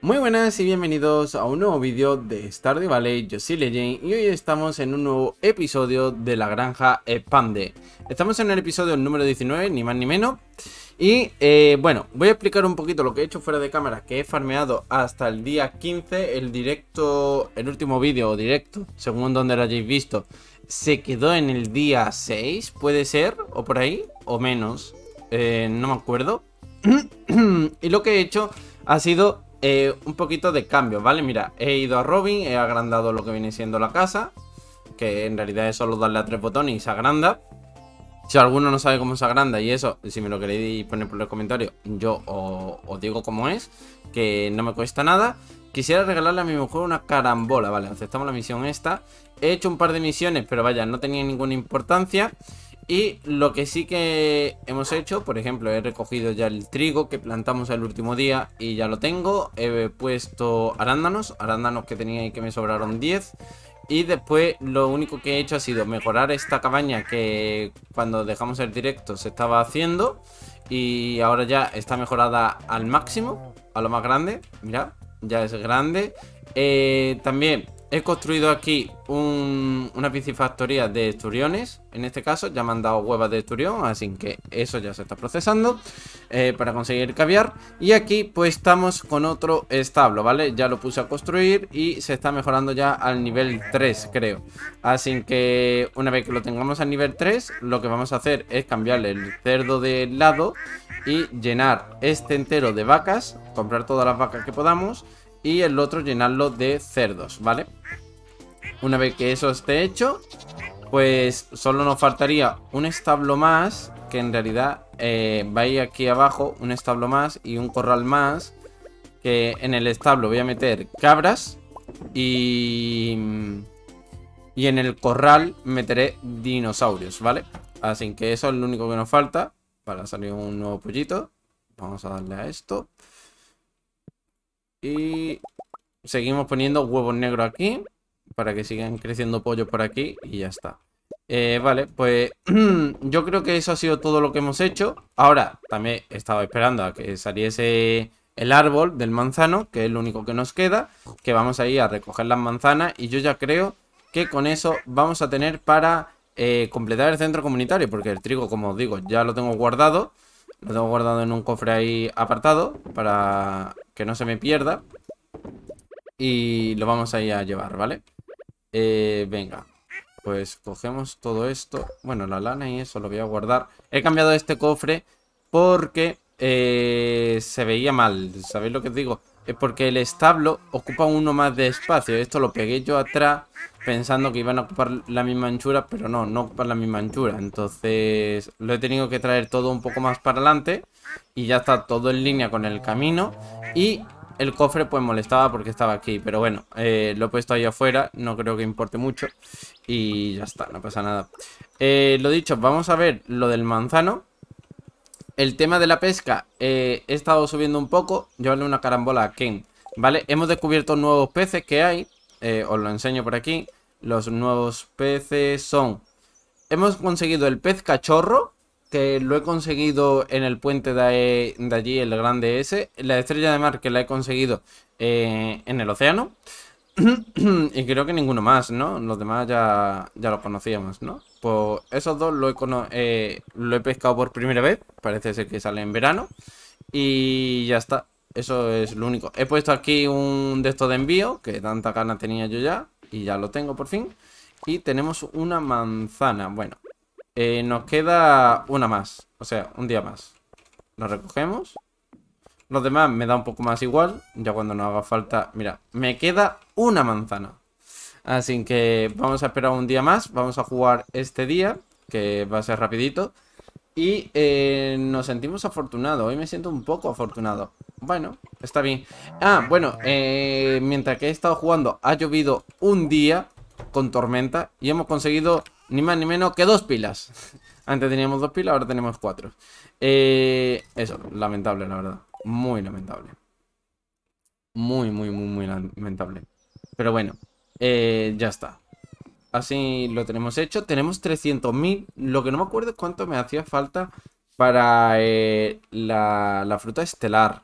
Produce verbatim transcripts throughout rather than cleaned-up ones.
Muy buenas y bienvenidos a un nuevo vídeo de Stardew Valley. Yo soy Legend y hoy estamos en un nuevo episodio de la granja Expande. Estamos en el episodio número diecinueve, ni más ni menos. Y eh, bueno, voy a explicar un poquito lo que he hecho fuera de cámara, que he farmeado hasta el día quince. El directo, el último vídeo o directo, según donde lo hayáis visto, se quedó en el día seis, puede ser, o por ahí, o menos, eh, no me acuerdo. Y lo que he hecho ha sido eh, un poquito de cambio, ¿vale? Mira, he ido a Robin, he agrandado lo que viene siendo la casa, que en realidad es solo darle a tres botones y se agranda. Si alguno no sabe cómo se agranda y eso, si me lo queréis poner por los comentarios, yo os, os digo cómo es, que no me cuesta nada. Quisiera regalarle a mi mujer una carambola, vale, aceptamos la misión esta. He hecho un par de misiones, pero vaya, no tenía ninguna importancia. Y lo que sí que hemos hecho, por ejemplo, he recogido ya el trigo que plantamos el último día y ya lo tengo. He puesto arándanos, arándanos que tenía y que me sobraron diez. Y después lo único que he hecho ha sido mejorar esta cabaña que cuando dejamos el directo se estaba haciendo. Y ahora ya está mejorada al máximo, a lo más grande. Mirad, ya es grande. Eh, también he construido aquí un, una piscifactoría de esturiones. En este caso ya me han dado huevas de esturión, así que eso ya se está procesando eh, para conseguir caviar. Y aquí pues estamos con otro establo, ¿vale? Ya lo puse a construir y se está mejorando ya al nivel tres, creo. Así que una vez que lo tengamos al nivel tres, lo que vamos a hacer es cambiarle el cerdo de lado y llenar este entero de vacas, comprar todas las vacas que podamos. Y el otro llenarlo de cerdos, ¿vale? Una vez que eso esté hecho, pues solo nos faltaría un establo más. Que en realidad eh, va a ir aquí abajo un establo más y un corral más. Que en el establo voy a meter cabras. Y, y en el corral meteré dinosaurios, ¿vale? Así que eso es lo único que nos falta para salir un nuevo pollito. Vamos a darle a esto. Y seguimos poniendo huevos negros aquí para que sigan creciendo pollos por aquí y ya está. Eh, vale, pues yo creo que eso ha sido todo lo que hemos hecho. Ahora también estaba esperando a que saliese el árbol del manzano, que es lo único que nos queda, que vamos a ir a recoger las manzanas y yo ya creo que con eso vamos a tener para eh, completar el centro comunitario, porque el trigo, como os digo, ya lo tengo guardado. Lo tengo guardado en un cofre ahí apartado para que no se me pierda. Y lo vamos a ir a llevar, ¿vale? Eh, venga. Pues cogemos todo esto. Bueno, la lana y eso lo voy a guardar. He cambiado este cofre porque eh, se veía mal. ¿Sabéis lo que os digo? Es porque el establo ocupa uno más de espacio. Esto lo pegué yo atrás pensando que iban a ocupar la misma anchura, pero no, no ocupan la misma anchura. Entonces lo he tenido que traer todo un poco más para adelante y ya está todo en línea con el camino. Y el cofre pues molestaba porque estaba aquí, pero bueno, eh, lo he puesto ahí afuera, no creo que importe mucho y ya está, no pasa nada. Eh, lo dicho, vamos a ver lo del manzano. El tema de la pesca, eh, he estado subiendo un poco. Llevarle una carambola a Ken, ¿vale? Hemos descubierto nuevos peces que hay. eh, Os lo enseño por aquí. Los nuevos peces son... Hemos conseguido el pez cachorro, que lo he conseguido en el puente de, de allí, el grande ese. La estrella de mar, que la he conseguido eh, en el océano. Y creo que ninguno más, ¿no? Los demás ya, ya los conocíamos, ¿no? Pues esos dos lo he, eh, lo he pescado por primera vez. Parece ser que sale en verano. Y ya está. Eso es lo único. He puesto aquí un de estos de envío, que tanta ganas tenía yo ya. Y ya lo tengo por fin. Y tenemos una manzana. Bueno, eh, nos queda una más. O sea, un día más. Lo recogemos. Los demás me da un poco más igual. Ya cuando nos haga falta... Mira, me queda una manzana. Así que vamos a esperar un día más. Vamos a jugar este día, que va a ser rapidito. Y eh, nos sentimos afortunados. Hoy me siento un poco afortunado. Bueno, está bien. Ah, bueno, eh, mientras que he estado jugando ha llovido un día con tormenta. Y hemos conseguido ni más ni menos que dos pilas. Antes teníamos dos pilas, ahora tenemos cuatro. eh, Eso, lamentable la verdad. Muy lamentable. Muy, muy, muy, muy lamentable. Pero bueno, eh, ya está. Así lo tenemos hecho. Tenemos trescientos mil. Lo que no me acuerdo es cuánto me hacía falta para eh, la, la fruta estelar.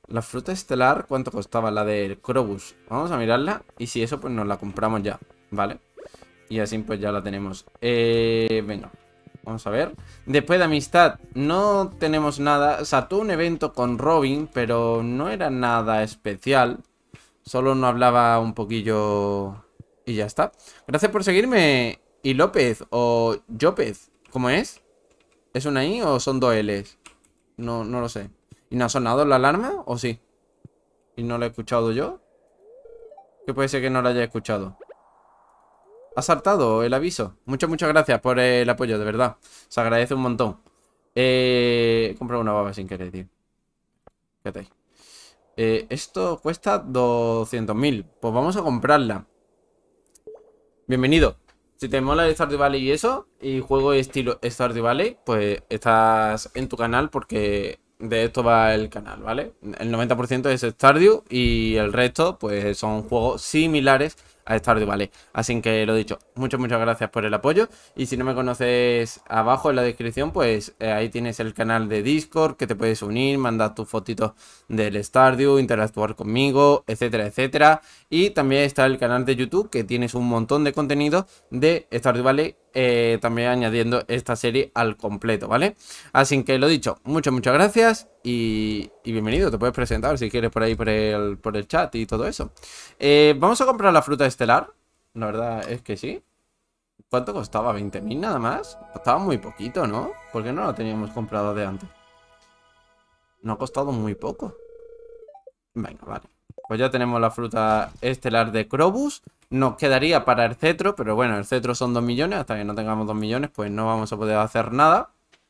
La fruta estelar, ¿cuánto costaba? La del Krobus. Vamos a mirarla y si eso, pues nos la compramos ya, ¿vale? Y así pues ya la tenemos. Eh, venga, vamos a ver. Después de amistad, no tenemos nada. O sea, tuve un evento con Robin, pero no era nada especial. Solo nos hablaba un poquillo y ya está. Gracias por seguirme. Y López o López, ¿cómo es? ¿Es una I o son dos L's? No, no lo sé. ¿Y no ha sonado la alarma o sí? ¿Y no la he escuchado yo? ¿Qué puede ser que no la haya escuchado? ¿Ha saltado el aviso? Muchas, muchas gracias por el apoyo, de verdad. Se agradece un montón. Eh, he comprado una baba sin querer, tío. Fíjate ahí. Eh, esto cuesta doscientos mil. Pues vamos a comprarla. Bienvenido. Si te mola el Stardew Valley y eso, y juego estilo Stardew Valley, pues estás en tu canal porque de esto va el canal, ¿vale? El noventa por ciento es Stardew y el resto, pues son juegos similares a Stardew Valley. Así que lo dicho, muchas, muchas gracias por el apoyo. Y si no me conoces, abajo en la descripción, pues eh, ahí tienes el canal de Discord, que te puedes unir, mandar tus fotitos del Stardew, interactuar conmigo, etcétera, etcétera. Y también está el canal de YouTube, que tienes un montón de contenido de Stardew Valley, eh, también añadiendo esta serie al completo, ¿vale? Así que lo dicho, muchas, muchas gracias y, y bienvenido. Te puedes presentar si quieres por ahí por el, por el chat y todo eso. Eh, vamos a comprar la fruta estelar. La verdad es que sí. ¿Cuánto costaba? ¿veinte mil nada más? Costaba muy poquito, ¿no? ¿Por qué no lo teníamos comprado de antes? No ha costado muy poco. Venga, vale. Pues ya tenemos la fruta estelar de Krobus. Nos quedaría para el cetro, pero bueno, el cetro son dos millones. Hasta que no tengamos dos millones, pues no vamos a poder hacer nada.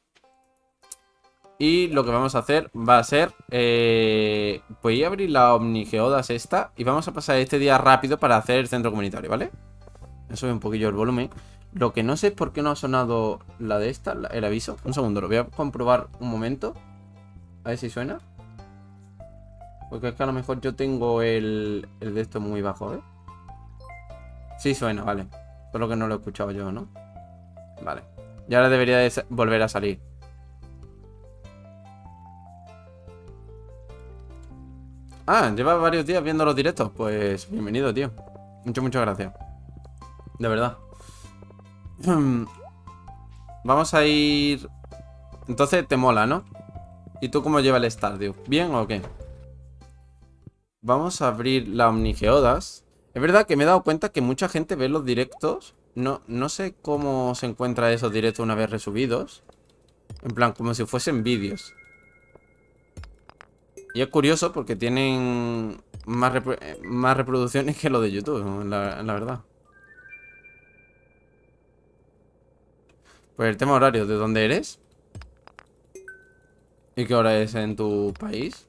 Y lo que vamos a hacer va a ser... Eh, voy a abrir la Omnigeodas esta. Y vamos a pasar este día rápido para hacer el centro comunitario, ¿vale? Sube un poquillo el volumen. Lo que no sé es por qué no ha sonado la de esta, el aviso. Un segundo, lo voy a comprobar un momento. A ver si suena. Porque es que a lo mejor yo tengo el, el de esto muy bajo, ¿eh? Sí suena, vale. Solo que no lo he escuchado yo, ¿no? Vale. Y ahora debería de volver a salir. Ah, lleva varios días viendo los directos. Pues bienvenido, tío. Muchas, muchas gracias. De verdad. Vamos a ir... Entonces te mola, ¿no? ¿Y tú cómo lleva el Stardew? ¿Bien o qué? Vamos a abrir la Omnigeodas. Es verdad que me he dado cuenta que mucha gente ve los directos. No, no sé cómo se encuentra esos directos una vez resubidos. En plan, como si fuesen vídeos. Y es curioso porque tienen más, repro más reproducciones que lo de YouTube, la, la verdad. Pues el tema horario, ¿de dónde eres? ¿Y qué hora es en tu país?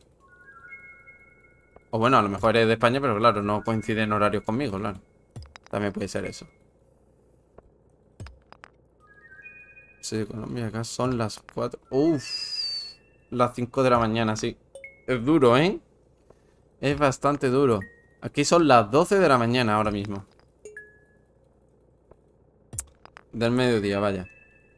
O bueno, a lo mejor eres de España, pero claro, no coinciden horarios conmigo, claro. También puede ser eso. Sí, Colombia, acá son las cuatro. Uff. Las cinco de la mañana, sí. Es duro, ¿eh? Es bastante duro. Aquí son las doce de la mañana ahora mismo. Del mediodía, vaya.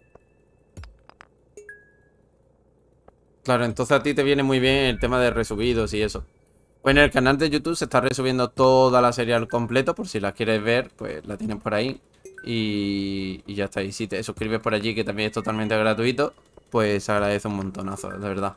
Claro, entonces a ti te viene muy bien el tema de resubidos y eso. Pues en el canal de YouTube se está resubiendo toda la serie al completo. Por si la quieres ver, pues la tienes por ahí. Y, y ya está. Y si te suscribes por allí, que también es totalmente gratuito, pues se agradece un montonazo, de verdad.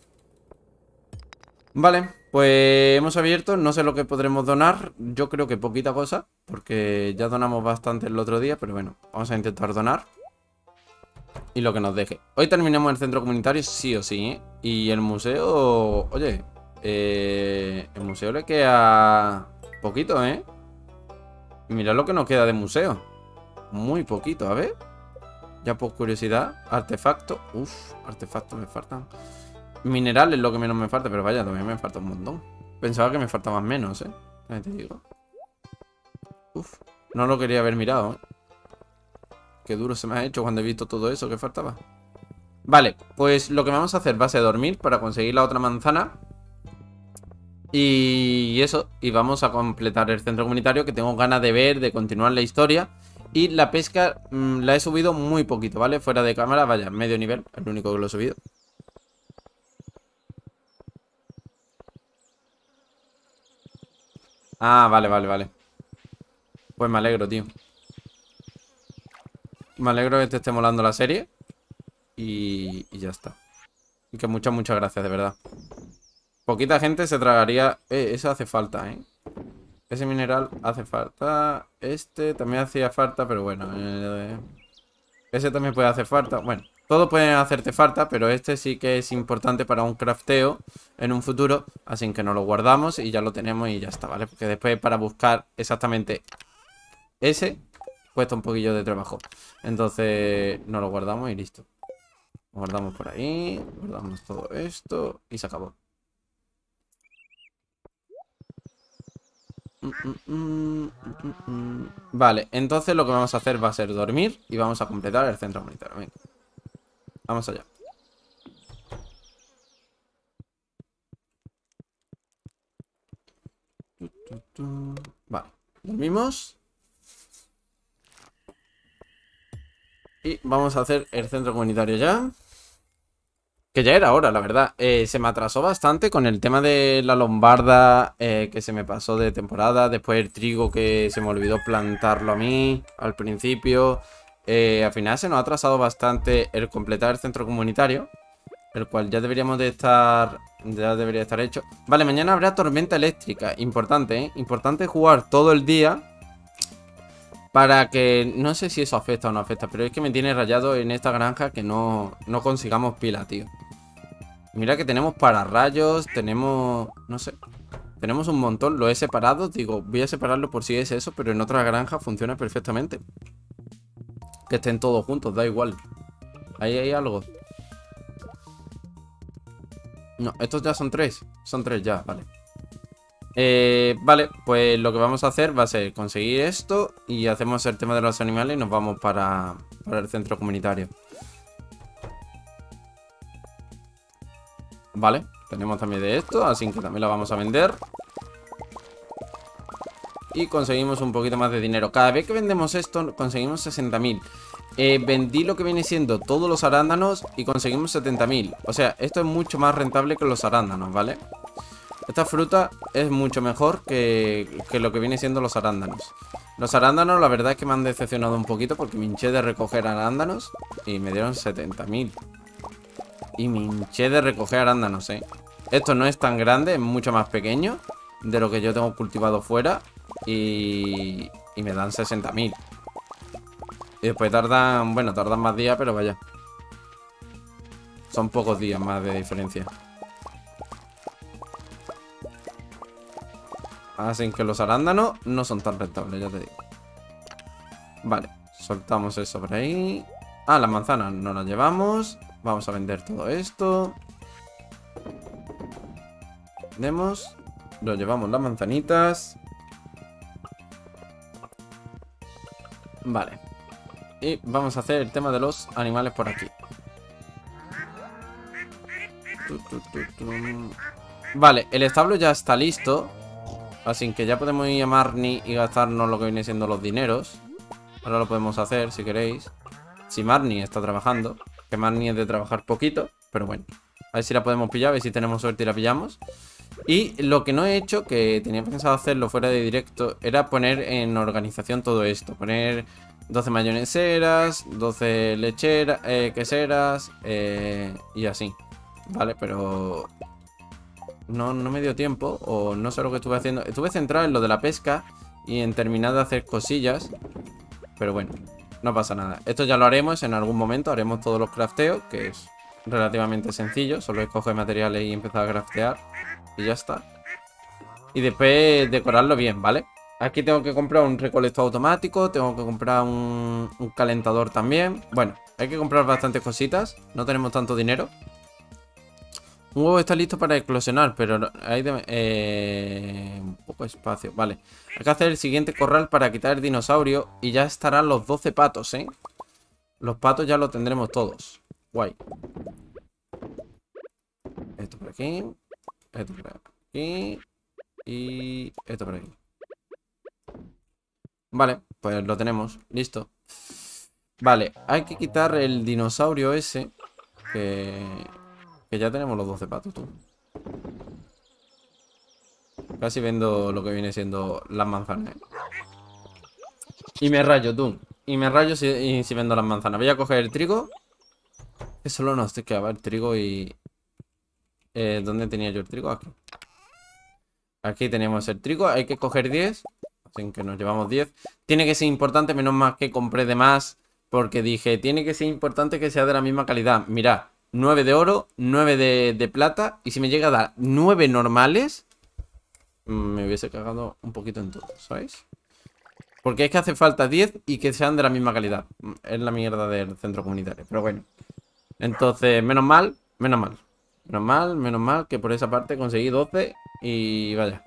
Vale, pues hemos abierto. No sé lo que podremos donar. Yo creo que poquita cosa, porque ya donamos bastante el otro día. Pero bueno, vamos a intentar donar y lo que nos deje. Hoy terminamos el centro comunitario sí o sí, ¿eh? Y el museo... Oye, eh, el museo le queda poquito, ¿eh? Mirad lo que nos queda de museo. Muy poquito, a ver. Ya por curiosidad. Artefacto. Uf, artefactos me faltan. Mineral es lo que menos me falta, pero vaya, todavía me falta un montón. Pensaba que me faltaban menos, ¿eh? Ahí te digo. Uf, no lo quería haber mirado, ¿eh? Qué duro se me ha hecho cuando he visto todo eso que faltaba. Vale, pues lo que vamos a hacer va a ser dormir para conseguir la otra manzana. Y eso, y vamos a completar el centro comunitario, que tengo ganas de ver, de continuar la historia. Y la pesca mmm, la he subido muy poquito, ¿vale? Fuera de cámara, vaya, medio nivel, el único que lo he subido. Ah, vale, vale, vale. Pues me alegro, tío. Me alegro que te esté molando la serie. Y, y ya está. Y que muchas, muchas gracias, de verdad. Poquita gente se tragaría... Eh, eso hace falta, ¿eh? Ese mineral hace falta. Este también hacía falta, pero bueno. Eh, ese también puede hacer falta. Bueno, todo puede hacerte falta, pero este sí que es importante para un crafteo en un futuro. Así que nos lo guardamos y ya lo tenemos y ya está, ¿vale? Porque después para buscar exactamente ese cuesta un poquillo de trabajo. Entonces nos lo guardamos y listo. Guardamos por ahí, guardamos todo esto y se acabó. Mm, mm, mm, mm, mm. Vale, entonces lo que vamos a hacer va a ser dormir y vamos a completar el centro comunitario. Venga. Vamos allá. Vale, dormimos. Y vamos a hacer el centro comunitario ya. Que ya era hora, la verdad. Eh, se me atrasó bastante con el tema de la lombarda, eh, que se me pasó de temporada. Después el trigo, que se me olvidó plantarlo a mí al principio. Eh, al final se nos ha atrasado bastante el completar el centro comunitario, el cual ya deberíamos de estar... Ya debería estar hecho. Vale, mañana habrá tormenta eléctrica. Importante, ¿eh? Importante jugar todo el día para que... No sé si eso afecta o no afecta, pero es que me tiene rayado en esta granja que no, no consigamos pila, tío. Mira que tenemos pararrayos, tenemos... No sé. Tenemos un montón, lo he separado. Digo, voy a separarlo por si es eso, pero en otra granja funciona perfectamente. Que estén todos juntos, da igual. Ahí hay algo. No, estos ya son tres. Son tres ya, vale. Eh, vale, pues lo que vamos a hacer va a ser conseguir esto y hacemos el tema de los animales y nos vamos para, para el centro comunitario. Vale, tenemos también de esto, así que también lo vamos a vender. Y conseguimos un poquito más de dinero. Cada vez que vendemos esto conseguimos sesenta mil. eh, Vendí lo que viene siendo todos los arándanos y conseguimos setenta mil. O sea, esto es mucho más rentable que los arándanos, ¿vale? Esta fruta es mucho mejor que, que lo que viene siendo los arándanos. Los arándanos la verdad es que me han decepcionado un poquito porque me hinché de recoger arándanos y me dieron setenta mil. Y me hinché de recoger arándanos, eh. Esto no es tan grande, es mucho más pequeño de lo que yo tengo cultivado fuera. Y, y me dan sesenta mil. Y después tardan, bueno, tardan más días, pero vaya. Son pocos días más de diferencia. Así que los arándanos no son tan rentables, ya te digo. Vale, soltamos eso por ahí. Ah, las manzanas no las llevamos. Vamos a vender todo esto. Vendemos. Nos llevamos las manzanitas. Vale. Y vamos a hacer el tema de los animales por aquí. Vale, el establo ya está listo. Así que ya podemos ir a Marnie y gastarnos lo que viene siendo los dineros. Ahora lo podemos hacer si queréis. Si Marnie está trabajando. Que Marnie es de trabajar poquito, pero bueno. A ver si la podemos pillar, a ver si tenemos suerte y la pillamos. Y lo que no he hecho, que tenía pensado hacerlo fuera de directo, era poner en organización todo esto. Poner doce mayoneseras, doce lecheras, eh, queseras, eh, y así. Vale, pero... No, no me dio tiempo, o no sé lo que estuve haciendo. Estuve centrado en lo de la pesca y en terminar de hacer cosillas. Pero bueno, no pasa nada. Esto ya lo haremos en algún momento. Haremos todos los crafteos, que es relativamente sencillo. Solo escoger materiales y empezar a craftear. Y ya está. Y después decorarlo bien, ¿vale? Aquí tengo que comprar un recolector automático. Tengo que comprar un, un calentador también. Bueno, hay que comprar bastantes cositas. No tenemos tanto dinero. Un huevo está listo para eclosionar, pero hay de, eh, un poco de espacio. Vale, hay que hacer el siguiente corral para quitar el dinosaurio. Y ya estarán los doce patos, ¿eh? Los patos ya los tendremos todos. Guay. Esto por aquí. Esto por aquí. Y esto por aquí. Vale, pues lo tenemos. Listo. Vale, hay que quitar el dinosaurio ese. Que... Que ya tenemos los doce patos, tú. casi vendo lo que viene siendo las manzanas, ¿eh? Y me rayo, tú. Y me rayo si, y si vendo las manzanas. Voy a coger el trigo. Que solo nos quedaba el trigo y... Eh, ¿dónde tenía yo el trigo? Aquí. Aquí tenemos el trigo. Hay que coger diez. Así que nos llevamos diez. Tiene que ser importante, menos mal que compré de más. Porque dije, tiene que ser importante que sea de la misma calidad. Mirad, nueve de oro, nueve de, de plata. Y si me llega a dar nueve normales, me hubiese cagado un poquito en todo, ¿sabéis? Porque es que hace falta diez y que sean de la misma calidad. Es la mierda del centro comunitario. Pero bueno. Entonces, menos mal, menos mal. Menos mal, menos mal que por esa parte conseguí doce y vaya.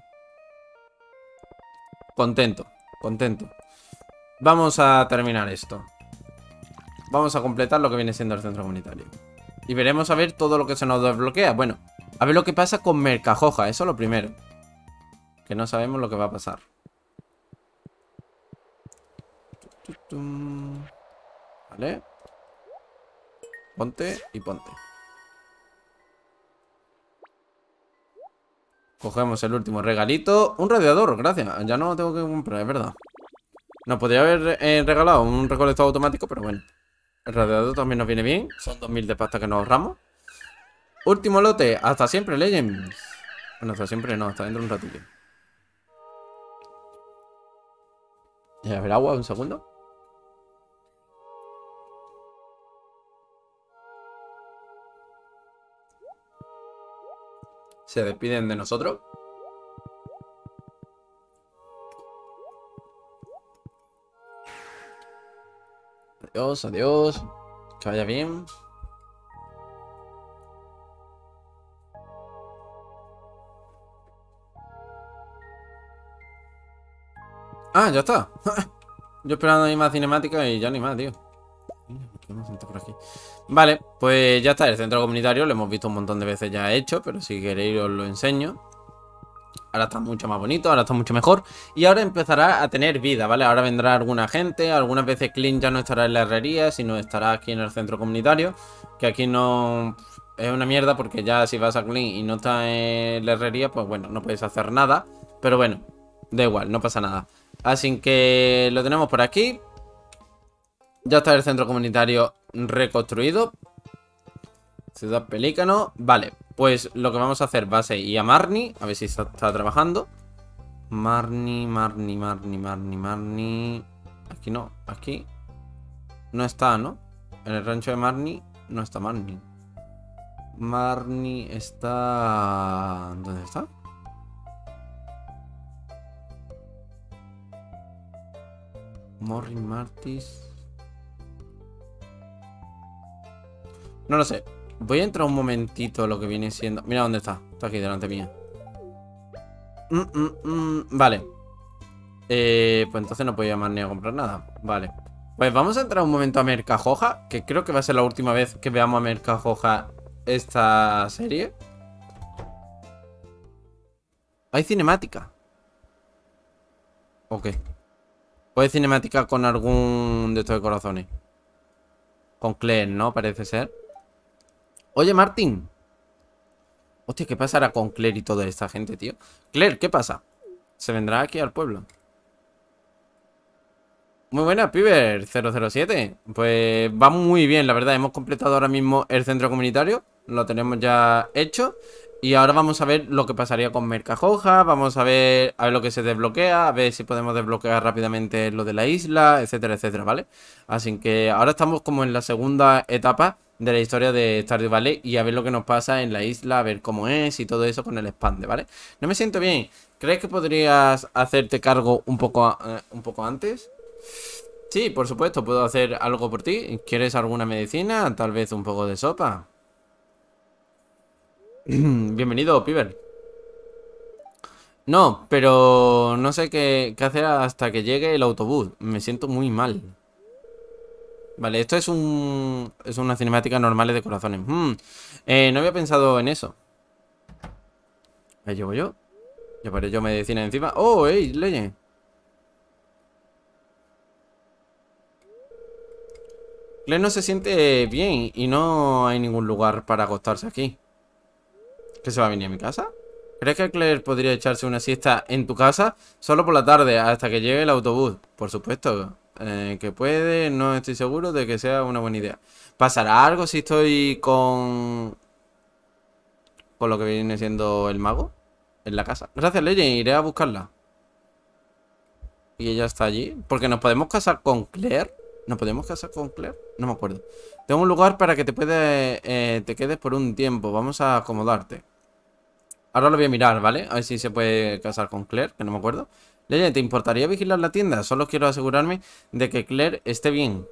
Contento, contento. Vamos a terminar esto. Vamos a completar lo que viene siendo el centro comunitario. Y veremos a ver todo lo que se nos desbloquea. Bueno, a ver lo que pasa con Mercajoja. Eso es lo primero. Que no sabemos lo que va a pasar. Vale. Ponte y ponte. Cogemos el último regalito. Un radiador, gracias. Ya no lo tengo que comprar, es verdad. Nos podría haber eh, regalado un recolector automático, pero bueno. El radiador también nos viene bien. Son dos mil de pasta que nos ahorramos. Último lote. Hasta siempre, Legends. Bueno, hasta siempre no, hasta dentro de un ratillo. Y a ver, agua, un segundo. Se despiden de nosotros. Adiós, adiós. Que vaya bien. Ah, ya está. Yo esperando ahí más cinemática y ya ni más, tío. Por aquí. Vale, pues ya está el centro comunitario. Lo hemos visto un montón de veces ya hecho, pero si queréis os lo enseño. Ahora está mucho más bonito, ahora está mucho mejor. Y ahora empezará a tener vida, ¿vale? Ahora vendrá alguna gente. Algunas veces Clint ya no estará en la herrería, sino estará aquí en el centro comunitario. Que aquí no... es una mierda porque ya si vas a Clint y no está en la herrería, pues bueno, no puedes hacer nada. Pero bueno, da igual, no pasa nada. Así que lo tenemos por aquí. Ya está el centro comunitario reconstruido. Ciudad Pelícano. Vale, pues lo que vamos a hacer va a ser ir a Marnie. A ver si está, está trabajando. Marnie, Marnie, Marnie, Marnie, Marnie. Aquí no, aquí no está, ¿no? En el rancho de Marnie no está Marnie. Marnie está... ¿dónde está? Morrie Martis. No lo sé. Voy a entrar un momentito a lo que viene siendo... Mira dónde está. Está aquí delante mía. Mm, mm, mm. Vale. Eh, pues entonces no puedo llamar ni a comprar nada. Vale. Pues vamos a entrar un momento a Mercajoja. Que creo que va a ser la última vez que veamos a Mercajoja esta serie. ¿Hay cinemática? Ok. ¿O hay cinemática con algún de estos de corazones? Con Claire, ¿no? Parece ser. Oye, Martín. Hostia, ¿qué pasará con Claire y toda esta gente, tío? Claire, ¿qué pasa? ¿Se vendrá aquí al pueblo? Muy buena, Piber cero cero siete. Pues va muy bien, la verdad. Hemos completado ahora mismo el centro comunitario. Lo tenemos ya hecho. Y ahora vamos a ver lo que pasaría con Mercajoja. Vamos a ver, a ver lo que se desbloquea. A ver si podemos desbloquear rápidamente lo de la isla, etcétera, etcétera, ¿vale? Así que ahora estamos como en la segunda etapa de la historia de Stardew Valley. Y a ver lo que nos pasa en la isla, a ver cómo es y todo eso con el expande, ¿vale? No me siento bien. ¿Crees que podrías hacerte cargo un poco, eh, un poco antes? Sí, por supuesto, puedo hacer algo por ti. ¿Quieres alguna medicina? Tal vez un poco de sopa. Bienvenido, Piber. No, pero no sé qué, qué hacer hasta que llegue el autobús. Me siento muy mal. Vale, esto es un... es una cinemática normal de corazones. Hmm, eh, no había pensado en eso. Ahí llevo yo. Llevaré yo medicina encima. ¡Oh, ey, Legend! Claire no se siente bien y no hay ningún lugar para acostarse aquí. ¿Que se va a venir a mi casa? ¿Crees que Claire podría echarse una siesta en tu casa? Solo por la tarde, hasta que llegue el autobús. Por supuesto, eh, que puede, no estoy seguro de que sea una buena idea. ¿Pasará algo si estoy con... con lo que viene siendo el mago en la casa? Gracias, Legend, iré a buscarla. Y ella está allí. Porque nos podemos casar con Claire. ¿Nos podemos casar con Claire? No me acuerdo. Tengo un lugar para que te puedes, eh, te quedes por un tiempo. Vamos a acomodarte. Ahora lo voy a mirar, ¿vale? A ver si se puede casar con Claire, que no me acuerdo. Legend, ¿te importaría vigilar la tienda? Solo quiero asegurarme de que Claire esté bien.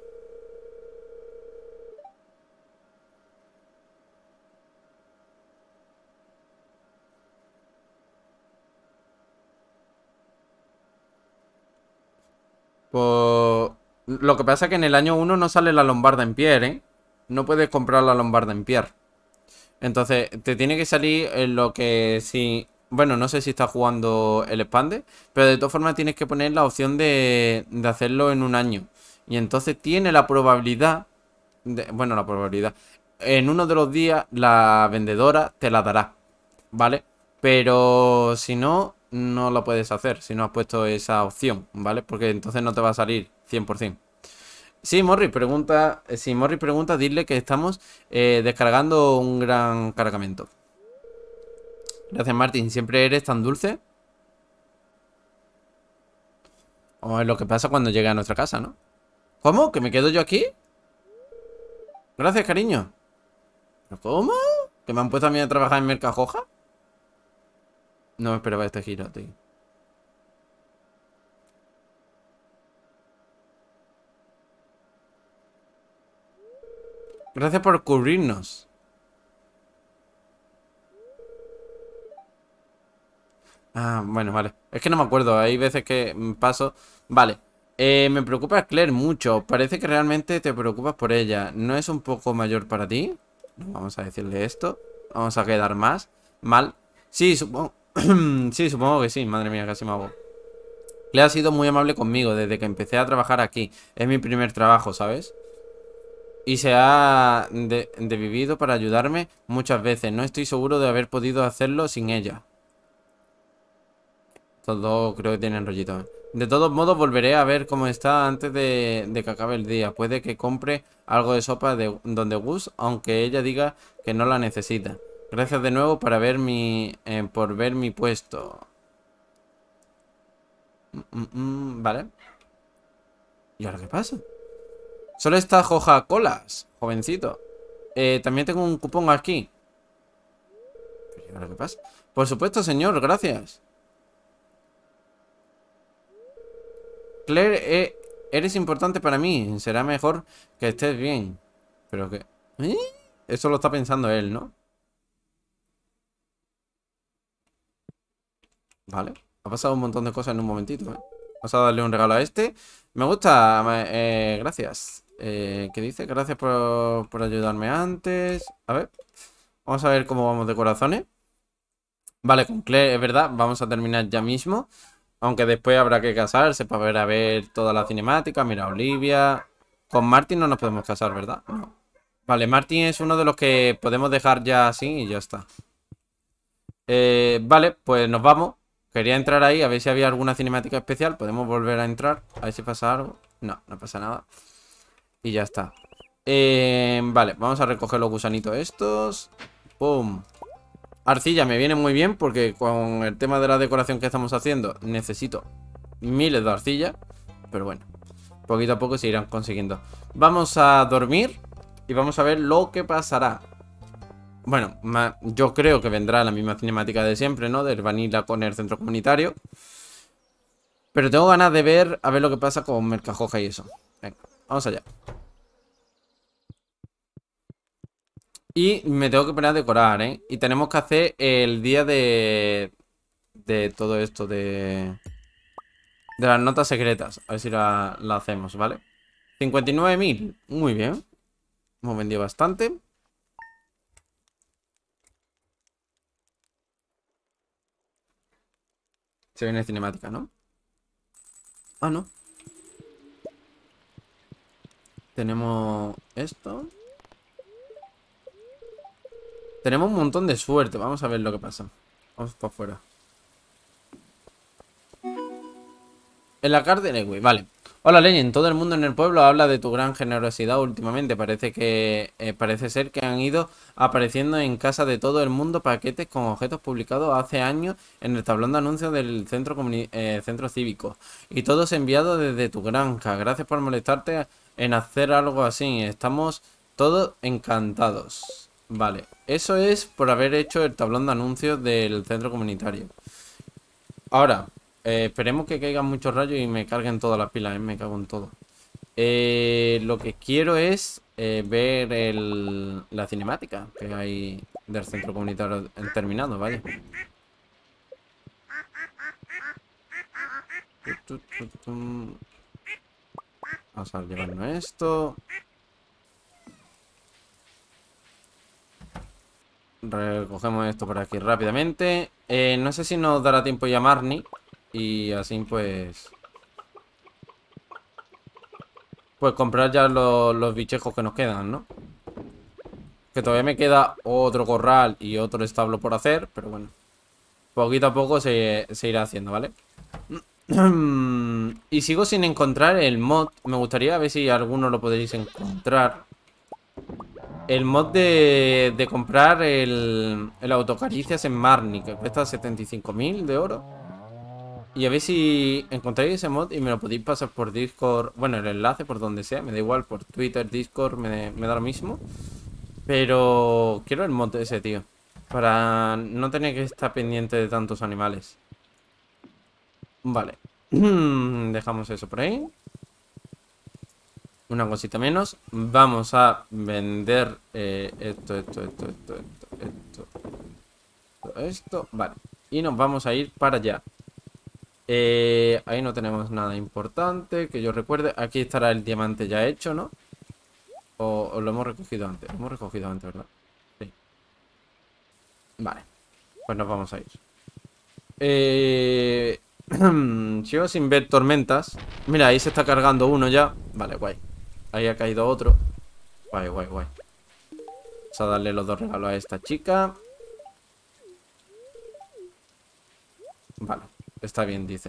Pues... Lo que pasa es que en el año uno no sale la lombarda en Pierre, ¿eh? No puedes comprar la lombarda en Pierre. Entonces, te tiene que salir en lo que sí... Bueno, no sé si estás jugando el expande, pero de todas formas tienes que poner la opción de, de hacerlo en un año. Y entonces tiene la probabilidad... De, bueno, la probabilidad... En uno de los días la vendedora te la dará, ¿vale? Pero si no, no lo puedes hacer si no has puesto esa opción, ¿vale? Porque entonces no te va a salir cien por cien. Sí, Morris pregunta, eh, si Morris pregunta, dile que estamos eh, descargando un gran cargamento. Gracias, Martín. ¿Siempre eres tan dulce? O es lo que pasa cuando llega a nuestra casa, ¿no? ¿Cómo? ¿Que me quedo yo aquí? Gracias, cariño. ¿Pero cómo? ¿Que me han puesto a mí a trabajar en Mercajoja? No me esperaba este giro, tío. Gracias por cubrirnos. Ah, bueno, vale. Es que no me acuerdo. Hay veces que mm, paso. Vale. Eh, me preocupa Claire mucho. Parece que realmente te preocupas por ella. ¿No es un poco mayor para ti? No, vamos a decirle esto. Vamos a quedar más mal. Sí, supongo. Sí, supongo que sí. Madre mía, casi me hago. Claire ha sido muy amable conmigo desde que empecé a trabajar aquí. Es mi primer trabajo, ¿sabes? Y se ha de, de vivido para ayudarme muchas veces. No estoy seguro de haber podido hacerlo sin ella. Estos dos creo que tienen rollito. ¿eh? De todos modos, volveré a ver cómo está antes de, de que acabe el día. Puede que compre algo de sopa de donde Gus, aunque ella diga que no la necesita. Gracias de nuevo para ver mi, eh, por ver mi puesto. Mm, mm, mm, vale. ¿Y ahora qué pasa? Solo está Coca-Colas, jovencito. Eh, también tengo un cupón aquí. ¿Y ahora qué pasa? Por supuesto, señor, gracias. Claire, eh, eres importante para mí. Será mejor que estés bien. Pero que... ¿Eh? Eso lo está pensando él, ¿no? Vale. Ha pasado un montón de cosas en un momentito, ¿eh? Vamos a darle un regalo a este. Me gusta. Eh, gracias. Eh, ¿qué dice? Gracias por, por ayudarme antes. A ver. Vamos a ver cómo vamos de corazones. Vale, con Claire, es verdad. Vamos a terminar ya mismo. Aunque después habrá que casarse para ver a ver toda la cinemática. Mira, Olivia. Con Martin no nos podemos casar, ¿verdad? No. Vale, Martin es uno de los que podemos dejar ya así y ya está. Eh, vale, pues nos vamos. Quería entrar ahí a ver si había alguna cinemática especial. Podemos volver a entrar. A ver si pasa algo. No, no pasa nada. Y ya está. Eh, vale, vamos a recoger los gusanitos estos. ¡Pum! Arcilla me viene muy bien porque con el tema de la decoración que estamos haciendo necesito miles de arcilla. Pero bueno, poquito a poco se irán consiguiendo. Vamos a dormir y vamos a ver lo que pasará. Bueno, yo creo que vendrá la misma cinemática de siempre, ¿no? Del Vanilla con el centro comunitario. Pero tengo ganas de ver a ver lo que pasa con Mercajoja y eso. Venga, vamos allá. Y me tengo que poner a decorar, ¿eh? Y tenemos que hacer el día de... De todo esto, de... De las notas secretas. A ver si la, la hacemos, ¿vale? cincuenta y nueve mil. Muy bien. Hemos vendido bastante. Se viene cinemática, ¿no? Ah, no. Tenemos esto. Tenemos un montón de suerte. Vamos a ver lo que pasa. Vamos para afuera. En la Garden, vale. Hola Lenin, todo el mundo en el pueblo habla de tu gran generosidad últimamente. Parece que eh, parece ser que han ido apareciendo en casa de todo el mundo paquetes con objetos publicados hace años en el tablón de anuncios del centro, eh, centro cívico. Y todos enviados desde tu granja. Gracias por molestarte en hacer algo así. Estamos todos encantados. Vale, eso es por haber hecho el tablón de anuncios del centro comunitario. Ahora... Eh, esperemos que caigan muchos rayos y me carguen todas las pilas, ¿eh? Me cago en todo. Eh, lo que quiero es eh, ver el, la cinemática que hay del centro comunitario terminado, vaya. Vamos a llevarnos esto. Recogemos esto por aquí rápidamente. Eh, no sé si nos dará tiempo ya Marnie. Y así pues... Pues comprar ya los, los bichejos que nos quedan, ¿no? Que todavía me queda otro corral y otro establo por hacer. Pero bueno. Poquito a poco se, se irá haciendo, ¿vale? Y sigo sin encontrar el mod. Me gustaría ver si alguno lo podréis encontrar. El mod de, de comprar el, el autocaricias en Marnie, que cuesta setenta y cinco mil de oro. Y a ver si encontráis ese mod y me lo podéis pasar por Discord. Bueno, el enlace por donde sea, me da igual, por Twitter, Discord, me, me da lo mismo. Pero quiero el mod de ese, tío, para no tener que estar pendiente de tantos animales. Vale. Dejamos eso por ahí. Una cosita menos. Vamos a vender eh, esto, esto, esto, esto, esto, esto, esto, esto. Vale. Y nos vamos a ir para allá. Eh, ahí no tenemos nada importante que yo recuerde. Aquí estará el diamante ya hecho, ¿no? O, o lo hemos recogido antes. Lo hemos recogido antes, ¿verdad? Sí. Vale. Pues nos vamos a ir. Eh... Sigo sin ver tormentas. Mira, ahí se está cargando uno ya. Vale, guay. Ahí ha caído otro. Guay, guay, guay. Vamos a darle los dos regalos a esta chica. Vale. Está bien, dice.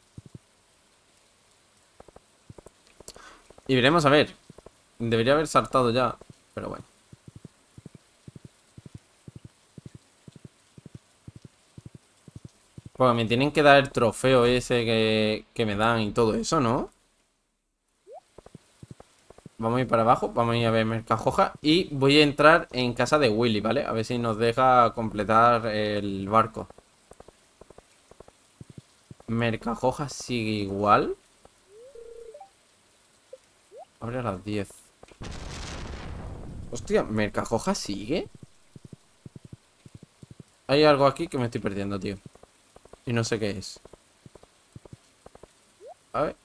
Y veremos a ver. Debería haber saltado ya, pero bueno. Pues me tienen que dar el trofeo ese que, que me dan y todo eso, ¿no? Vamos a ir para abajo, vamos a ir a ver Mercajoja. Y voy a entrar en casa de Willy, ¿vale? A ver si nos deja completar el barco. Mercajoja sigue igual. Abre a las diez. Hostia, ¿Mercajoja sigue? Hay algo aquí que me estoy perdiendo, tío. Y no sé qué es. A ver.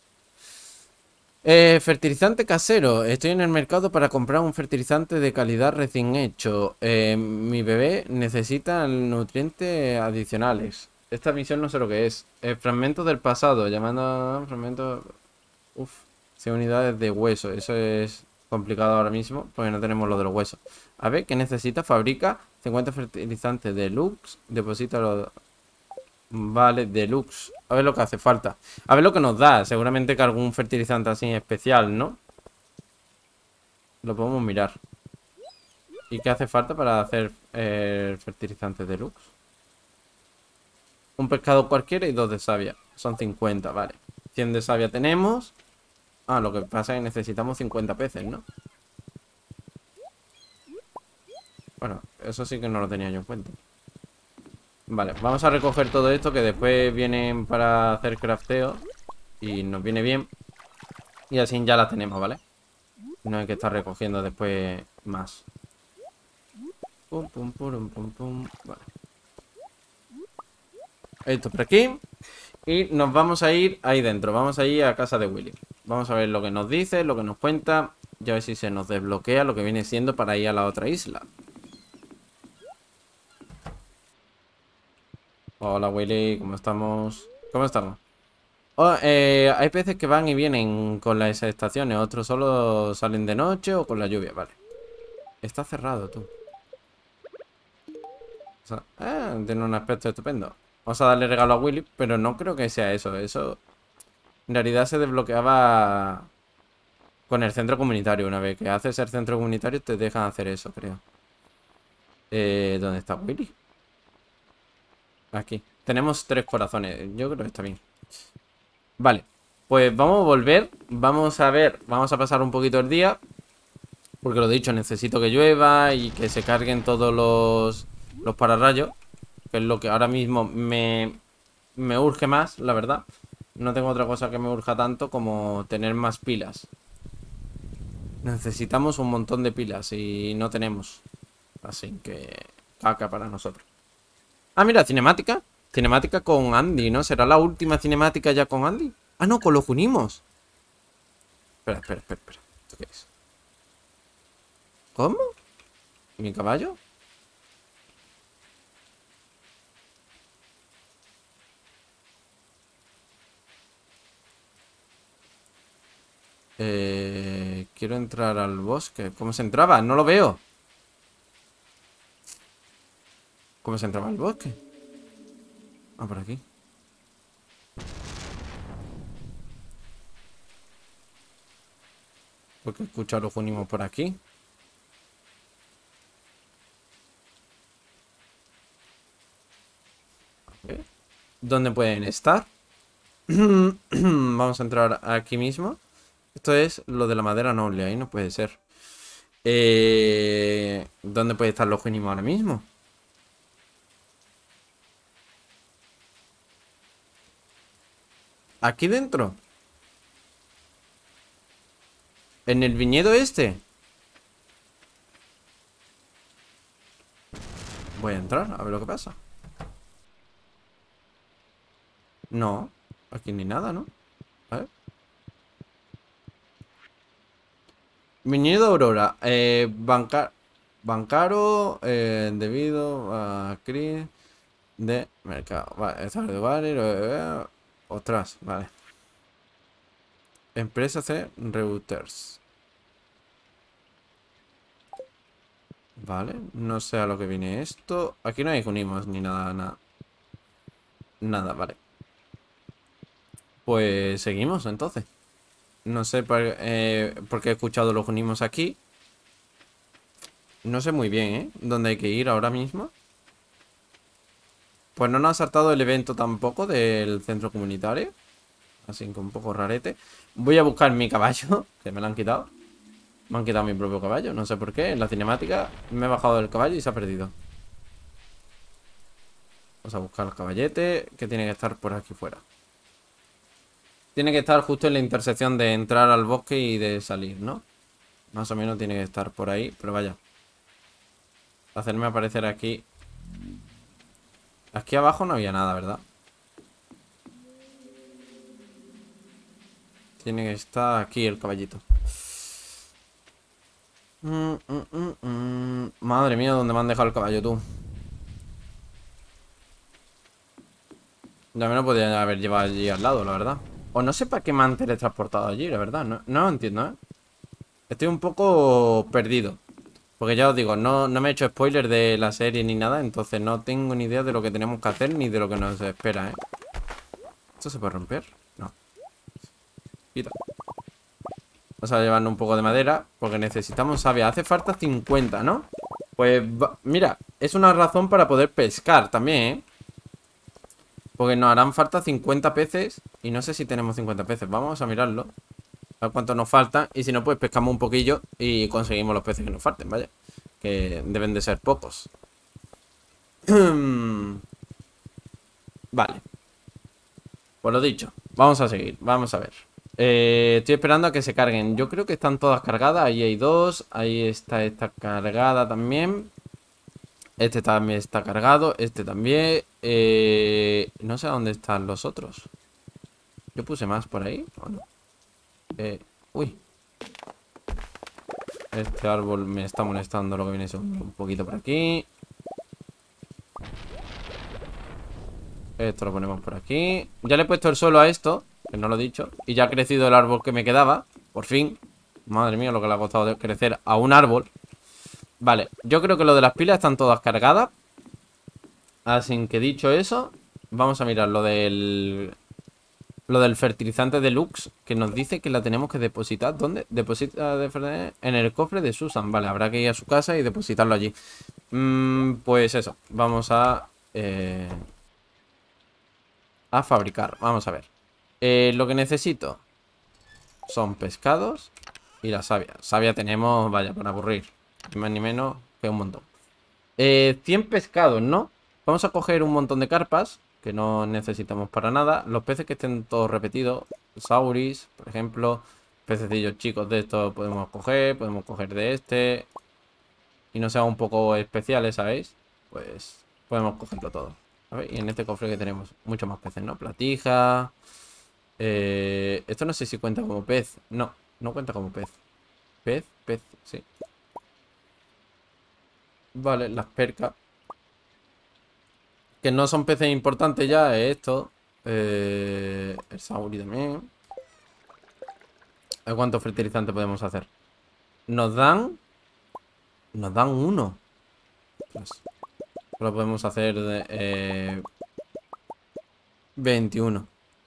Eh, fertilizante casero. Estoy en el mercado para comprar un fertilizante de calidad recién hecho. Eh, mi bebé necesita nutrientes adicionales. Esta misión no sé lo que es. Eh, fragmentos del pasado. Llamando a fragmentos... Uf. cien unidades de hueso. Eso es complicado ahora mismo porque no tenemos lo de los huesos. A ver, ¿qué necesita? Fabrica cincuenta fertilizantes deluxe. Deposita los... Vale, deluxe. A ver lo que hace falta. A ver lo que nos da. Seguramente que algún fertilizante así especial, ¿no? Lo podemos mirar. ¿Y qué hace falta para hacer eh, fertilizante deluxe? Un pescado cualquiera y dos de savia. Son cincuenta, vale. cien de savia tenemos. Ah, lo que pasa es que necesitamos cincuenta peces, ¿no? Bueno, eso sí que no lo tenía yo en cuenta. Vale, vamos a recoger todo esto que después vienen para hacer crafteo. Y nos viene bien. Y así ya las tenemos, ¿vale? No hay que estar recogiendo después más. Pum, pum, pum, pum, pum. Vale. Esto por aquí. Y nos vamos a ir ahí dentro. Vamos a ir a casa de Willy. Vamos a ver lo que nos dice, lo que nos cuenta. Y a ver si se nos desbloquea lo que viene siendo para ir a la otra isla. Hola Willy, ¿cómo estamos? ¿Cómo estamos? Oh, eh, hay peces que van y vienen con las estaciones. Otros solo salen de noche o con la lluvia, vale. Está cerrado, tú. sea, eh, tiene un aspecto estupendo. Vamos a darle regalo a Willy, pero no creo que sea eso. Eso en realidad se desbloqueaba con el centro comunitario. Una vez que haces el centro comunitario te dejan hacer eso, creo. Eh, ¿dónde está Willy? Aquí. Tenemos tres corazones. Yo creo que está bien. Vale. Pues vamos a volver. Vamos a ver. Vamos a pasar un poquito el día. Porque lo dicho, necesito que llueva y que se carguen todos los, los pararrayos. Que es lo que ahora mismo me, me urge más, la verdad. No tengo otra cosa que me urja tanto como tener más pilas. Necesitamos un montón de pilas y no tenemos. Así que caca para nosotros. Ah, mira, cinemática. Cinemática con Andy, ¿no? ¿Será la última cinemática ya con Andy? Ah, no, con los unimos. Espera, espera, espera, espera. ¿Esto qué es? ¿Cómo? ¿Y mi caballo? Eh, quiero entrar al bosque. ¿Cómo se entraba? No lo veo. ¿Cómo se entraba al bosque? Ah, por aquí. Porque he escuchado los unimos por aquí. Okay. ¿Dónde pueden estar? Vamos a entrar aquí mismo. Esto es lo de la madera noble. Ahí no puede ser. Eh, ¿Dónde puede estar los unimos ahora mismo? ¿Aquí dentro? ¿En el viñedo este? Voy a entrar, a ver lo que pasa. No, aquí ni nada, ¿no? A ver. Viñedo Aurora. Eh, banca bancaro. Eh, debido a Cris de mercado. Vale, esta de Vale. Eh, ostras, vale. Empresa C. Reuters. Vale, no sé a lo que viene esto. Aquí no hay unimos ni nada, nada. Nada, vale. Pues seguimos entonces. No sé por, eh, por qué he escuchado los unimos aquí. No sé muy bien, ¿eh? ¿Dónde hay que ir ahora mismo? Pues no nos ha saltado el evento tampoco del centro comunitario. Así que un poco rarete. Voy a buscar mi caballo, que me lo han quitado. Me han quitado mi propio caballo, no sé por qué. En la cinemática me he bajado del caballo y se ha perdido. Vamos a buscar el caballete, que tiene que estar por aquí fuera. Tiene que estar justo en la intersección de entrar al bosque y de salir, ¿no? Más o menos tiene que estar por ahí, pero vaya. Hacerme aparecer aquí. Aquí abajo no había nada, ¿verdad? Tiene que estar aquí el caballito. Mm, mm, mm, mm. Madre mía, ¿dónde me han dejado el caballo, tú? Ya me lo podía haber llevado allí al lado, la verdad. O no sé para qué me han teletransportado allí, la verdad. No, no lo entiendo, ¿eh? Estoy un poco perdido. Porque ya os digo, no, no me he hecho spoiler de la serie ni nada. Entonces no tengo ni idea de lo que tenemos que hacer ni de lo que nos espera, ¿eh? ¿Esto se puede romper? No. Quita. Vamos a llevarnos un poco de madera porque necesitamos savia. Hace falta cincuenta, ¿no? Pues va, mira, es una razón para poder pescar también, ¿eh? Porque nos harán falta cincuenta peces. Y no sé si tenemos cincuenta peces. Vamos a mirarlo. A ver cuánto nos faltan. Y si no, pues pescamos un poquillo y conseguimos los peces que nos falten, vaya. Que deben de ser pocos. Vale. Pues lo dicho. Vamos a seguir. Vamos a ver. Eh, estoy esperando a que se carguen. Yo creo que están todas cargadas. Ahí hay dos. Ahí está esta cargada también. Este también está cargado. Este también. Eh, no sé dónde están los otros. Yo puse más por ahí. ¿O no? Eh, uy. Este árbol me está molestando lo que viene un, un poquito por aquí. Esto lo ponemos por aquí. Ya le he puesto el suelo a esto, que no lo he dicho. Y ya ha crecido el árbol que me quedaba. Por fin. Madre mía, lo que le ha costado crecer a un árbol. Vale, yo creo que lo de las pilas están todas cargadas. Así que dicho eso, vamos a mirar lo del... Lo del fertilizante deluxe, que nos dice que la tenemos que depositar. ¿Dónde? Deposita de... en el cofre de Susan. Vale, habrá que ir a su casa y depositarlo allí. Mm, pues eso, vamos a... Eh, a fabricar. Vamos a ver. Eh, lo que necesito son pescados y la savia. Savia tenemos, vaya, para aburrir. Ni más ni menos que un montón. Eh, cien pescados, ¿no? Vamos a coger un montón de carpas que no necesitamos para nada. Los peces que estén todos repetidos. Sauris, por ejemplo. Pececillos chicos de estos podemos coger. Podemos coger de este. Y no sean un poco especiales, ¿sabéis? Pues podemos cogerlo todo. A ver, y en este cofre que tenemos muchos más peces, ¿no? Platija. Eh, esto no sé si cuenta como pez. No, no cuenta como pez. Pez, pez, sí. Vale, las percas. Que no son peces importantes ya, es esto. Eh, el sauri también. ¿A cuántos fertilizantes podemos hacer? Nos dan... Nos dan uno. Pues, solo podemos hacer de, eh, veintiuno.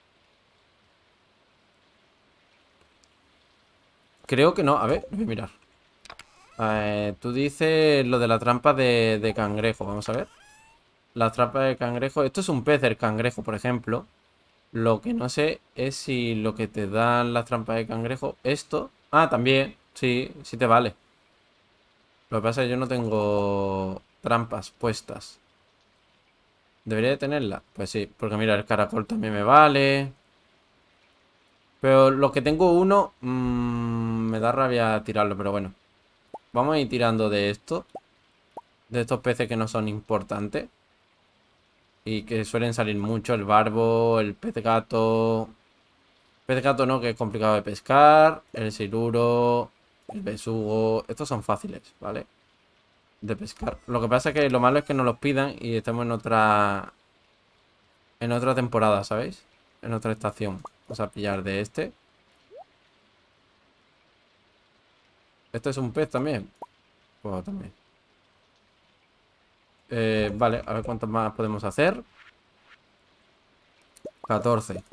Creo que no. A ver, voy a mirar. Eh, tú dices lo de la trampa de, de cangrejo. Vamos a ver. La trampa de cangrejo. Esto es un pez, el cangrejo, por ejemplo. Lo que no sé es si lo que te dan las trampas de cangrejo. Esto. Ah, también. Sí, sí te vale. Lo que pasa es que yo no tengo trampas puestas. ¿Debería de tenerla? Pues sí, porque mira, el caracol también me vale. Pero lo que tengo uno, mmm, me da rabia tirarlo, pero bueno. Vamos a ir tirando de esto. De estos peces que no son importantes. Y que suelen salir mucho. El barbo, el pez gato. Pez gato no, que es complicado de pescar. El siluro, el besugo. Estos son fáciles, ¿vale? De pescar. Lo que pasa es que lo malo es que nos los pidan y estamos en otra... En otra temporada, ¿sabéis? En otra estación. Vamos a pillar de este. Este es un pez también. Pues también. Eh, vale, a ver cuántos más podemos hacer. catorce.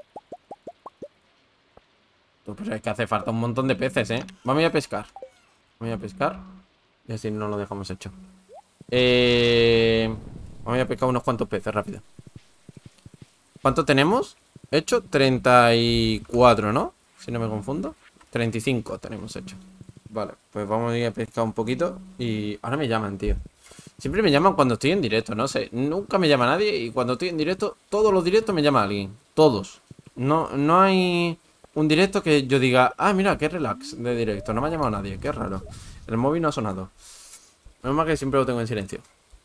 Pues es que hace falta un montón de peces, ¿eh? Vamos a ir a pescar. Vamos a ir a pescar. Y así no lo dejamos hecho. Eh... Vamos a ir a pescar unos cuantos peces, rápido. ¿Cuánto tenemos? Hecho treinta y cuatro, ¿no? Si no me confundo. treinta y cinco tenemos hecho. Vale, pues vamos a ir a pescar un poquito. Y ahora me llaman, tío. Siempre me llaman cuando estoy en directo, no sé. Nunca me llama nadie y cuando estoy en directo, todos los directos me llama alguien. Todos. No, no hay un directo que yo diga, ah, mira, qué relax de directo. No me ha llamado nadie, qué raro. El móvil no ha sonado. Menos mal que siempre lo tengo en silencio.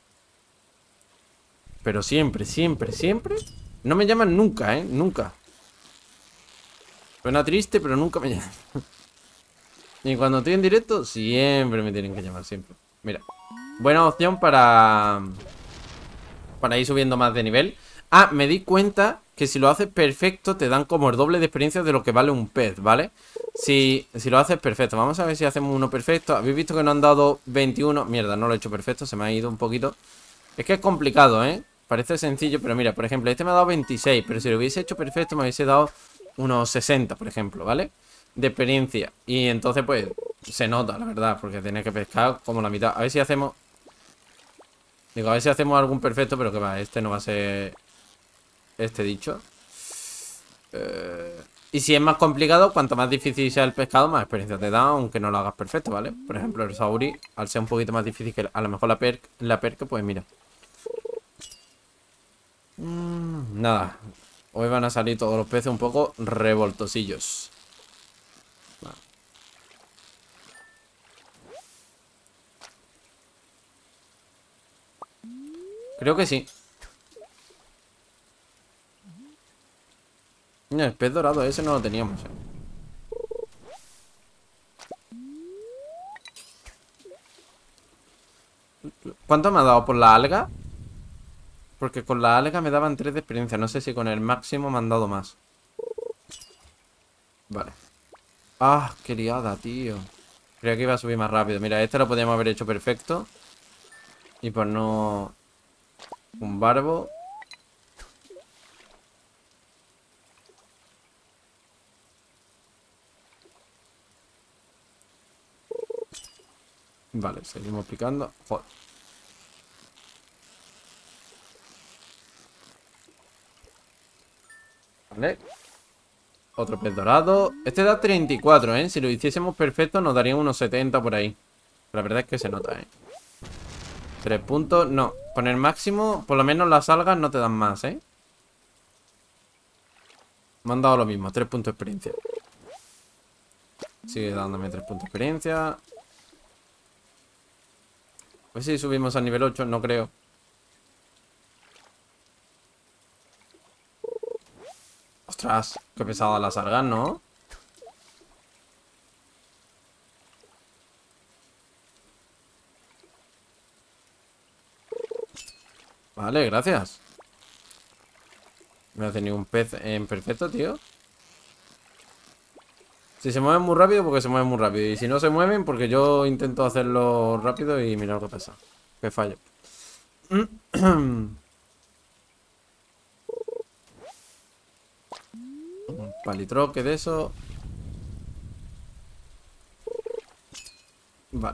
Pero siempre, siempre, siempre. No me llaman nunca, ¿eh? Nunca. Suena triste, pero nunca me llaman. Y cuando estoy en directo, siempre me tienen que llamar, siempre. Mira. Buena opción para... Para ir subiendo más de nivel. Ah, me di cuenta que si lo haces perfecto te dan como el doble de experiencia de lo que vale un pez, ¿vale? Si, si lo haces perfecto. Vamos a ver si hacemos uno perfecto. ¿Habéis visto que no han dado veintiuno? Mierda, no lo he hecho perfecto, se me ha ido un poquito. Es que es complicado, ¿eh? Parece sencillo, pero mira, por ejemplo, este me ha dado veintiséis. Pero si lo hubiese hecho perfecto me hubiese dado unos sesenta, por ejemplo, ¿vale? De experiencia. Y entonces pues se nota, la verdad, porque tenés que pescar como la mitad. A ver si hacemos... Digo, a ver si hacemos algún perfecto, pero que va, este no va a ser este dicho. Eh, y si es más complicado, cuanto más difícil sea el pescado, más experiencia te da, aunque no lo hagas perfecto, ¿vale? Por ejemplo, el sauri, al ser un poquito más difícil que a lo mejor la perca, la perca, pues mira. Mm, nada. Hoy van a salir todos los peces un poco revoltosillos. Vale. Creo que sí. Mira, el pez dorado ese no lo teníamos, eh. ¿Cuánto me ha dado por la alga? Porque con la alga me daban tres de experiencia. No sé si con el máximo me han dado más. Vale. Ah, qué liada, tío. Creía que iba a subir más rápido. Mira, este lo podíamos haber hecho perfecto. Y por no... Un barbo. Vale, seguimos picando. Joder. Vale. Otro pez dorado. Este da treinta y cuatro, ¿eh? Si lo hiciésemos perfecto nos daría unos setenta por ahí. La verdad es que se nota, ¿eh? Tres puntos. No. Con el máximo, por lo menos las algas no te dan más, ¿eh? Me han dado lo mismo. Tres puntos de experiencia. Sigue dándome tres puntos de experiencia. A ver si subimos a nivel ocho. No creo. Ostras, qué pesada las algas, ¿no? Vale, gracias. No hace ni un pez en perfecto, tío. Si se mueven muy rápido, porque se mueven muy rápido. Y si no se mueven, porque yo intento hacerlo rápido y mira lo que pasa. Que fallo. Un palitroque de eso. Vale.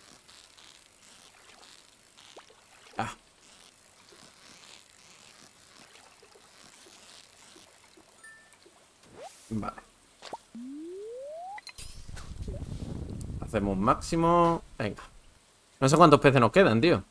Ah. Vale. Hacemos un máximo. Venga. No sé cuántos peces nos quedan, tío.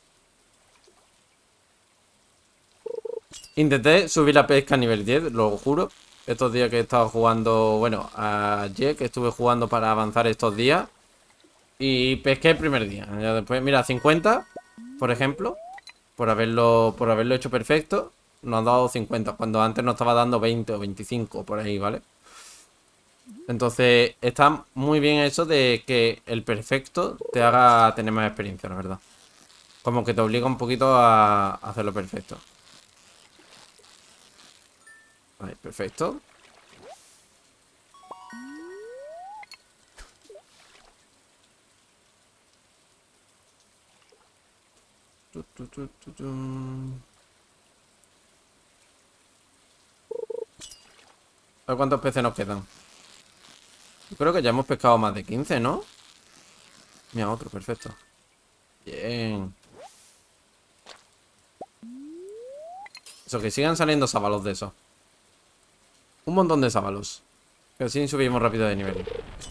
Intenté subir la pesca a nivel diez, lo juro. Estos días que he estado jugando. Bueno, ayer que estuve jugando para avanzar estos días. Y pesqué el primer día. Ya después, mira, cincuenta, por ejemplo. Por haberlo, por haberlo hecho perfecto. Nos han dado cincuenta. Cuando antes nos estaba dando veinte o veinticinco por ahí, ¿vale? Entonces, está muy bien eso de que el perfecto te haga tener más experiencia, la verdad. Como que te obliga un poquito a hacerlo perfecto. Ahí, perfecto. Tu, tu, tu, tu, tu. A ver cuántos peces nos quedan. Yo creo que ya hemos pescado más de quince, ¿no? Mira, otro, perfecto. Bien. Eso, que sigan saliendo sábalos de eso. Un montón de sábalos. Que así subimos rápido de nivel.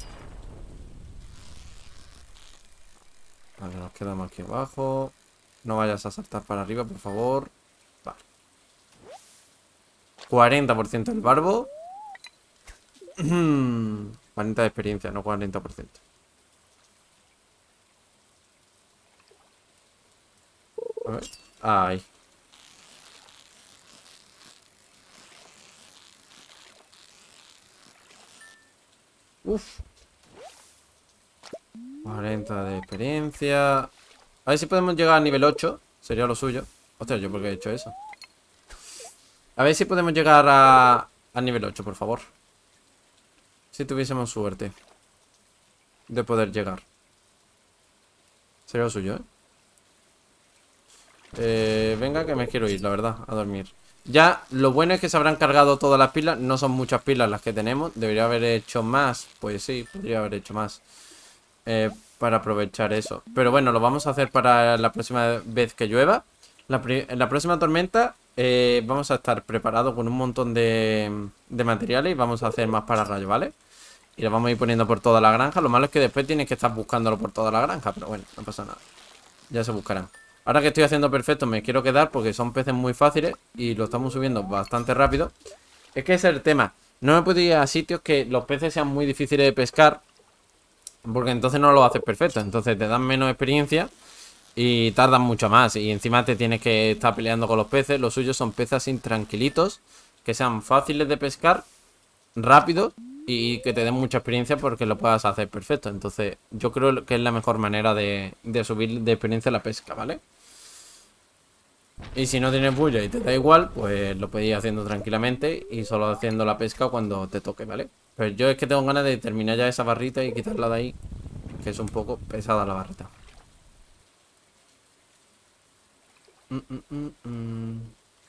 Vale, nos quedamos aquí abajo. No vayas a saltar para arriba, por favor. Vale. cuarenta por ciento el barbo. cuarenta de experiencia, no cuarenta por ciento. A ver. Ay. Uf. cuarenta de experiencia. A ver si podemos llegar a nivel ocho. Sería lo suyo. Hostia, yo porque he hecho eso. A ver si podemos llegar a, a nivel ocho, por favor. Si tuviésemos suerte de poder llegar. Sería lo suyo, ¿eh? Eh, venga, que me quiero ir, la verdad, a dormir. Ya, lo bueno es que se habrán cargado todas las pilas. No son muchas pilas las que tenemos. Debería haber hecho más. Pues sí, podría haber hecho más. Eh, para aprovechar eso. Pero bueno, lo vamos a hacer para la próxima vez que llueva. La, en la próxima tormenta eh, vamos a estar preparados con un montón de, de materiales. Y vamos a hacer más pararrayos, ¿vale? Y lo vamos a ir poniendo por toda la granja. Lo malo es que después tienes que estar buscándolo por toda la granja. Pero bueno, no pasa nada. Ya se buscarán. Ahora que estoy haciendo perfecto me quiero quedar porque son peces muy fáciles y lo estamos subiendo bastante rápido. Es que ese es el tema. No me puedo ir a sitios que los peces sean muy difíciles de pescar, porque entonces no lo haces perfecto. Entonces te dan menos experiencia y tardan mucho más. Y encima te tienes que estar peleando con los peces. Los suyos son peces así tranquilitos, que sean fáciles de pescar, rápidos y que te den mucha experiencia porque lo puedas hacer perfecto. Entonces yo creo que es la mejor manera de, de subir de experiencia la pesca, ¿vale? Y si no tienes bulla y te da igual, pues lo puedes ir haciendo tranquilamente y solo haciendo la pesca cuando te toque, ¿vale? Pero yo es que tengo ganas de terminar ya esa barrita y quitarla de ahí, que es un poco pesada la barrita. Mm, mm, mm, mm.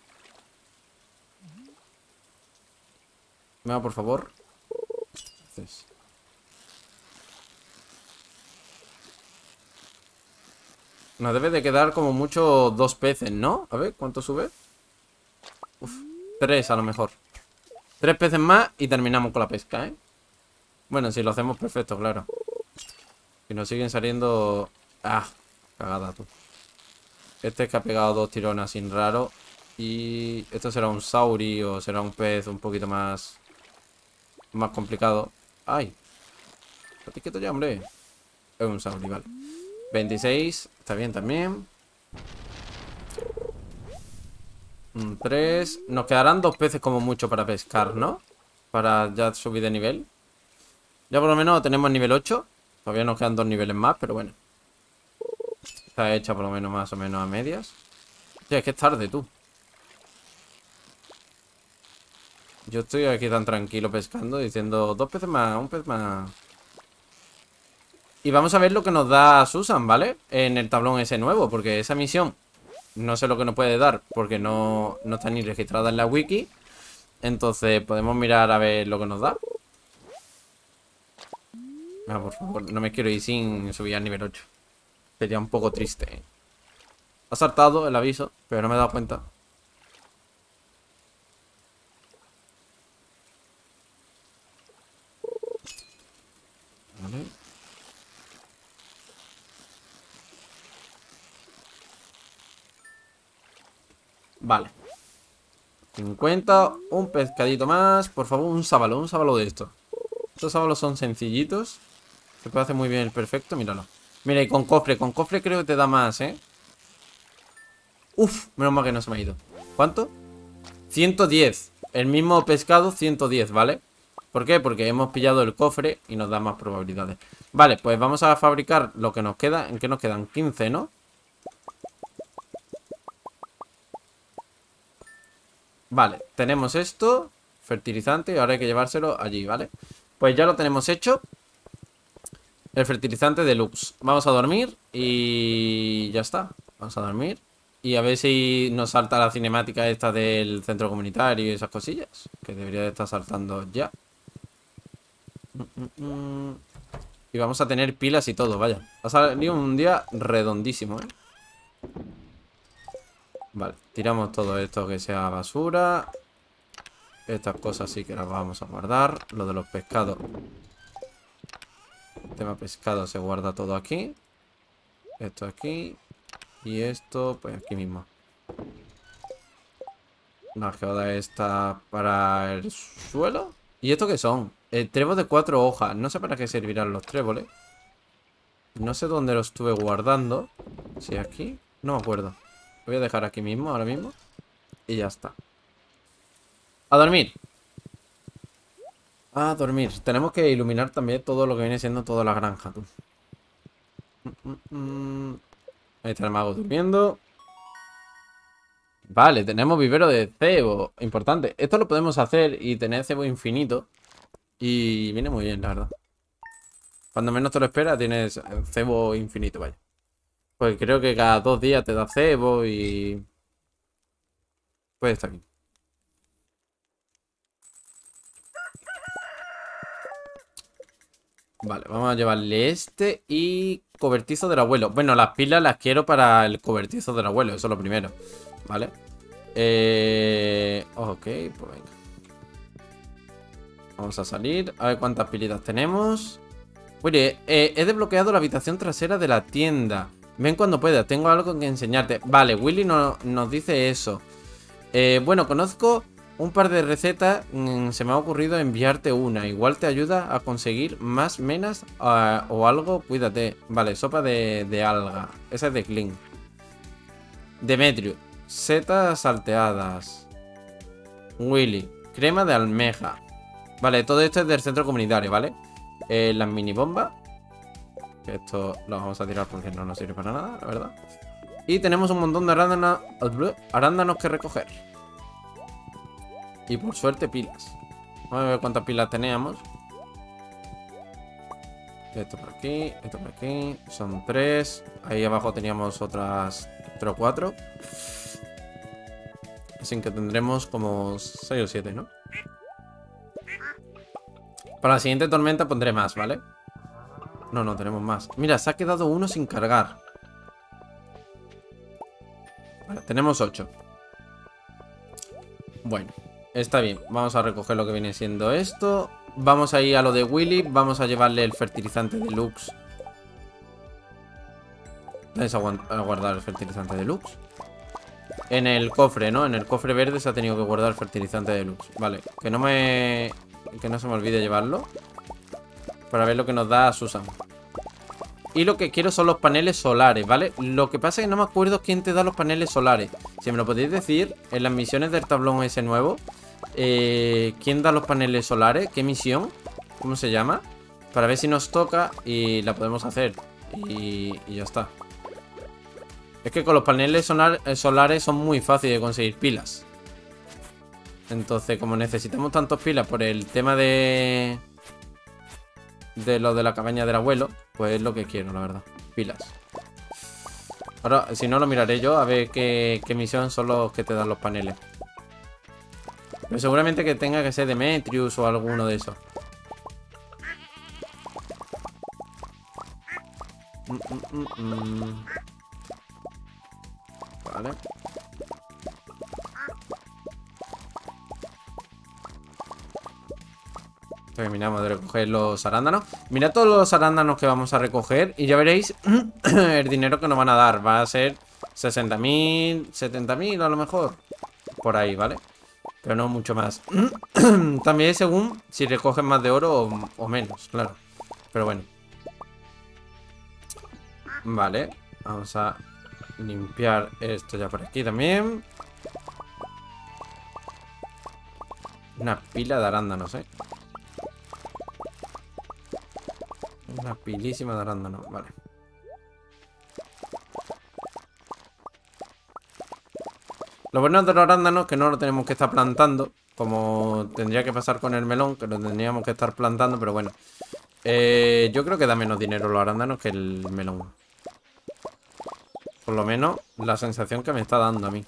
Me va, por favor. Entonces. Nos debe de quedar como mucho dos peces, ¿no? A ver, ¿cuánto sube? Uf, tres a lo mejor. Tres peces más y terminamos con la pesca, ¿eh? Bueno, si lo hacemos perfecto, claro. Y nos siguen saliendo... Ah, cagada tú. Este es que ha pegado dos tirones así raro. Y esto será un sauri o será un pez un poquito más... Más complicado. ¡Ay! Estate quieto ya, hombre. Es un sauri, vale. veintiséis, está bien también. Un tres. Nos quedarán dos peces como mucho para pescar, ¿no? Para ya subir de nivel. Ya por lo menos tenemos nivel ocho. Todavía nos quedan dos niveles más, pero bueno. Está hecha por lo menos más o menos a medias. Tío, es que es tarde, tú. Yo estoy aquí tan tranquilo pescando, diciendo dos peces más, un pez más. Y vamos a ver lo que nos da Susan, ¿vale? En el tablón ese nuevo, porque esa misión no sé lo que nos puede dar, porque no, no está ni registrada en la wiki. Entonces podemos mirar a ver lo que nos da. Ah, por favor, no me quiero ir sin subir al nivel ocho. Sería un poco triste, ¿eh? Ha saltado el aviso, pero no me he dado cuenta. Vale. Vale. cincuenta. Un pescadito más. Por favor, un sábalo, un sábalo de esto. Estos sábalos son sencillitos. Se puede hacer muy bien el perfecto, míralo. Mira, y con cofre, con cofre creo que te da más, ¿eh? Uf, menos mal que no se me ha ido. ¿Cuánto? ciento diez. El mismo pescado, ciento diez, ¿vale? ¿Por qué? Porque hemos pillado el cofre y nos da más probabilidades. Vale, pues vamos a fabricar lo que nos queda. ¿En qué nos quedan? quince, ¿no? Vale, tenemos esto. Fertilizante, y ahora hay que llevárselo allí, ¿vale? Pues ya lo tenemos hecho. El fertilizante deluxe. Vamos a dormir y ya está. Vamos a dormir. Y a ver si nos salta la cinemática esta del centro comunitario y esas cosillas. Que debería de estar saltando ya. Y vamos a tener pilas y todo, vaya. Ha salido un día redondísimo, ¿eh? Vale, tiramos todo esto que sea basura. Estas cosas sí que las vamos a guardar. Lo de los pescados. El tema pescado se guarda todo aquí. Esto aquí. Y esto, pues aquí mismo. La geoda está para el suelo. ¿Y esto qué son? El trébol de cuatro hojas. No sé para qué servirán los tréboles. No sé dónde los estuve guardando. Si aquí. No me acuerdo. Voy a dejar aquí mismo, ahora mismo. Y ya está. A dormir. A dormir. Tenemos que iluminar también todo lo que viene siendo toda la granja, tú. Ahí está el mago durmiendo. Vale, tenemos vivero de cebo. Importante. Esto lo podemos hacer y tener cebo infinito. Y viene muy bien, la verdad. Cuando menos te lo esperas, tienes cebo infinito, vaya. Pues creo que cada dos días te da cebo y... Pues está bien. Vale, vamos a llevarle este y cobertizo del abuelo. Bueno, las pilas las quiero para el cobertizo del abuelo, eso es lo primero. Vale. Eh... Ok, pues venga. Vamos a salir, a ver cuántas pilitas tenemos. Oye, eh, he desbloqueado la habitación trasera de la tienda. Ven cuando puedas, tengo algo que enseñarte. Vale, Willy no, nos dice eso. Eh, bueno, conozco un par de recetas. mm, Se me ha ocurrido enviarte una. Igual te ayuda a conseguir más menas uh, o algo, cuídate. Vale, sopa de, de alga. Esa es de Clean. Demetrio, setas salteadas. Willy, crema de almeja. Vale, todo esto es del centro comunitario, ¿vale? Eh, las mini bombas. Que esto lo vamos a tirar porque no nos sirve para nada, la verdad. Y tenemos un montón de arándanos, arándanos que recoger. Y por suerte pilas. Vamos a ver cuántas pilas teníamos. Esto por aquí, esto por aquí. Son tres. Ahí abajo teníamos otras tres o cuatro. Así que tendremos como seis o siete, ¿no? Para la siguiente tormenta pondré más, ¿vale? No, no, tenemos más. Mira, se ha quedado uno sin cargar. Vale, tenemos ocho. Bueno, está bien. Vamos a recoger lo que viene siendo esto. Vamos a ir a lo de Willy. Vamos a llevarle el fertilizante deluxe. Vamos a guardar el fertilizante deluxe. En el cofre, ¿no? En el cofre verde se ha tenido que guardar el fertilizante deluxe. Vale, que no me... Que no se me olvide llevarlo. Para ver lo que nos da Susan. Y lo que quiero son los paneles solares, ¿vale? Lo que pasa es que no me acuerdo quién te da los paneles solares. Si me lo podéis decir en las misiones del tablón ese nuevo. Eh, ¿Quién da los paneles solares? ¿Qué misión? ¿Cómo se llama? Para ver si nos toca y la podemos hacer. Y, y ya está. Es que con los paneles solar, solares son muy fáciles de conseguir pilas. Entonces, como necesitamos tantas pilas por el tema de... De lo de la cabaña del abuelo, pues es lo que quiero, la verdad. Pilas. Ahora, si no, lo miraré yo a ver qué, qué misión son los que te dan los paneles. Pero seguramente que tenga que ser Demetrius o alguno de esos. Mm, mm, mm, mm. Vale. Terminamos de recoger los arándanos. Mirad todos los arándanos que vamos a recoger y ya veréis el dinero que nos van a dar. Va a ser sesenta mil, setenta mil a lo mejor. Por ahí, ¿vale? Pero no mucho más. También según si recogen más de oro o, o menos, claro. Pero bueno. Vale. Vamos a limpiar esto ya por aquí también. Una pila de arándanos, ¿eh? Una pilísima de arándanos, vale. Lo bueno de los arándanos es que no lo tenemos que estar plantando, como tendría que pasar con el melón, que lo tendríamos que estar plantando, pero bueno. Eh, yo creo que da menos dinero los arándanos que el melón. Por lo menos la sensación que me está dando a mí.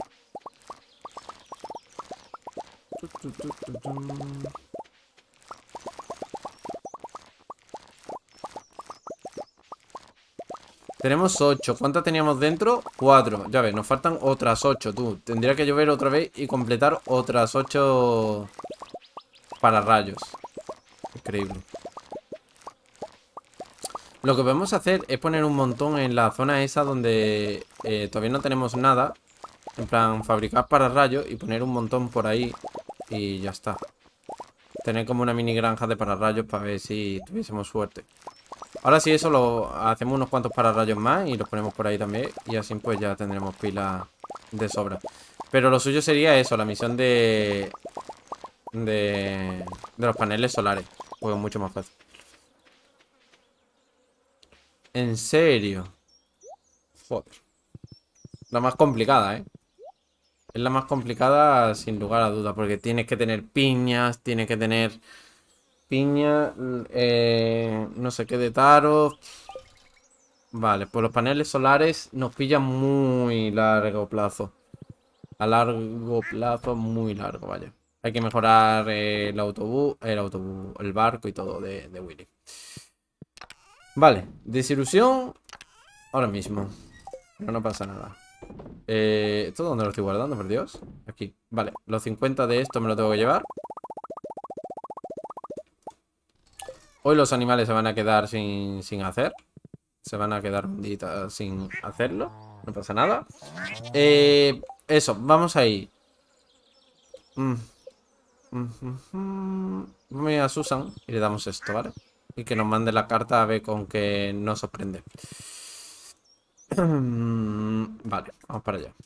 Tenemos ocho. ¿Cuántas teníamos dentro? cuatro. Ya ves, nos faltan otras ocho, tú. Tendría que llover otra vez y completar otras ocho pararrayos. Increíble. Lo que podemos hacer es poner un montón en la zona esa donde eh, todavía no tenemos nada. En plan, fabricar pararrayos y poner un montón por ahí. Y ya está. Tener como una mini granja de pararrayos para ver si tuviésemos suerte. Ahora sí, eso lo hacemos unos cuantos pararrayos más y los ponemos por ahí también. Y así pues ya tendremos pila de sobra. Pero lo suyo sería eso, la misión de... De, de los paneles solares. Pues es mucho más fácil. En serio. Joder. La más complicada, ¿eh? Es la más complicada sin lugar a dudas. Porque tienes que tener piñas, tienes que tener... Piña, eh, no sé qué de taro. Vale, pues los paneles solares nos pillan muy largo plazo. A largo plazo, muy largo, vaya. Hay que mejorar eh, el autobús, el autobús, el barco y todo de, de Willy. Vale, desilusión ahora mismo. Pero no pasa nada. Eh, ¿Esto dónde lo estoy guardando, por Dios? Aquí, vale, los cincuenta de esto me lo tengo que llevar. Hoy los animales se van a quedar sin, sin hacer. Se van a quedar un día sin hacerlo. No pasa nada. Eh, eso, vamos ahí. Mm. Mm, mm, mm. Vamos a ir a Susan y le damos esto, ¿vale? Y que nos mande la carta a ver con qué nos sorprende. Vale, vamos para allá.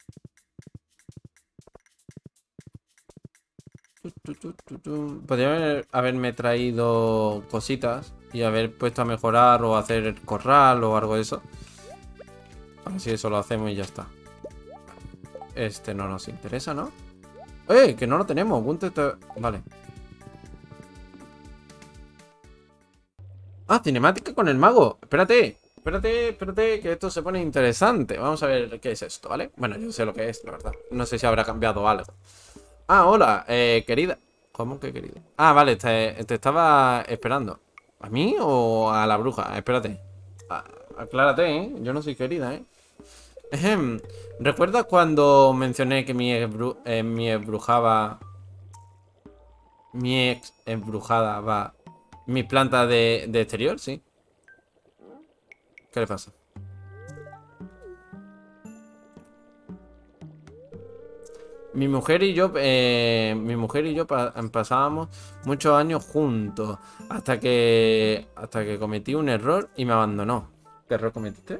Podría haberme traído cositas y haber puesto a mejorar o hacer el corral o algo de eso. Así eso lo hacemos y ya está. Este no nos interesa, ¿no? ¡Eh! Que no lo tenemos. Vale. Ah, cinemática con el mago. Espérate, espérate, espérate, que esto se pone interesante. Vamos a ver qué es esto, ¿vale? Bueno, yo sé lo que es, la verdad. No sé si habrá cambiado algo. Ah, hola, eh, querida. ¿Cómo que querida? Ah, vale, te, te estaba esperando. ¿A mí o a la bruja? Espérate. Ah, aclárate, ¿eh? Yo no soy querida, ¿eh? Ejem. ¿Recuerdas cuando mencioné que mi ex, bru- eh, mi ex brujaba... Mi ex embrujada va... Mi planta de, de exterior? Sí. ¿Qué le pasa? Mi mujer y yo, eh, mi mujer y yo pa- pasábamos muchos años juntos hasta que, hasta que cometí un error y me abandonó. ¿Qué error cometiste?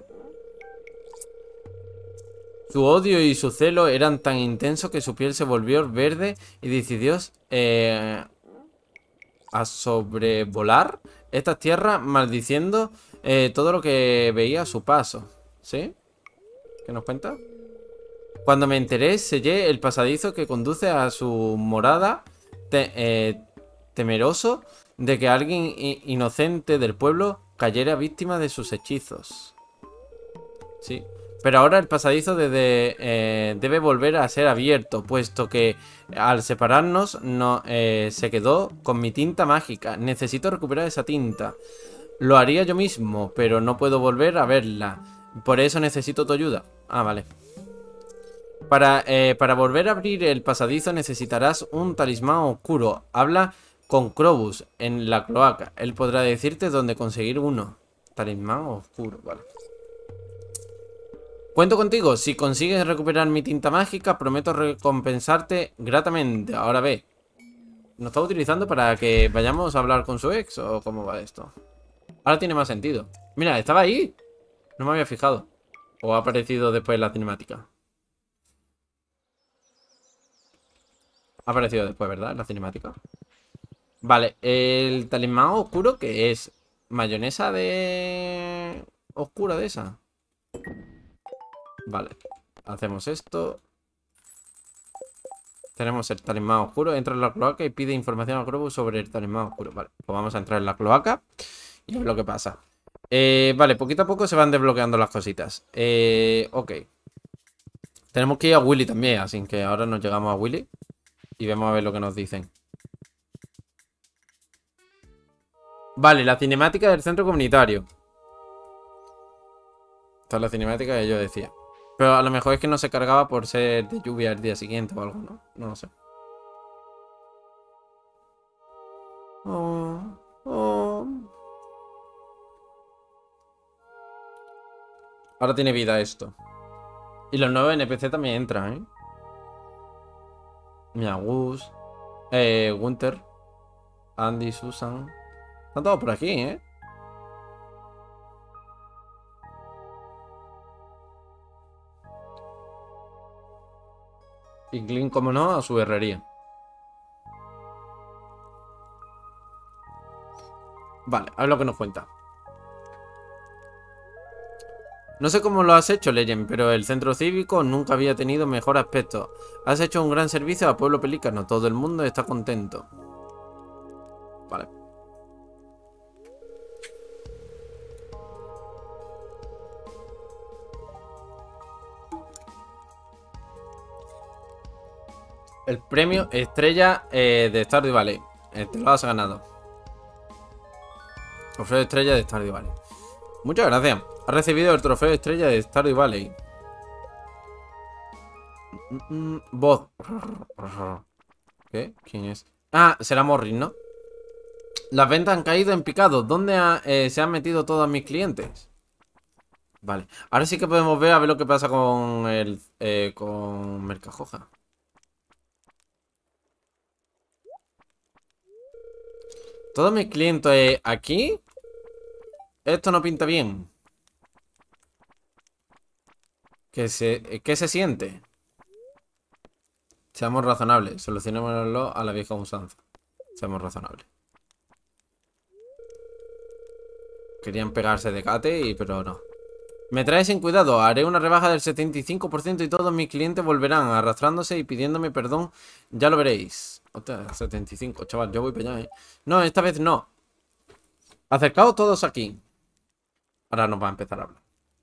Su odio y su celo eran tan intensos que su piel se volvió verde y decidió eh, a sobrevolar estas tierras maldiciendo eh, todo lo que veía a su paso. ¿Sí? ¿Qué nos cuenta? Cuando me enteré, sellé el pasadizo que conduce a su morada, te- eh, temeroso de que alguien inocente del pueblo cayera víctima de sus hechizos. Sí. Pero ahora el pasadizo debe, eh, debe volver a ser abierto, puesto que al separarnos no, eh, se quedó con mi tinta mágica. Necesito recuperar esa tinta. Lo haría yo mismo, pero no puedo volver a verla. Por eso necesito tu ayuda. Ah, vale. Para, eh, para volver a abrir el pasadizo necesitarás un talismán oscuro. Habla con Krobus en la cloaca. Él podrá decirte dónde conseguir uno. Talismán oscuro, vale. Cuento contigo. Si consigues recuperar mi tinta mágica, prometo recompensarte gratamente. Ahora ve. ¿Nos está utilizando para que vayamos a hablar con su ex o cómo va esto? Ahora tiene más sentido. Mira, estaba ahí. No me había fijado. O ha aparecido después la cinemática. Ha aparecido después, ¿verdad? La cinemática. Vale, el talismán oscuro que es mayonesa de... oscura de esa. Vale, hacemos esto. Tenemos el talismán oscuro, entra en la cloaca y pide información a Crobus sobre el talismán oscuro. Vale, pues vamos a entrar en la cloaca y a ver lo que pasa. Eh, vale, poquito a poco se van desbloqueando las cositas. Eh, ok. Tenemos que ir a Willy también, así que ahora nos llegamos a Willy y vemos a ver lo que nos dicen. Vale, la cinemática del centro comunitario. Esta es la cinemática que yo decía. Pero a lo mejor es que no se cargaba por ser de lluvia el día siguiente o algo, ¿no? No lo sé. Oh, oh. Ahora tiene vida esto. Y los nuevos N P C también entran, ¿eh? Mira, Gus, eh, Gunther, Andy, Susan. Están todos por aquí, ¿eh? Y Glyn, como no, a su herrería. Vale, a ver lo que nos cuenta. No sé cómo lo has hecho, Legend, pero el centro cívico nunca había tenido mejor aspecto. Has hecho un gran servicio a Pueblo Pelícano. Todo el mundo está contento. Vale. El premio estrella eh, de Stardew Valley. Eh, te lo has ganado. Trofeo estrella de Stardew Valley. Muchas gracias. Has recibido el trofeo estrella de Stardew Valley. Mm, mm, voz. ¿Qué? ¿Quién es? Ah, será Morris, ¿no? Las ventas han caído en picado. ¿Dónde ha- eh, se han metido todos mis clientes? Vale. Ahora sí que podemos ver a ver lo que pasa con el... Eh, con Mercajoja. Todos mis clientes aquí. Esto no pinta bien. ¿Qué se, ¿qué se siente? Seamos razonables. Solucionémoslo a la vieja usanza. Seamos razonables. Querían pegarse de cate, y, pero no. Me trae sin cuidado. Haré una rebaja del setenta y cinco por ciento y todos mis clientes volverán arrastrándose y pidiéndome perdón. Ya lo veréis. Hostia, setenta y cinco, chaval. Yo voy para allá, ¿eh? No, esta vez no. Acercaos todos aquí. Ahora nos va a empezar a hablar.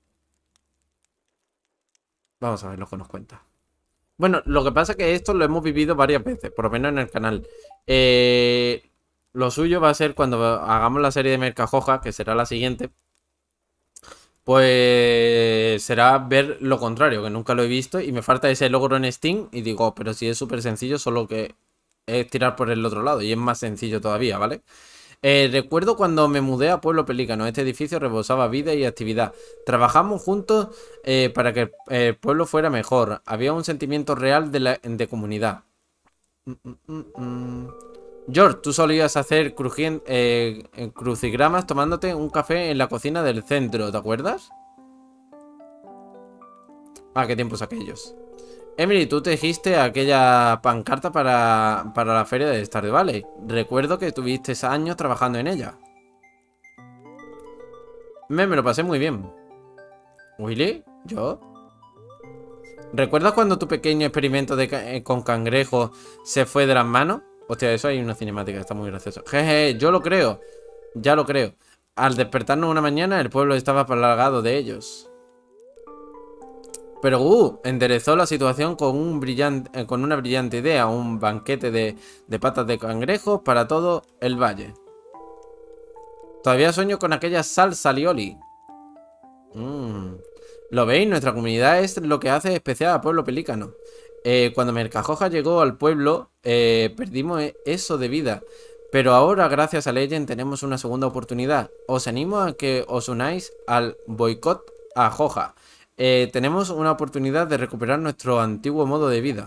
Vamos a ver lo que nos cuenta. Bueno, lo que pasa es que esto lo hemos vivido varias veces, por lo menos en el canal. Eh, lo suyo va a ser cuando hagamos la serie de Mercajoja, que será la siguiente. Pues será ver lo contrario, que nunca lo he visto y me falta ese logro en Steam y digo, oh, pero si es súper sencillo, solo que es tirar por el otro lado y es más sencillo todavía, ¿vale? Eh, recuerdo cuando me mudé a Pueblo Pelícano, este edificio rebosaba vida y actividad. Trabajamos juntos eh, para que el pueblo fuera mejor. Había un sentimiento real de, la, de comunidad. Mm, mm, mm, mm. George, tú solías hacer crujien, eh, crucigramas tomándote un café en la cocina del centro, ¿te acuerdas? Ah, qué tiempos aquellos. Emily, tú tejiste aquella pancarta para, para la feria de Stardew Valley. Recuerdo que tuviste años trabajando en ella. Me, me lo pasé muy bien. ¿Willy? ¿Yo? ¿Recuerdas cuando tu pequeño experimento de ca eh, con cangrejo se fue de las manos? Hostia, eso hay una cinemática, está muy gracioso. Jeje, yo lo creo. Ya lo creo. Al despertarnos una mañana, el pueblo estaba plagado de ellos. Pero uh, enderezó la situación con, un brillante, eh, con una brillante idea. Un banquete de, de patas de cangrejo para todo el valle. Todavía sueño con aquella salsa lioli. Mmm... ¿Lo veis? Nuestra comunidad es lo que hace especial a Pueblo Pelícano. Eh, cuando Mercajoja llegó al pueblo, eh, perdimos eso de vida. Pero ahora, gracias a Legend, tenemos una segunda oportunidad. Os animo a que os unáis al boicot a Joja. Eh, tenemos una oportunidad de recuperar nuestro antiguo modo de vida.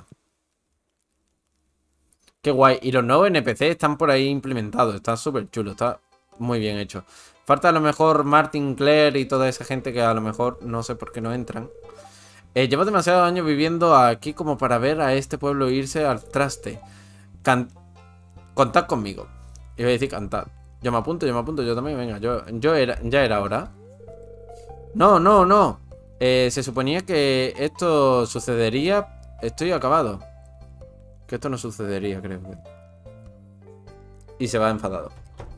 Qué guay. Y los nuevos N P C están por ahí implementados. Está súper chulo. Está muy bien hecho. Falta a lo mejor Martin, Claire y toda esa gente que a lo mejor no sé por qué no entran. Eh, llevo demasiados años viviendo aquí como para ver a este pueblo irse al traste. Can Contad conmigo. Iba a decir cantad. Yo me apunto, yo me apunto, yo también. Venga, yo, yo era, ya era hora. No, no, no. Eh, se suponía que esto sucedería. Estoy acabado. Que esto no sucedería, creo. Y se va enfadado.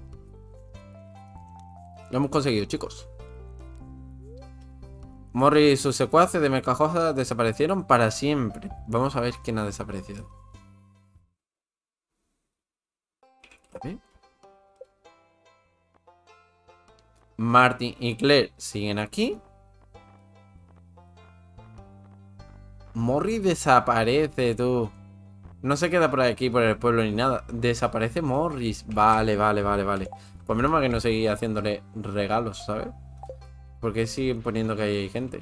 Lo hemos conseguido, chicos. Morri y sus secuaces de Mercajoja desaparecieron para siempre. Vamos a ver quién ha desaparecido. A ver. Martin y Claire siguen aquí. Morri desaparece, tú. No se queda por aquí, por el pueblo ni nada. Desaparece Morris. Vale, vale, vale, vale. Pues menos mal que no seguí haciéndole regalos, ¿sabes? Porque siguen poniendo que hay gente.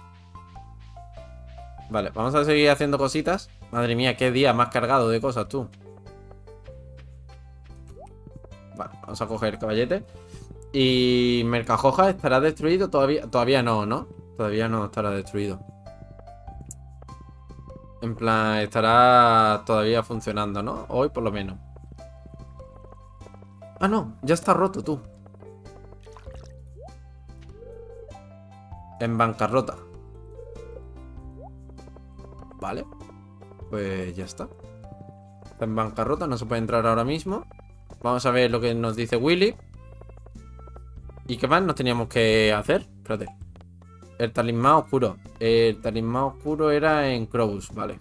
Vale, vamos a seguir haciendo cositas. Madre mía, qué día más cargado de cosas, tú. Vale, vamos a coger el caballete. Y Mercajoja estará destruido todavía. Todavía no, ¿no? Todavía no estará destruido. En plan, estará todavía funcionando, ¿no? Hoy por lo menos. Ah, no, ya está roto, tú. En bancarrota. Vale. Pues ya está. Está en bancarrota, no se puede entrar ahora mismo. Vamos a ver lo que nos dice Willy. ¿Y qué más nos teníamos que hacer? Espérate. El talismán oscuro. El talismán oscuro era en Krobus, vale.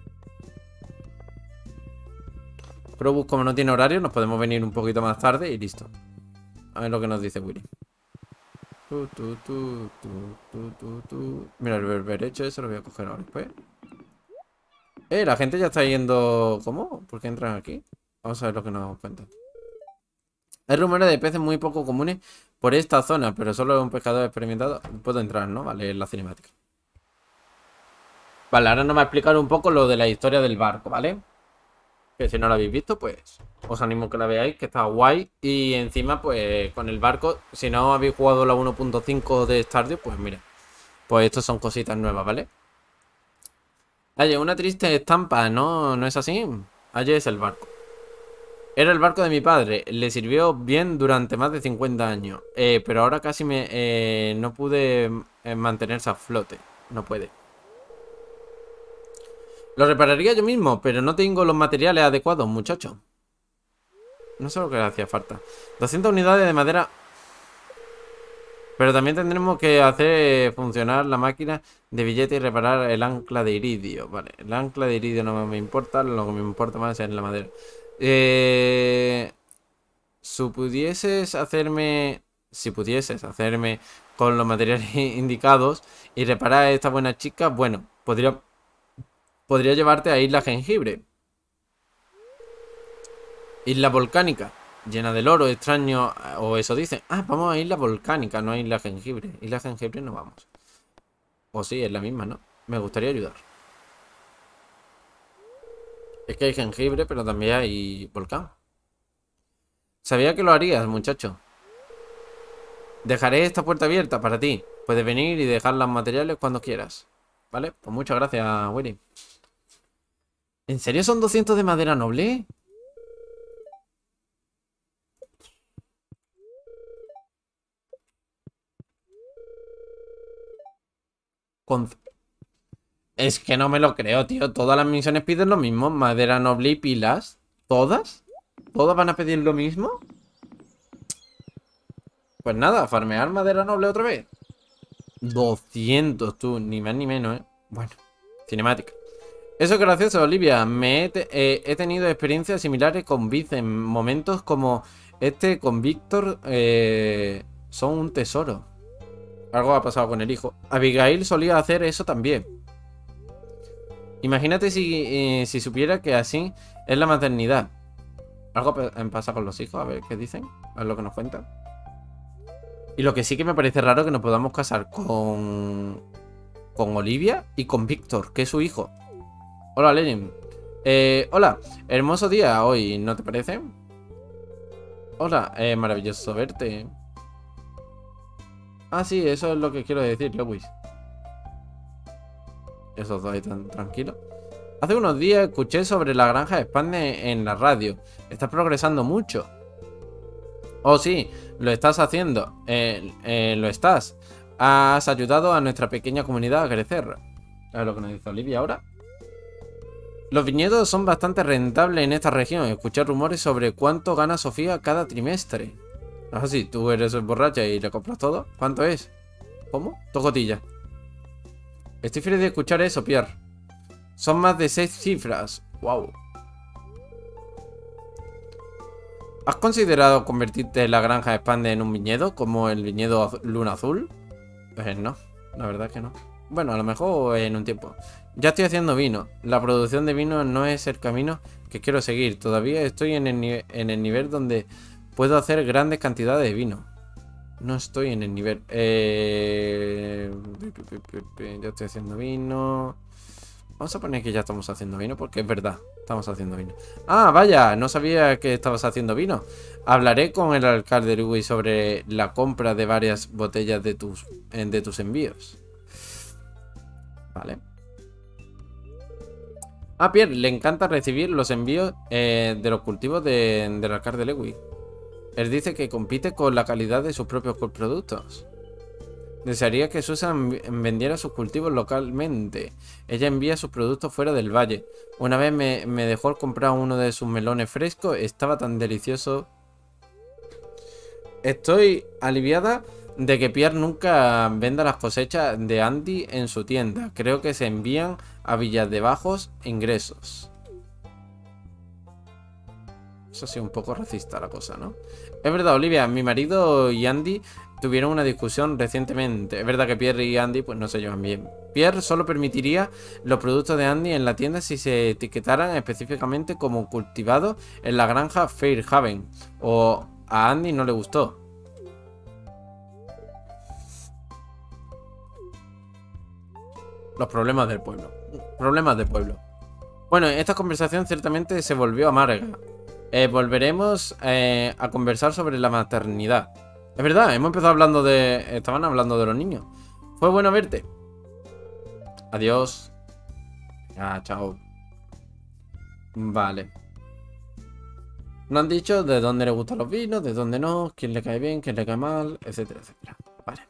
Krobus, como no tiene horario, nos podemos venir un poquito más tarde y listo. A ver lo que nos dice Willy. Tu, tu, tu, tu, tu, tu, tu. Mira, el berberecho ese lo voy a coger ahora después. Eh, la gente ya está yendo... ¿Cómo? ¿Por qué entran aquí? Vamos a ver lo que nos cuentan. Hay rumores de peces muy poco comunes por esta zona, pero solo un pescador experimentado. Puedo entrar, ¿no? Vale, en la cinemática. Vale, ahora nos va a explicar un poco lo de la historia del barco, ¿vale? Que si no lo habéis visto, pues os animo a que la veáis, que está guay. Y encima, pues con el barco, si no habéis jugado la uno punto cinco de Stardew, pues mira. Pues estos son cositas nuevas, ¿vale? Oye, una triste estampa, ¿no? ¿No es así? Allí es el barco. Era el barco de mi padre. Le sirvió bien durante más de cincuenta años. Eh, pero ahora casi me eh, no pude eh, mantenerse a flote. No puede. Lo repararía yo mismo, pero no tengo los materiales adecuados, muchacho. No sé lo que le hacía falta. doscientas unidades de madera. Pero también tendremos que hacer funcionar la máquina de billete y reparar el ancla de iridio. Vale, el ancla de iridio no me importa. Lo que me importa más es la madera. Eh... Si pudieses hacerme... Si pudieses hacerme con los materiales indicados y reparar a esta buena chica, bueno, podría... Podría llevarte a Isla Jengibre. Isla volcánica, llena de oro extraño, o eso dicen. Ah, vamos a Isla volcánica, no a Isla Jengibre. Isla Jengibre no vamos. O sí, es la misma, ¿no? Me gustaría ayudar. Es que hay jengibre, pero también hay volcán. Sabía que lo harías, muchacho. Dejaré esta puerta abierta para ti. Puedes venir y dejar los materiales cuando quieras. ¿Vale? Pues muchas gracias, Willy. ¿En serio son doscientos de madera noble? Con... Es que no me lo creo, tío. Todas las misiones piden lo mismo. Madera noble y pilas. ¿Todas? ¿Todas van a pedir lo mismo? Pues nada, farmear madera noble otra vez. doscientos, tú. Ni más ni menos, ¿eh? Bueno, cinemática. Eso es gracioso, Olivia. Me he, te eh, he tenido experiencias similares con Biz en momentos como este con Víctor. Eh, son un tesoro. Algo ha pasado con el hijo. Abigail solía hacer eso también. Imagínate si, eh, si supiera que así es la maternidad. Algo pasa con los hijos, a ver qué dicen. A ver lo que nos cuentan. Y lo que sí que me parece raro que nos podamos casar con... Con Olivia y con Víctor, que es su hijo. Hola, Lenin. Eh, hola, hermoso día hoy, ¿no te parece? Hola, eh, maravilloso verte. Ah, sí, eso es lo que quiero decir, Lewis. Esos dos ahí tan tranquilos. Hace unos días escuché sobre la granja de Expande en la radio. Estás progresando mucho. Oh, sí, lo estás haciendo. Eh, eh, lo estás. Has ayudado a nuestra pequeña comunidad a crecer. A ver lo que nos dice Olivia ahora. Los viñedos son bastante rentables en esta región. Escuché rumores sobre cuánto gana Sofía cada trimestre. Ah, sí, tú eres borracha y le compras todo. ¿Cuánto es? ¿Cómo? Tocotilla. Estoy feliz de escuchar eso, Pierre. Son más de seis cifras. Wow. ¿Has considerado convertirte en la granja de Expande en un viñedo? Como el viñedo Luna Azul. Pues no, la verdad que no. Bueno, a lo mejor en un tiempo. Ya estoy haciendo vino. La producción de vino no es el camino que quiero seguir. Todavía estoy en el, en el nivel donde puedo hacer grandes cantidades de vino. No estoy en el nivel. Eh... Ya estoy haciendo vino. Vamos a poner que ya estamos haciendo vino porque es verdad. Estamos haciendo vino. Ah, vaya, no sabía que estabas haciendo vino. Hablaré con el alcalde Luis sobre la compra de varias botellas de tus, de tus envíos. Vale. Ah, Pierre, le encanta recibir los envíos eh, de los cultivos de, del alcalde Lewis. Él dice que compite con la calidad de sus propios productos. Desearía que Susan vendiera sus cultivos localmente. Ella envía sus productos fuera del valle. Una vez me, me dejó comprar uno de sus melones frescos. Estaba tan delicioso. Estoy aliviada de que Pierre nunca venda las cosechas de Andy en su tienda. Creo que se envían a villas de bajos ingresos. Eso ha sido un poco racista la cosa, ¿no? Es verdad, Olivia, mi marido y Andy tuvieron una discusión recientemente. Es verdad que Pierre y Andy pues no se llevan bien. Pierre solo permitiría los productos de Andy en la tienda si se etiquetaran específicamente como cultivados en la granja Fairhaven. O a Andy no le gustó. Los problemas del pueblo. Problemas del pueblo. Bueno, esta conversación ciertamente se volvió amarga. Eh, volveremos eh, a conversar sobre la maternidad. Es verdad, hemos empezado hablando de... Estaban hablando de los niños. Fue bueno verte. Adiós. Ah, chao. Vale. Nos han dicho de dónde le gustan los vinos, de dónde no, quién le cae bien, quién le cae mal, etcétera, etcétera. Vale.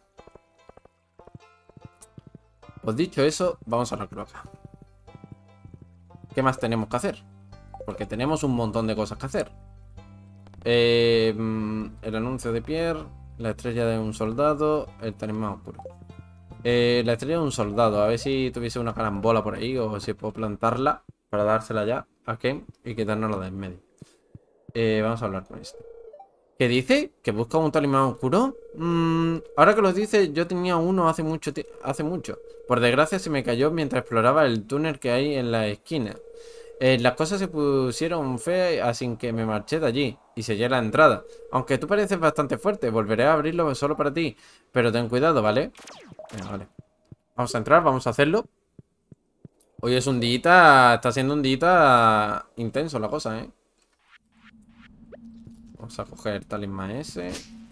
Pues dicho eso, vamos a la cloaca. ¿Qué más tenemos que hacer? Porque tenemos un montón de cosas que hacer. Eh, mm, el anuncio de Pierre. La estrella de un soldado. El talismán oscuro. Eh, la estrella de un soldado. A ver si tuviese una carambola por ahí. O si puedo plantarla. Para dársela ya a Ken. Y quitárnosla de en medio. Eh, vamos a hablar con este. ¿Qué dice? ¿Que busca un talismán oscuro? Mm, ahora que lo dice, yo tenía uno hace mucho hace mucho. Por desgracia se me cayó mientras exploraba el túnel que hay en la esquina. Eh, las cosas se pusieron feas, así que me marché de allí y sellé la entrada. Aunque tú pareces bastante fuerte, volveré a abrirlo solo para ti. Pero ten cuidado, ¿vale? Venga, vale. Vamos a entrar, vamos a hacerlo. Hoy es un día, está siendo un día intenso la cosa, ¿eh? Vamos a coger el talismán ese.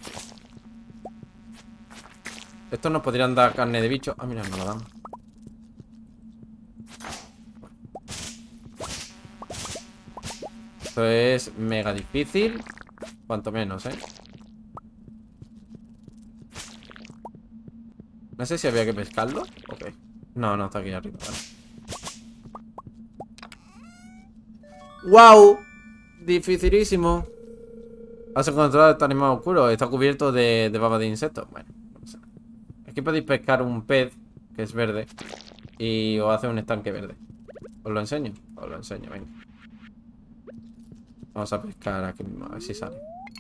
Estos nos podrían dar carne de bicho. Ah, mira, no lo dan. Esto es mega difícil. Cuanto menos, ¿eh? No sé si había que pescarlo. Ok. No, no, está aquí arriba, vale. ¡Wow! Dificilísimo. Has encontrado este animal oscuro. Está cubierto de, de baba de insectos. Bueno, no sé. Aquí podéis pescar un pez que es verde. Y os hace un estanque verde. ¿Os lo enseño? Os lo enseño, venga. Vamos a pescar aquí mismo, a ver si sale.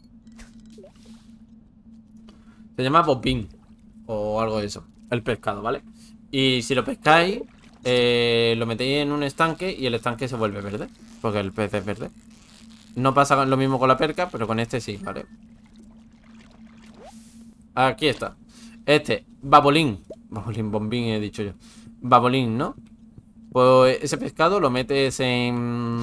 Se llama bobín. O algo de eso. El pescado, ¿vale? Y si lo pescáis, eh, lo metéis en un estanque y el estanque se vuelve verde. Porque el pez es verde. No pasa lo mismo con la perca, pero con este sí, ¿vale? Aquí está. Este, babolín. Babolín, bombín he dicho yo. Babolín, ¿no? Pues ese pescado lo metes en...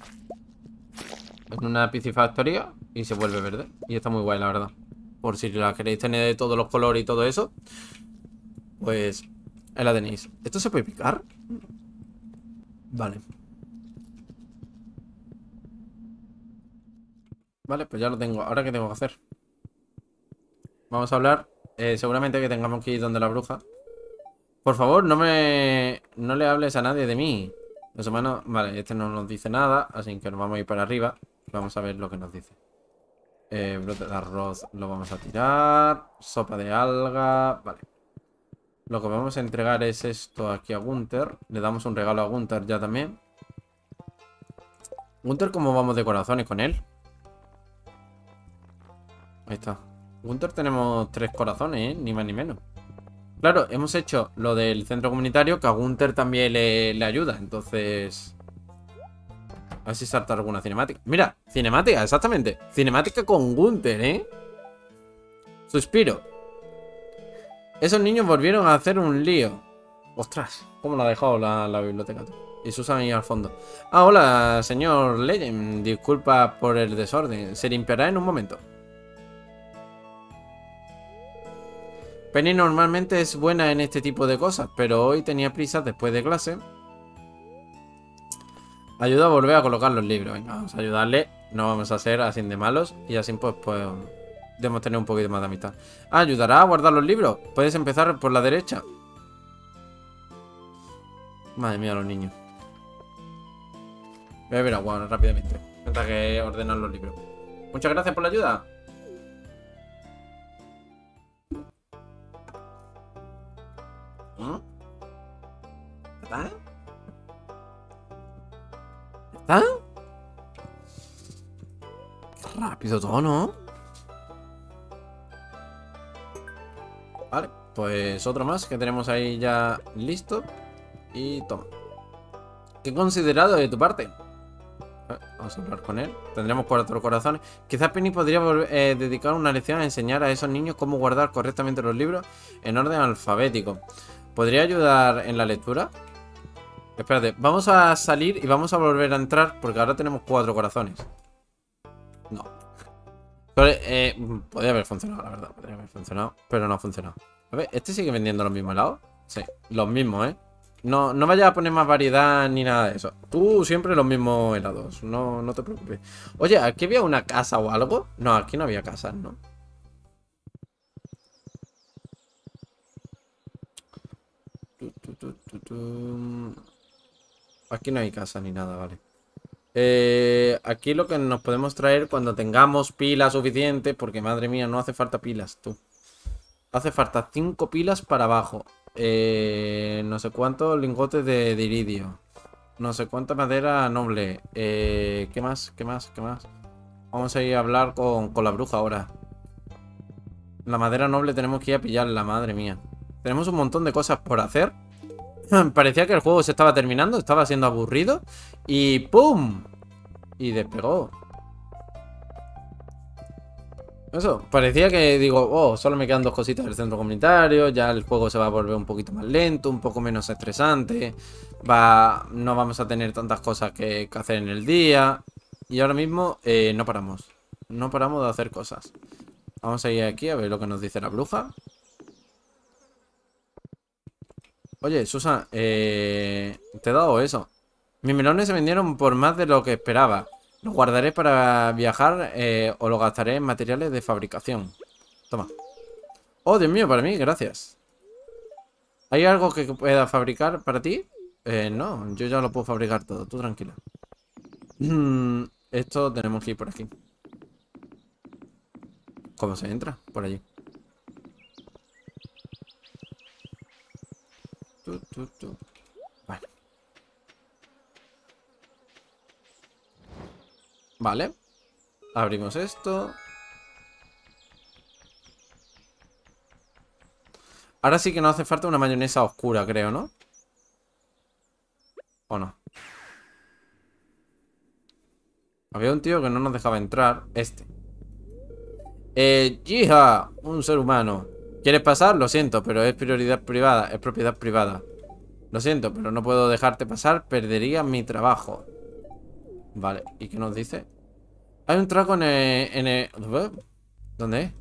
En una piscifactoría y se vuelve verde. Y está muy guay, la verdad. Por si la queréis tener de todos los colores y todo eso, pues ahí la tenéis. ¿Esto se puede picar? Vale. Vale, pues ya lo tengo. ¿Ahora qué tengo que hacer? Vamos a hablar. Eh, seguramente que tengamos que ir donde la bruja. Por favor, no me... No le hables a nadie de mí. Los humanos... Vale, este no nos dice nada, así que nos vamos a ir para arriba. Vamos a ver lo que nos dice. Eh, brote de arroz lo vamos a tirar. Sopa de alga... Vale. Lo que vamos a entregar es esto aquí a Gunther. Le damos un regalo a Gunther ya también. Gunther, ¿cómo vamos de corazones con él? Ahí está. Gunther tenemos tres corazones, ¿eh? Ni más ni menos. Claro, hemos hecho lo del centro comunitario, que a Gunther también le, le ayuda. Entonces... A ver si salta alguna cinemática. Mira, cinemática, exactamente. Cinemática con Gunther, ¿eh? Suspiro. Esos niños volvieron a hacer un lío. Ostras, ¿cómo lo ha dejado la, la biblioteca? Y Susan ahí al fondo. Ah, hola, señor Legend. Disculpa por el desorden. Se limpiará en un momento. Penny normalmente es buena en este tipo de cosas, pero hoy tenía prisa después de clase. Ayuda a volver a colocar los libros. Venga, vamos a ayudarle. No vamos a ser así de malos. Y así pues, pues debemos tener un poquito más de amistad. Ah, ¿ayudará a guardar los libros? Puedes empezar por la derecha. Madre mía, los niños. Voy a beber agua rápidamente. Mientras que ordenan los libros. Muchas gracias por la ayuda. ¿Mm? ¿Está? ¿Está? Qué rápido todo, ¿no? Vale, pues otro más que tenemos ahí ya listo. Y toma. Qué considerado de tu parte. Vamos a hablar con él. Tendremos cuatro corazones. Quizás Penny podría volver, eh, dedicar una lección a enseñar a esos niños cómo guardar correctamente los libros en orden alfabético. ¿Podría ayudar en la lectura? Espérate, vamos a salir y vamos a volver a entrar porque ahora tenemos cuatro corazones. No. Pero, eh, podría haber funcionado, la verdad. Podría haber funcionado, pero no ha funcionado. A ver, ¿este sigue vendiendo los mismos helados? Sí, los mismos, ¿eh? No, no vayas a poner más variedad ni nada de eso. Tú siempre los mismos helados. No, no te preocupes. Oye, ¿aquí había una casa o algo? No, aquí no había casas, ¿no? Tu, tu, tu, tu, tu. Aquí no hay casa ni nada, vale. Eh, aquí lo que nos podemos traer cuando tengamos pilas suficientes, porque madre mía, no hace falta pilas, tú. Hace falta cinco pilas para abajo. Eh, no sé cuántos lingotes de, de iridio. No sé cuánta madera noble. Eh, ¿qué más? ¿Qué más? ¿Qué más? Vamos a ir a hablar con, con la bruja ahora. La madera noble tenemos que ir a pillarla, madre mía. Tenemos un montón de cosas por hacer. Parecía que el juego se estaba terminando, estaba siendo aburrido. Y ¡pum! Y despegó. Eso, parecía que digo, oh, solo me quedan dos cositas del centro comunitario. Ya el juego se va a volver un poquito más lento, un poco menos estresante. Va, no vamos a tener tantas cosas que, que hacer en el día. Y ahora mismo eh, no paramos. No paramos de hacer cosas. Vamos a ir aquí a ver lo que nos dice la bruja. Oye, Susan, eh, te he dado eso. Mis melones se vendieron por más de lo que esperaba. Los guardaré para viajar eh, o los gastaré en materiales de fabricación. Toma. Oh, Dios mío, para mí, gracias. ¿Hay algo que pueda fabricar para ti? Eh, no, yo ya lo puedo fabricar todo. Tú tranquila. Mm, esto tenemos que ir por aquí. ¿Cómo se entra? Por allí. Tu, tu, tu. Vale. Vale. Abrimos esto. Ahora sí que nos hace falta una mayonesa oscura, creo, ¿no? ¿O no? Había un tío que no nos dejaba entrar. Este. Eh, Yija, un ser humano. ¿Quieres pasar? Lo siento, pero es prioridad privada. Es propiedad privada. Lo siento, pero no puedo dejarte pasar. Perdería mi trabajo. Vale, ¿y qué nos dice? Hay un trago en el... En el... ¿Dónde es?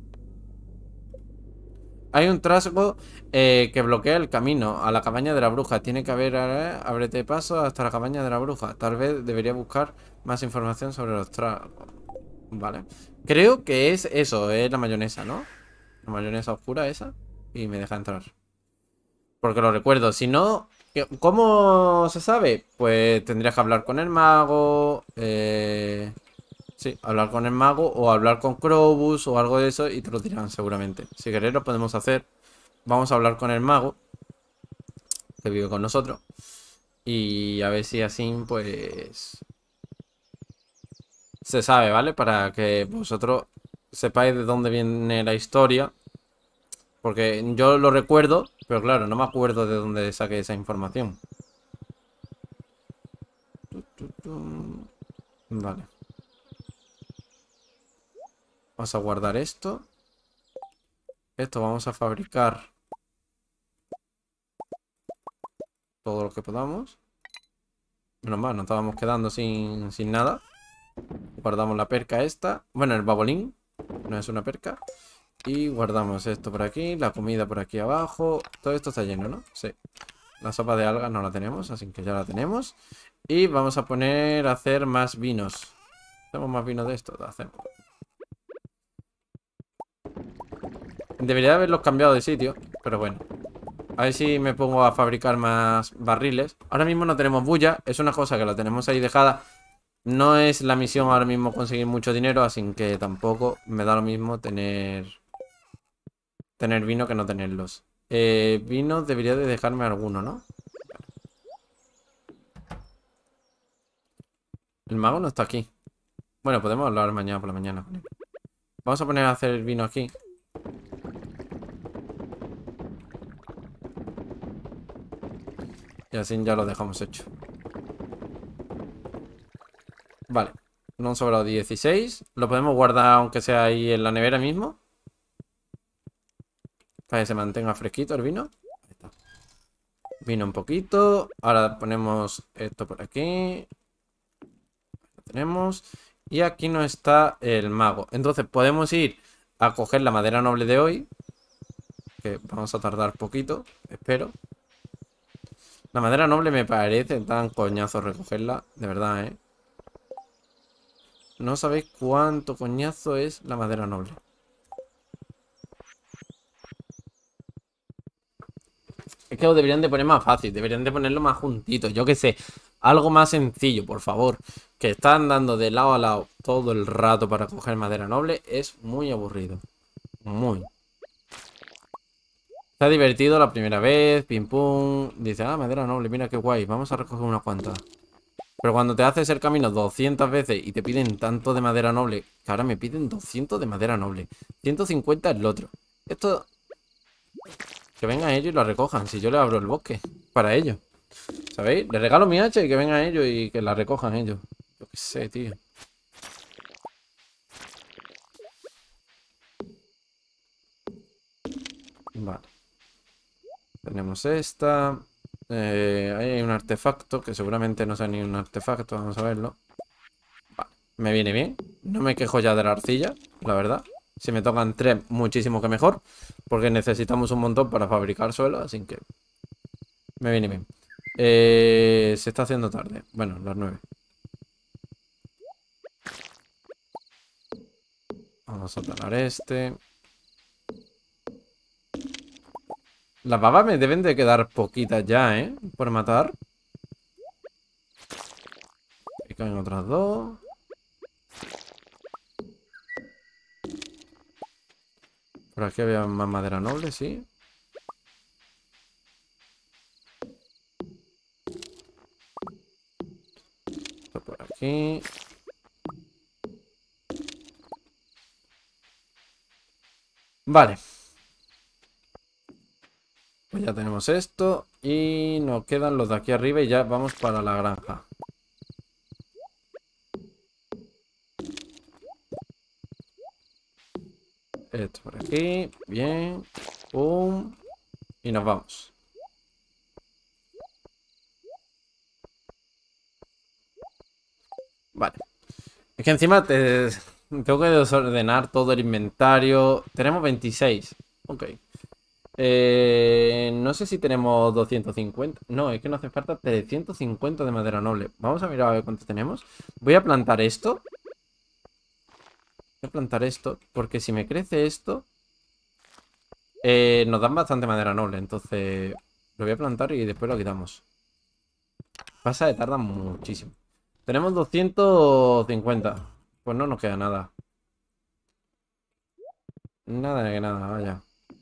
Hay un trasgo eh, que bloquea el camino a la cabaña de la bruja. Tiene que haber... Eh, ábrete paso hasta la cabaña de la bruja. Tal vez debería buscar más información sobre los tragos. Vale. Creo que es eso, es la mayonesa, ¿no? La mayonesa oscura esa. Y me deja entrar. Porque lo recuerdo. Si no... ¿Cómo se sabe? Pues tendrías que hablar con el mago. Eh... Sí, hablar con el mago o hablar con Krobus o algo de eso y te lo dirán seguramente. Si queréis lo podemos hacer. Vamos a hablar con el mago que vive con nosotros. Y a ver si así pues se sabe, ¿vale? Para que vosotros sepáis de dónde viene la historia. Porque yo lo recuerdo, pero claro, no me acuerdo de dónde saqué esa información. Vale. Vamos a guardar esto. Esto vamos a fabricar todo lo que podamos. Menos mal, nos estábamos quedando sin, sin nada. Guardamos la perca esta. Bueno, el babolín. No es una perca. Y guardamos esto por aquí. La comida por aquí abajo. Todo esto está lleno, ¿no? Sí. La sopa de algas no la tenemos, así que ya la tenemos. Y vamos a poner a hacer más vinos. ¿Hacemos más vino de esto? Lo hacemos. Debería haberlos cambiado de sitio, pero bueno. A ver si me pongo a fabricar más barriles. Ahora mismo no tenemos bulla. Es una cosa que la tenemos ahí dejada. No es la misión ahora mismo conseguir mucho dinero, así que tampoco me da lo mismo tener tener vino que no tenerlos. Eh, vino debería de dejarme alguno, ¿no? El mago no está aquí. Bueno, podemos hablar mañana por la mañana. Vamos a poner a hacer el vino aquí. Y así ya lo dejamos hecho. Vale. No han sobrado dieciséis. Lo podemos guardar aunque sea ahí en la nevera mismo. Para que se mantenga fresquito el vino. Ahí está. Vino un poquito. Ahora ponemos esto por aquí. Lo tenemos. Y aquí no está el mago. Entonces podemos ir a coger la madera noble de hoy. Que vamos a tardar poquito. Espero. La madera noble me parece tan coñazo recogerla. De verdad, ¿eh? No sabéis cuánto coñazo es la madera noble. Es que lo deberían de poner más fácil. Deberían de ponerlo más juntito. Yo qué sé. Algo más sencillo, por favor. Que están dando de lado a lado todo el rato para coger madera noble. Es muy aburrido. Muy. Está divertido la primera vez. Pim pum. Dice, ah, madera noble. Mira qué guay. Vamos a recoger unas cuantas. Pero cuando te haces el camino doscientas veces y te piden tanto de madera noble, que ahora me piden doscientos de madera noble. ciento cincuenta es el otro. Esto... Que vengan ellos y lo recojan. Si yo le abro el bosque para ellos. ¿Sabéis? Les regalo mi hacha y que vengan ellos y que la recojan ellos. Yo qué sé, tío. Vale. Tenemos esta. Eh, ahí hay un artefacto que seguramente no sea ni un artefacto. Vamos a verlo. Vale. Me viene bien. No me quejo ya de la arcilla, la verdad. Si me tocan tres, muchísimo que mejor. Porque necesitamos un montón para fabricar suelo. Así que me viene bien. Eh, se está haciendo tarde. Bueno, las nueve. Vamos a talar este. Las babas me deben de quedar poquitas ya, ¿eh? Por matar. Y caen otras dos. Por aquí había más madera noble, sí. Esto por aquí. Vale. Pues ya tenemos esto. Y nos quedan los de aquí arriba y ya vamos para la granja. Esto por aquí. Bien. Pum. Y nos vamos. Vale. Es que encima te... tengo que desordenar todo el inventario. Tenemos veintiséis. Ok. Eh, no sé si tenemos doscientos cincuenta. No, es que no hace falta trescientos cincuenta de madera noble. Vamos a mirar a ver cuánto tenemos. Voy a plantar esto. Voy a plantar esto. Porque si me crece esto, eh, nos dan bastante madera noble. Entonces lo voy a plantar y después lo quitamos. Pasa de tarda muchísimo. Tenemos doscientos cincuenta. Pues no nos queda nada. Nada de nada, vaya.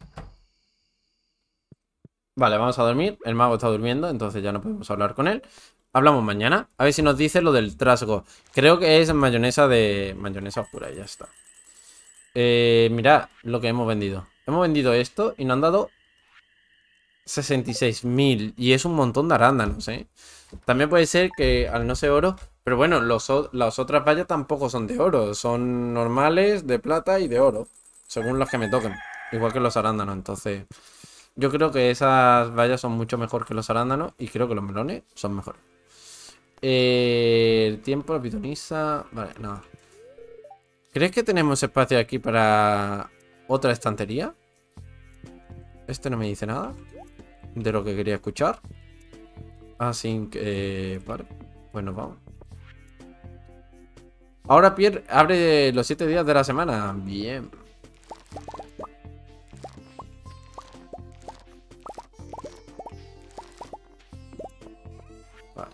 Vale, vamos a dormir. El mago está durmiendo, entonces ya no podemos hablar con él. Hablamos mañana. A ver si nos dice lo del trasgo. Creo que es mayonesa de... mayonesa oscura y ya está. Eh, mirad lo que hemos vendido. Hemos vendido esto y nos han dado sesenta y seis mil. Y es un montón de arándanos, ¿eh? También puede ser que al no ser oro... Pero bueno, los, las otras vallas tampoco son de oro. Son normales, de plata y de oro. Según las que me toquen. Igual que los arándanos, entonces... Yo creo que esas bayas son mucho mejor que los arándanos. Y creo que los melones son mejores. Eh, el tiempo, la pitonisa... Vale, nada. ¿Crees que tenemos espacio aquí para otra estantería? Este no me dice nada de lo que quería escuchar. Así que... Eh, vale, pues nos vamos. Ahora Pierre abre los siete días de la semana. Bien. Vale.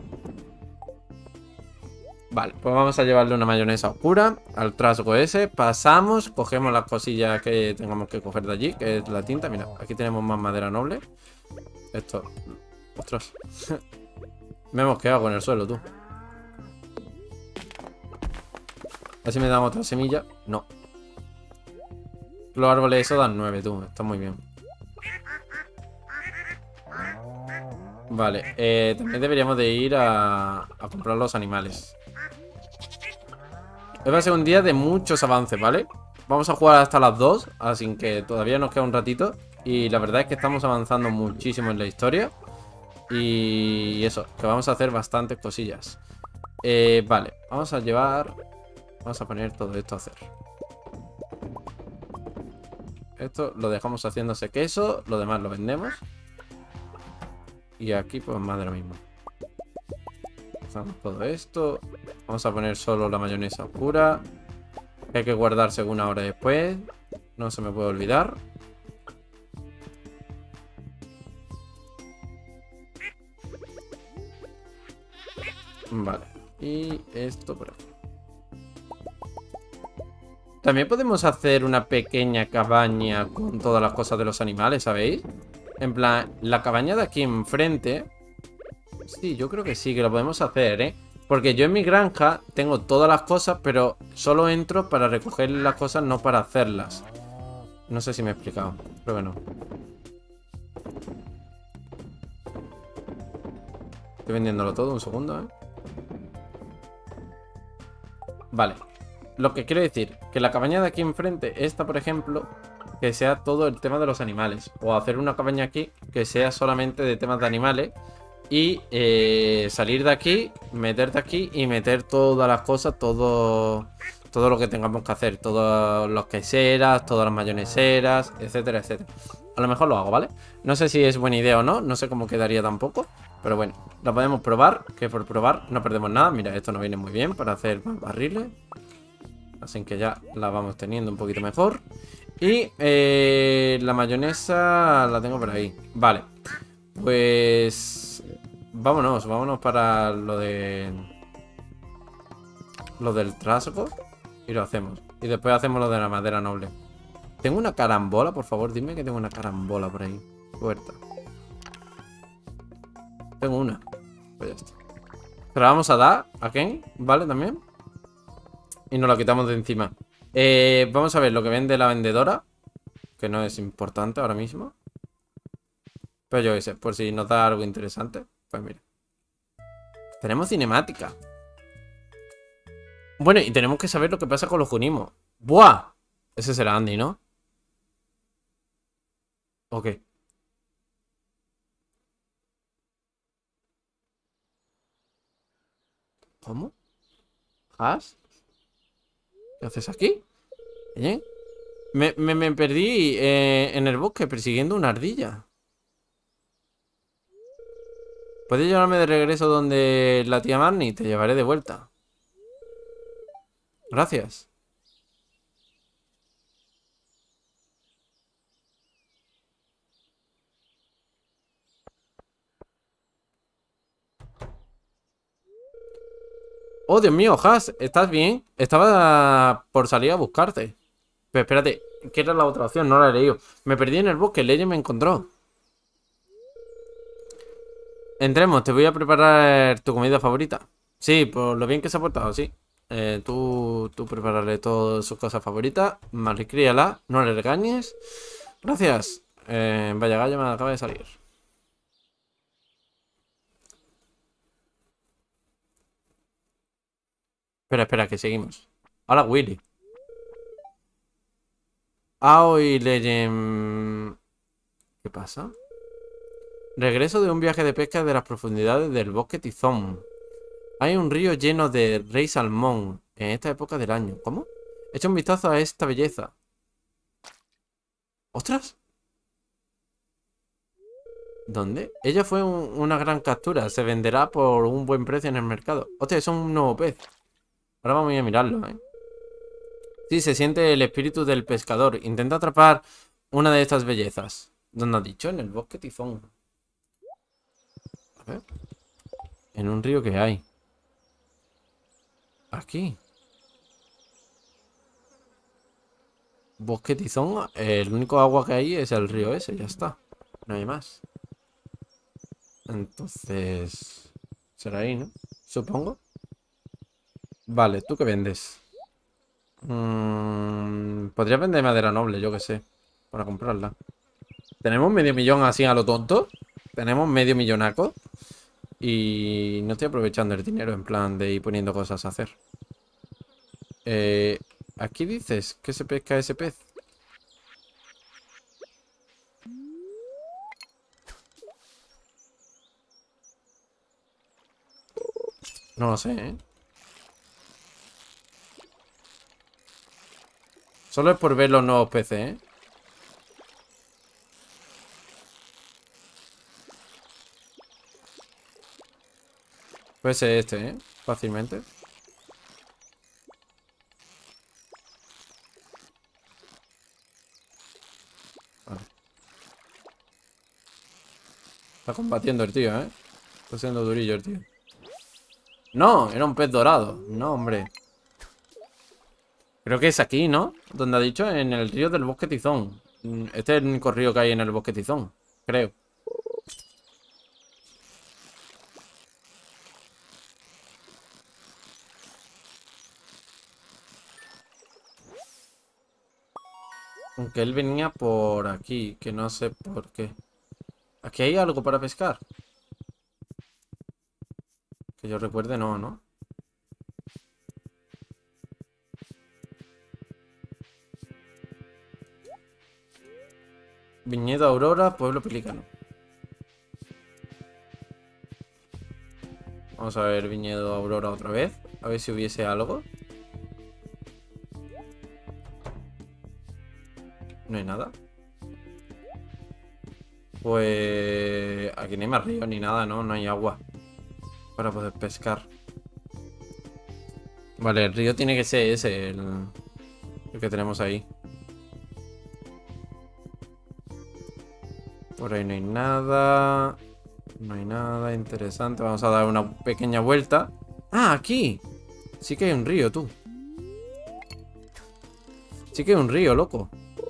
Vale, pues vamos a llevarle una mayonesa oscura al trasgo ese. Pasamos, cogemos las cosillas que tengamos que coger de allí, que es la tinta. Mira, aquí tenemos más madera noble. Esto... Ostras. Me hemos quedado con el suelo, tú. A ver si me dan otra semilla. No. Los árboles eso dan nueve, tú. Está muy bien. Vale. Eh, también deberíamos de ir a, a comprar los animales. Hoy va a ser un día de muchos avances, ¿vale? Vamos a jugar hasta las dos. Así que todavía nos queda un ratito. Y la verdad es que estamos avanzando muchísimo en la historia. Y eso, que vamos a hacer bastantes cosillas. Eh, vale, vamos a llevar... Vamos a poner todo esto a hacer. Esto lo dejamos haciéndose queso. Lo demás lo vendemos. Y aquí pues más de lo mismo. Hacemos todo esto. Vamos a poner solo la mayonesa oscura. Que hay que guardar según ahora después. No se me puede olvidar. Vale. Y esto por aquí. También podemos hacer una pequeña cabaña con todas las cosas de los animales, ¿sabéis? En plan, la cabaña de aquí enfrente. Sí, yo creo que sí, que lo podemos hacer, ¿eh? Porque yo en mi granja tengo todas las cosas, pero solo entro para recoger las cosas, no para hacerlas. No sé si me he explicado, pero bueno. Estoy vendiéndolo todo, un segundo, ¿eh? Vale. Lo que quiero decir, que la cabaña de aquí enfrente, esta por ejemplo, que sea todo el tema de los animales. O hacer una cabaña aquí que sea solamente de temas de animales. Y eh, salir de aquí, meterte aquí y meter todas las cosas, todo, todo lo que tengamos que hacer. Todos los queseras, todas las mayoneseras, etcétera, etcétera. A lo mejor lo hago, ¿vale? No sé si es buena idea o no, no sé cómo quedaría tampoco. Pero bueno, la podemos probar, que por probar no perdemos nada. Mira, esto nos viene muy bien para hacer más barriles. Así que ya la vamos teniendo un poquito mejor. Y eh, la mayonesa la tengo por ahí. Vale. Pues... Vámonos, vámonos para lo de... Lo del trasgo. Y lo hacemos. Y después hacemos lo de la madera noble. Tengo una carambola, por favor, dime que tengo una carambola por ahí. Puerta. Tengo una. Pues ya está. Se la vamos a dar a Ken, ¿vale? También. Y nos la quitamos de encima. Eh, vamos a ver lo que vende la vendedora. Que no es importante ahora mismo. Pero yo qué sé, por si nos da algo interesante. Pues mira. Tenemos cinemática. Bueno, y tenemos que saber lo que pasa con los Junimos. ¡Buah! Ese será Andy, ¿no? Ok. ¿Cómo? ¿Has? ¿Qué haces aquí? ¿Eh? Me, me, me perdí eh, en el bosque persiguiendo una ardilla. ¿Puedes llevarme de regreso donde la tía Marnie? Te llevaré de vuelta. Gracias. Oh, Dios mío, Has, ¿estás bien? Estaba por salir a buscarte. Pero espérate, ¿qué era la otra opción? No la he leído. Me perdí en el bosque, Leye me encontró. Entremos, te voy a preparar tu comida favorita. Sí, por lo bien que se ha portado, sí. Eh, tú, tú prepárale todas sus cosas favoritas. Malcríala, no le regañes. Gracias. Eh, vaya gallo me acaba de salir. Espera, espera, que seguimos. Hola, Willy. Ah, y Legend... ¿Qué pasa? Regreso de un viaje de pesca de las profundidades del bosque Tizón. Hay un río lleno de rey salmón en esta época del año. ¿Cómo? Echa un vistazo a esta belleza. ¿Ostras? ¿Dónde? Ella fue un- una gran captura. Se venderá por un buen precio en el mercado. Hostia, es un nuevo pez. Ahora vamos a mirarlo, ¿eh? Sí, se siente el espíritu del pescador. Intenta atrapar una de estas bellezas. ¿Dónde ha dicho? En el bosque Tizón. A ver. En un río que hay. Aquí. Bosque Tizón. El único agua que hay es el río ese. Ya está. No hay más. Entonces... será ahí, ¿no? Supongo. Vale, ¿tú qué vendes? Mm, podría vender madera noble, yo que sé. Para comprarla. Tenemos medio millón así a lo tonto. Tenemos medio millonaco. Y no estoy aprovechando el dinero en plan de ir poniendo cosas a hacer. Eh, aquí dices que se pesca ese pez. No lo sé, ¿eh? Solo es por ver los nuevos peces, ¿eh? Puede ser este, ¿eh? Fácilmente. Vale. Está combatiendo el tío, ¿eh? Está siendo durillo el tío. No, era un pez dorado. No, hombre. Creo que es aquí, ¿no? Donde ha dicho, en el río del Bosque Tizón. Mm, Este es el único río que hay en el Bosque Tizón. Creo. Aunque él venía por aquí, que no sé por qué. ¿Aquí hay algo para pescar? Que yo recuerde, no, ¿no? Viñedo Aurora, Pueblo Pelicano. Vamos a ver Viñedo Aurora otra vez. A ver si hubiese algo. No hay nada. Pues... Aquí no hay más río ni nada, ¿no? No hay agua para poder pescar. Vale, el río tiene que ser ese, el, el que tenemos ahí. Por ahí no hay nada. No hay nada interesante. Vamos a dar una pequeña vuelta. ¡Ah, aquí! Sí que hay un río, tú. Sí que hay un río, loco.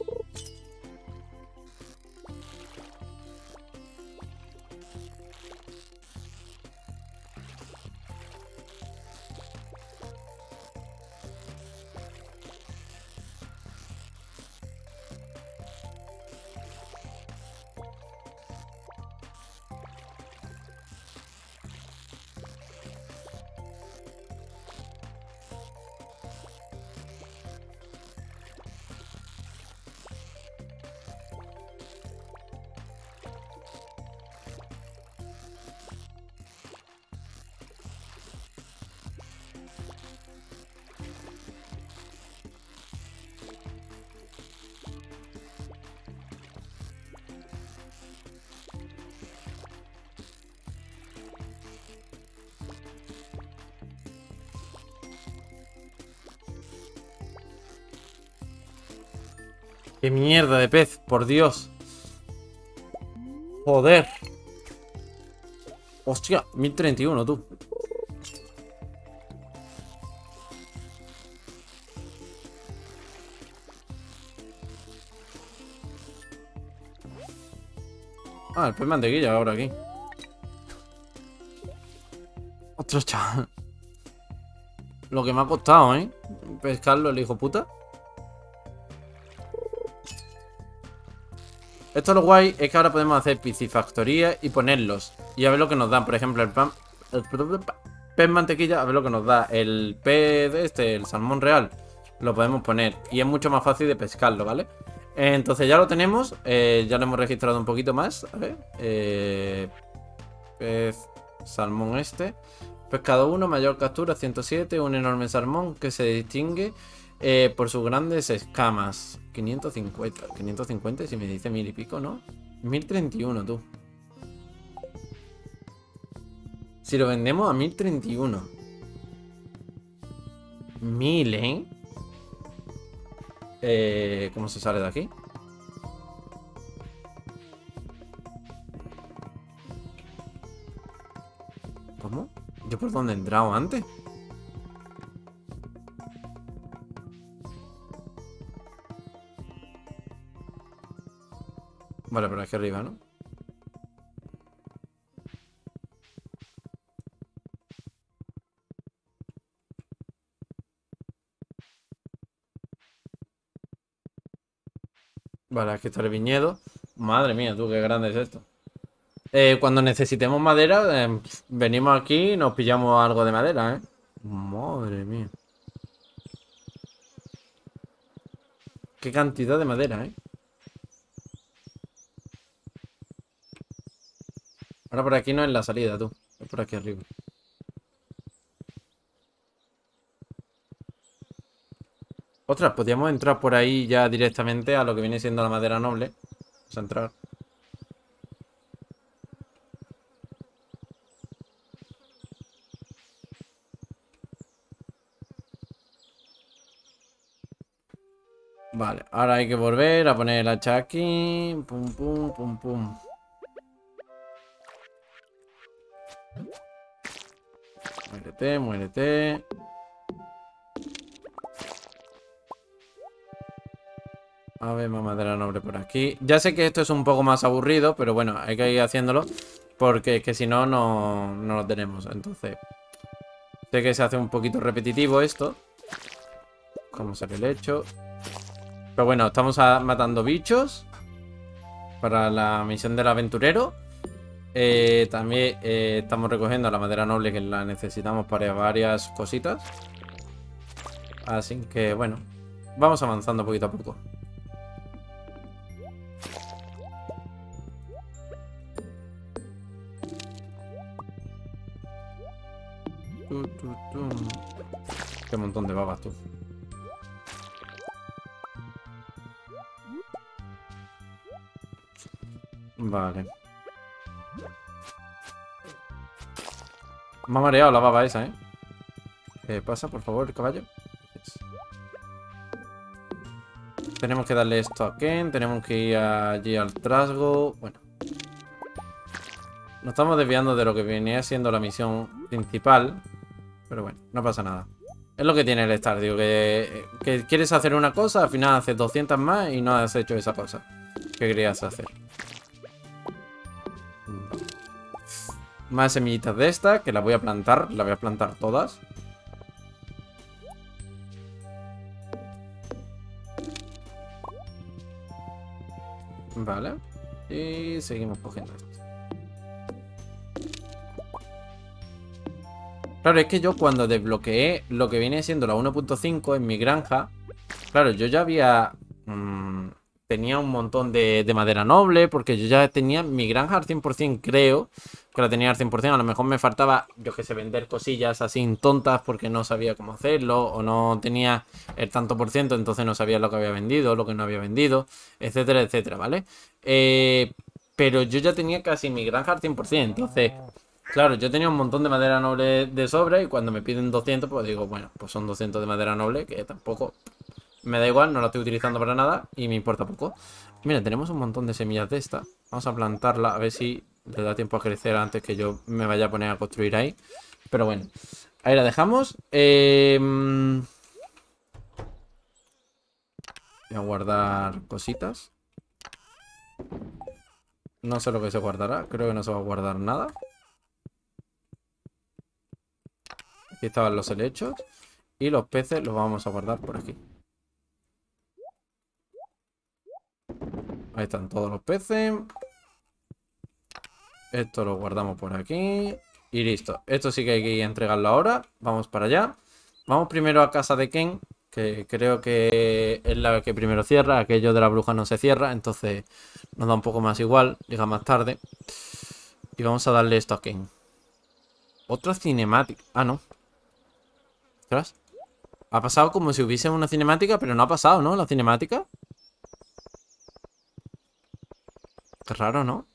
¡Qué mierda de pez! ¡Por Dios! ¡Joder! ¡Hostia! mil treinta y uno, tú. Ah, el pez mantequilla ahora aquí. Ostras, chaval. Lo que me ha costado, ¿eh? Pescarlo, el hijo puta. Esto lo guay es que ahora podemos hacer piscifactorías y ponerlos. Y a ver lo que nos dan. Por ejemplo, el pan... El pez mantequilla, a ver lo que nos da. El pez este, el salmón real, lo podemos poner. Y es mucho más fácil de pescarlo, ¿vale? Entonces ya lo tenemos. Eh, ya lo hemos registrado un poquito más. A ver. Eh, pez salmón este. Pescado uno, mayor captura, ciento siete. Un enorme salmón que se distingue eh, por sus grandes escamas. quinientos cincuenta. quinientos cincuenta, si me dice mil y pico, ¿no? mil treinta y uno, tú. Si lo vendemos a mil treinta y uno. Mil, ¿eh? Eh, ¿Cómo se sale de aquí? ¿Cómo? ¿Yo por dónde he entrado antes? Vale, pero aquí arriba, ¿no? Vale, aquí está el viñedo. Madre mía, tú, qué grande es esto. Eh, cuando necesitemos madera, eh, venimos aquí y nos pillamos algo de madera, ¿eh? Madre mía. Qué cantidad de madera, ¿eh? Ahora por aquí no es la salida, tú. Es por aquí arriba. Ostras, podríamos entrar por ahí ya directamente a lo que viene siendo la madera noble. Vamos a entrar. Vale, ahora hay que volver a poner el hacha aquí. Pum, pum, pum, pum. Vale, muérete, muérete. A ver, más madera noble por aquí. Ya sé que esto es un poco más aburrido, pero bueno, hay que ir haciéndolo. Porque es que si no, no, no lo tenemos. Entonces, sé que se hace un poquito repetitivo esto. Como se el hecho. Pero bueno, estamos a, matando bichos para la misión del aventurero. Eh, también eh, estamos recogiendo la madera noble que la necesitamos para varias cositas. Así que bueno, vamos avanzando poquito a poco. Tu, tu, tu. Qué montón de babas, tú. Vale. Me ha mareado la baba esa, ¿eh? ¿Qué pasa, por favor, el caballo? Tenemos que darle esto a Ken. Tenemos que ir allí al trasgo. Bueno. Nos estamos desviando de lo que venía siendo la misión principal. Pero bueno, no pasa nada. Es lo que tiene el Stardew, que, que quieres hacer una cosa, al final haces doscientas más y no has hecho esa cosa que querías hacer. Más semillitas de esta, que las voy a plantar. Las voy a plantar todas. Vale. Y seguimos cogiendo esto. Claro, es que yo cuando desbloqueé lo que viene siendo la uno punto cinco en mi granja, claro, yo ya había... Mmm, tenía un montón de, de madera noble, porque yo ya tenía mi granja al cien por cien, creo que la tenía al cien por cien. A lo mejor me faltaba, yo que sé, vender cosillas así tontas porque no sabía cómo hacerlo, o no tenía el tanto por ciento, entonces no sabía lo que había vendido, lo que no había vendido, etcétera, etcétera, ¿vale? Eh, pero yo ya tenía casi mi granja al cien por cien, entonces... Claro, yo tenía un montón de madera noble de sobra y cuando me piden doscientos, pues digo, bueno, pues son doscientos de madera noble, que tampoco me da igual, no la estoy utilizando para nada y me importa poco. Mira, tenemos un montón de semillas de esta. Vamos a plantarla, a ver si le da tiempo a crecer antes que yo me vaya a poner a construir ahí. Pero bueno, ahí la dejamos. Eh... Voy a guardar cositas. No sé lo que se guardará, creo que no se va a guardar nada. Aquí estaban los helechos. Y los peces los vamos a guardar por aquí. Ahí están todos los peces. Esto lo guardamos por aquí. Y listo. Esto sí que hay que ir a entregarlo ahora. Vamos para allá. Vamos primero a casa de Ken, que creo que es la que primero cierra. Aquello de la bruja no se cierra, entonces nos da un poco más igual. Llega más tarde. Y vamos a darle esto a Ken. Otra cinemática. Ah, no. Ostras. Ha pasado como si hubiese una cinemática, pero no ha pasado, ¿no? La cinemática. Qué raro, ¿no?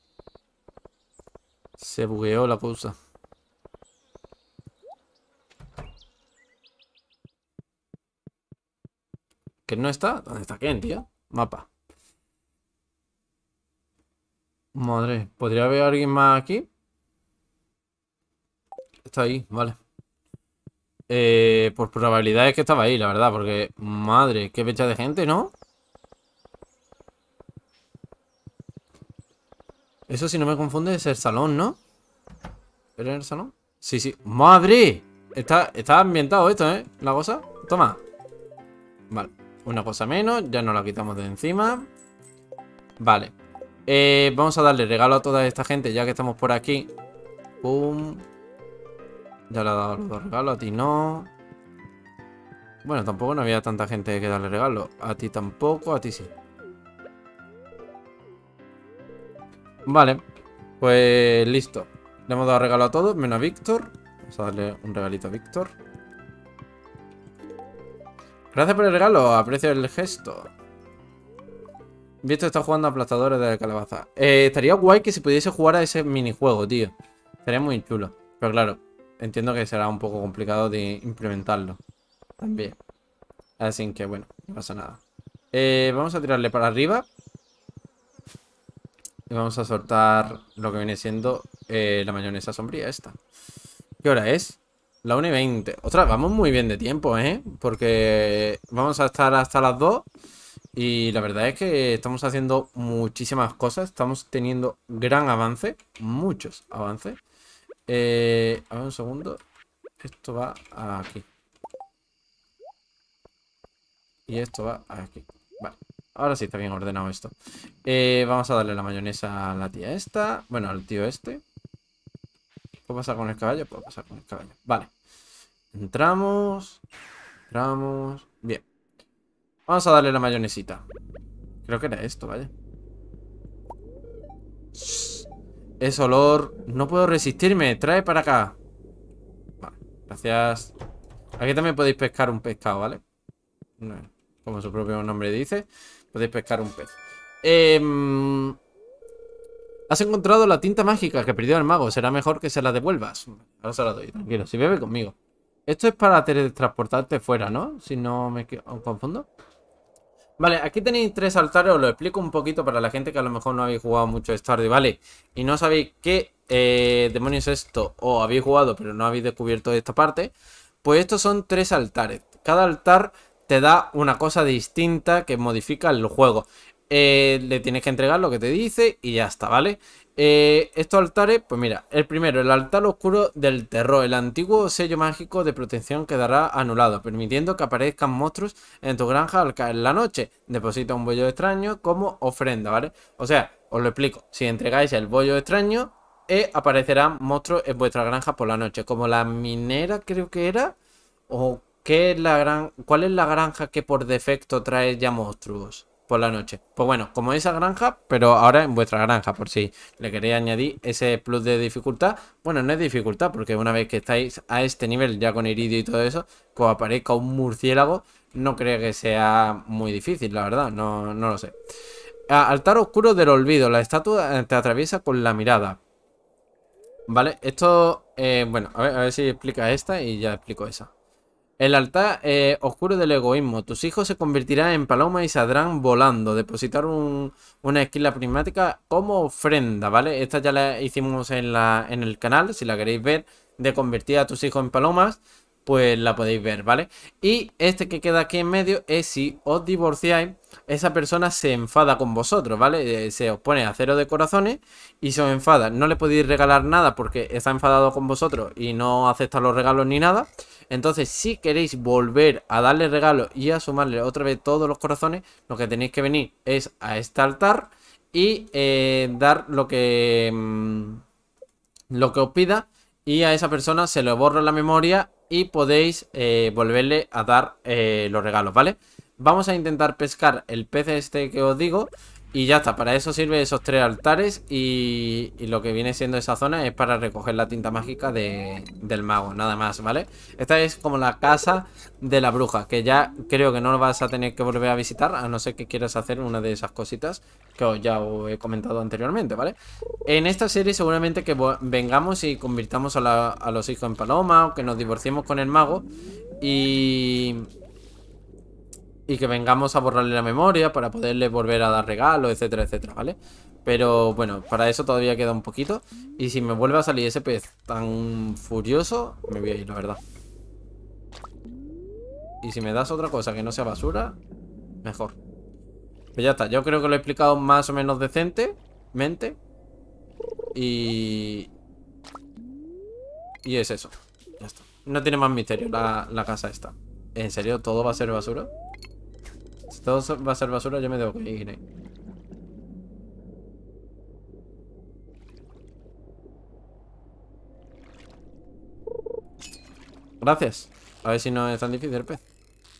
Se bugueó la cosa. ¿Que no está? ¿Dónde está Ken, tío? Mapa. Madre, ¿podría haber alguien más aquí? Está ahí, vale. Eh, por probabilidad es que estaba ahí, la verdad, porque... Madre, qué fecha de gente, ¿no? Eso, si no me confunde, es el salón, ¿no? ¿Era el salón? Sí, sí. ¡Madre! Está, está ambientado esto, ¿eh? La cosa. Toma. Vale. Una cosa menos. Ya nos la quitamos de encima. Vale. Eh, vamos a darle regalo a toda esta gente, ya que estamos por aquí. Pum. Ya le he dado los dos regalos. A ti no. Bueno, tampoco no había tanta gente que darle regalo. A ti tampoco, a ti sí. Vale. Pues listo. Le hemos dado regalo a todos, menos a Víctor. Vamos a darle un regalito a Víctor. Gracias por el regalo, aprecio el gesto. Víctor está jugando a aplastadores de calabaza. Eh, estaría guay que se pudiese jugar a ese minijuego, tío. Estaría muy chulo. Pero claro, entiendo que será un poco complicado de implementarlo. También. Así que bueno, no pasa nada. Eh, vamos a tirarle para arriba. Y vamos a soltar lo que viene siendo eh, la mayonesa sombría esta. ¿Qué hora es? La una y veinte. Ostras, vamos muy bien de tiempo, ¿eh? Porque vamos a estar hasta las dos. Y la verdad es que estamos haciendo muchísimas cosas. Estamos teniendo gran avance. Muchos avances. Eh, a ver un segundo. Esto va aquí. Y esto va aquí. Vale. Ahora sí está bien ordenado esto. Eh, vamos a darle la mayonesa a la tía esta. Bueno, al tío este. ¿Puedo pasar con el caballo? Puedo pasar con el caballo. Vale. Entramos. Entramos. Bien. Vamos a darle la mayonesita. Creo que era esto, vaya. Es olor. No puedo resistirme. Trae para acá. Vale. Gracias. Aquí también podéis pescar un pescado, ¿vale? Como su propio nombre dice. Podéis pescar un pez. Eh... Has encontrado la tinta mágica que perdió el mago. Será mejor que se la devuelvas. Ahora se la doy, tranquilo. Si bebe conmigo. Esto es para teletransportarte fuera, ¿no? Si no me confundo. Vale, aquí tenéis tres altares. Os lo explico un poquito para la gente que a lo mejor no habéis jugado mucho Stardew Valley y no sabéis qué eh, demonios es esto, o habéis jugado pero no habéis descubierto esta parte. Pues estos son tres altares. Cada altar te da una cosa distinta que modifica el juego. Eh, le tienes que entregar lo que te dice y ya está, ¿vale? Eh, estos altares, pues mira, el primero, el altar oscuro del terror. El antiguo sello mágico de protección quedará anulado, permitiendo que aparezcan monstruos en tu granja al caer la noche. Deposita un bollo extraño como ofrenda, ¿vale? O sea, os lo explico. Si entregáis el bollo extraño, eh, aparecerán monstruos en vuestra granja por la noche. Como la minera, creo que era. ¿O qué es la gran... cuál es la granja que por defecto trae ya monstruos por la noche? Pues bueno, como esa granja, pero ahora en vuestra granja, por si le queréis añadir ese plus de dificultad. Bueno, no es dificultad, porque una vez que estáis a este nivel, ya con iridio y todo eso, que os aparezca un murciélago, no creo que sea muy difícil, la verdad, no, no lo sé. Altar oscuro del olvido, la estatua te atraviesa con la mirada. Vale, esto, eh, bueno, a ver, a ver si explica esta y ya explico esa. El altar eh, oscuro del egoísmo. Tus hijos se convertirán en palomas y saldrán volando. Depositar un, una esquila prismática como ofrenda, ¿vale? Esta ya la hicimos en, la, en el canal. Si la queréis ver, de convertir a tus hijos en palomas, pues la podéis ver, ¿vale? Y este que queda aquí en medio es si os divorciáis, esa persona se enfada con vosotros, ¿vale? Eh, se os pone a cero de corazones y se os enfada. No le podéis regalar nada porque está enfadado con vosotros y no acepta los regalos ni nada. Entonces, si queréis volver a darle regalos y a sumarle otra vez todos los corazones, lo que tenéis que venir es a este altar y eh, dar lo que, mmm, lo que os pida. Y a esa persona se le borra la memoria y podéis eh, volverle a dar eh, los regalos, ¿vale? Vamos a intentar pescar el pez este que os digo. Y ya está, para eso sirve esos tres altares. Y, y lo que viene siendo esa zona es para recoger la tinta mágica de, del mago, nada más, ¿vale? Esta es como la casa de la bruja, que ya creo que no lo vas a tener que volver a visitar, a no ser que quieras hacer una de esas cositas que os, ya os he comentado anteriormente, ¿vale? En esta serie seguramente que vengamos y convirtamos a, la, a los hijos en paloma, o que nos divorciemos con el mago y... y que vengamos a borrarle la memoria para poderle volver a dar regalos, etcétera, etcétera, ¿vale? Pero bueno, para eso todavía queda un poquito. Y si me vuelve a salir ese pez tan furioso, me voy a ir, la verdad. Y si me das otra cosa que no sea basura, mejor. Pues ya está, yo creo que lo he explicado más o menos decentemente. Y... y es eso. Ya está. No tiene más misterio la, la casa esta. ¿En serio todo va a ser basura? Si todo va a ser basura, yo me debo que ir, ¿eh? Gracias. A ver si no es tan difícil el pez.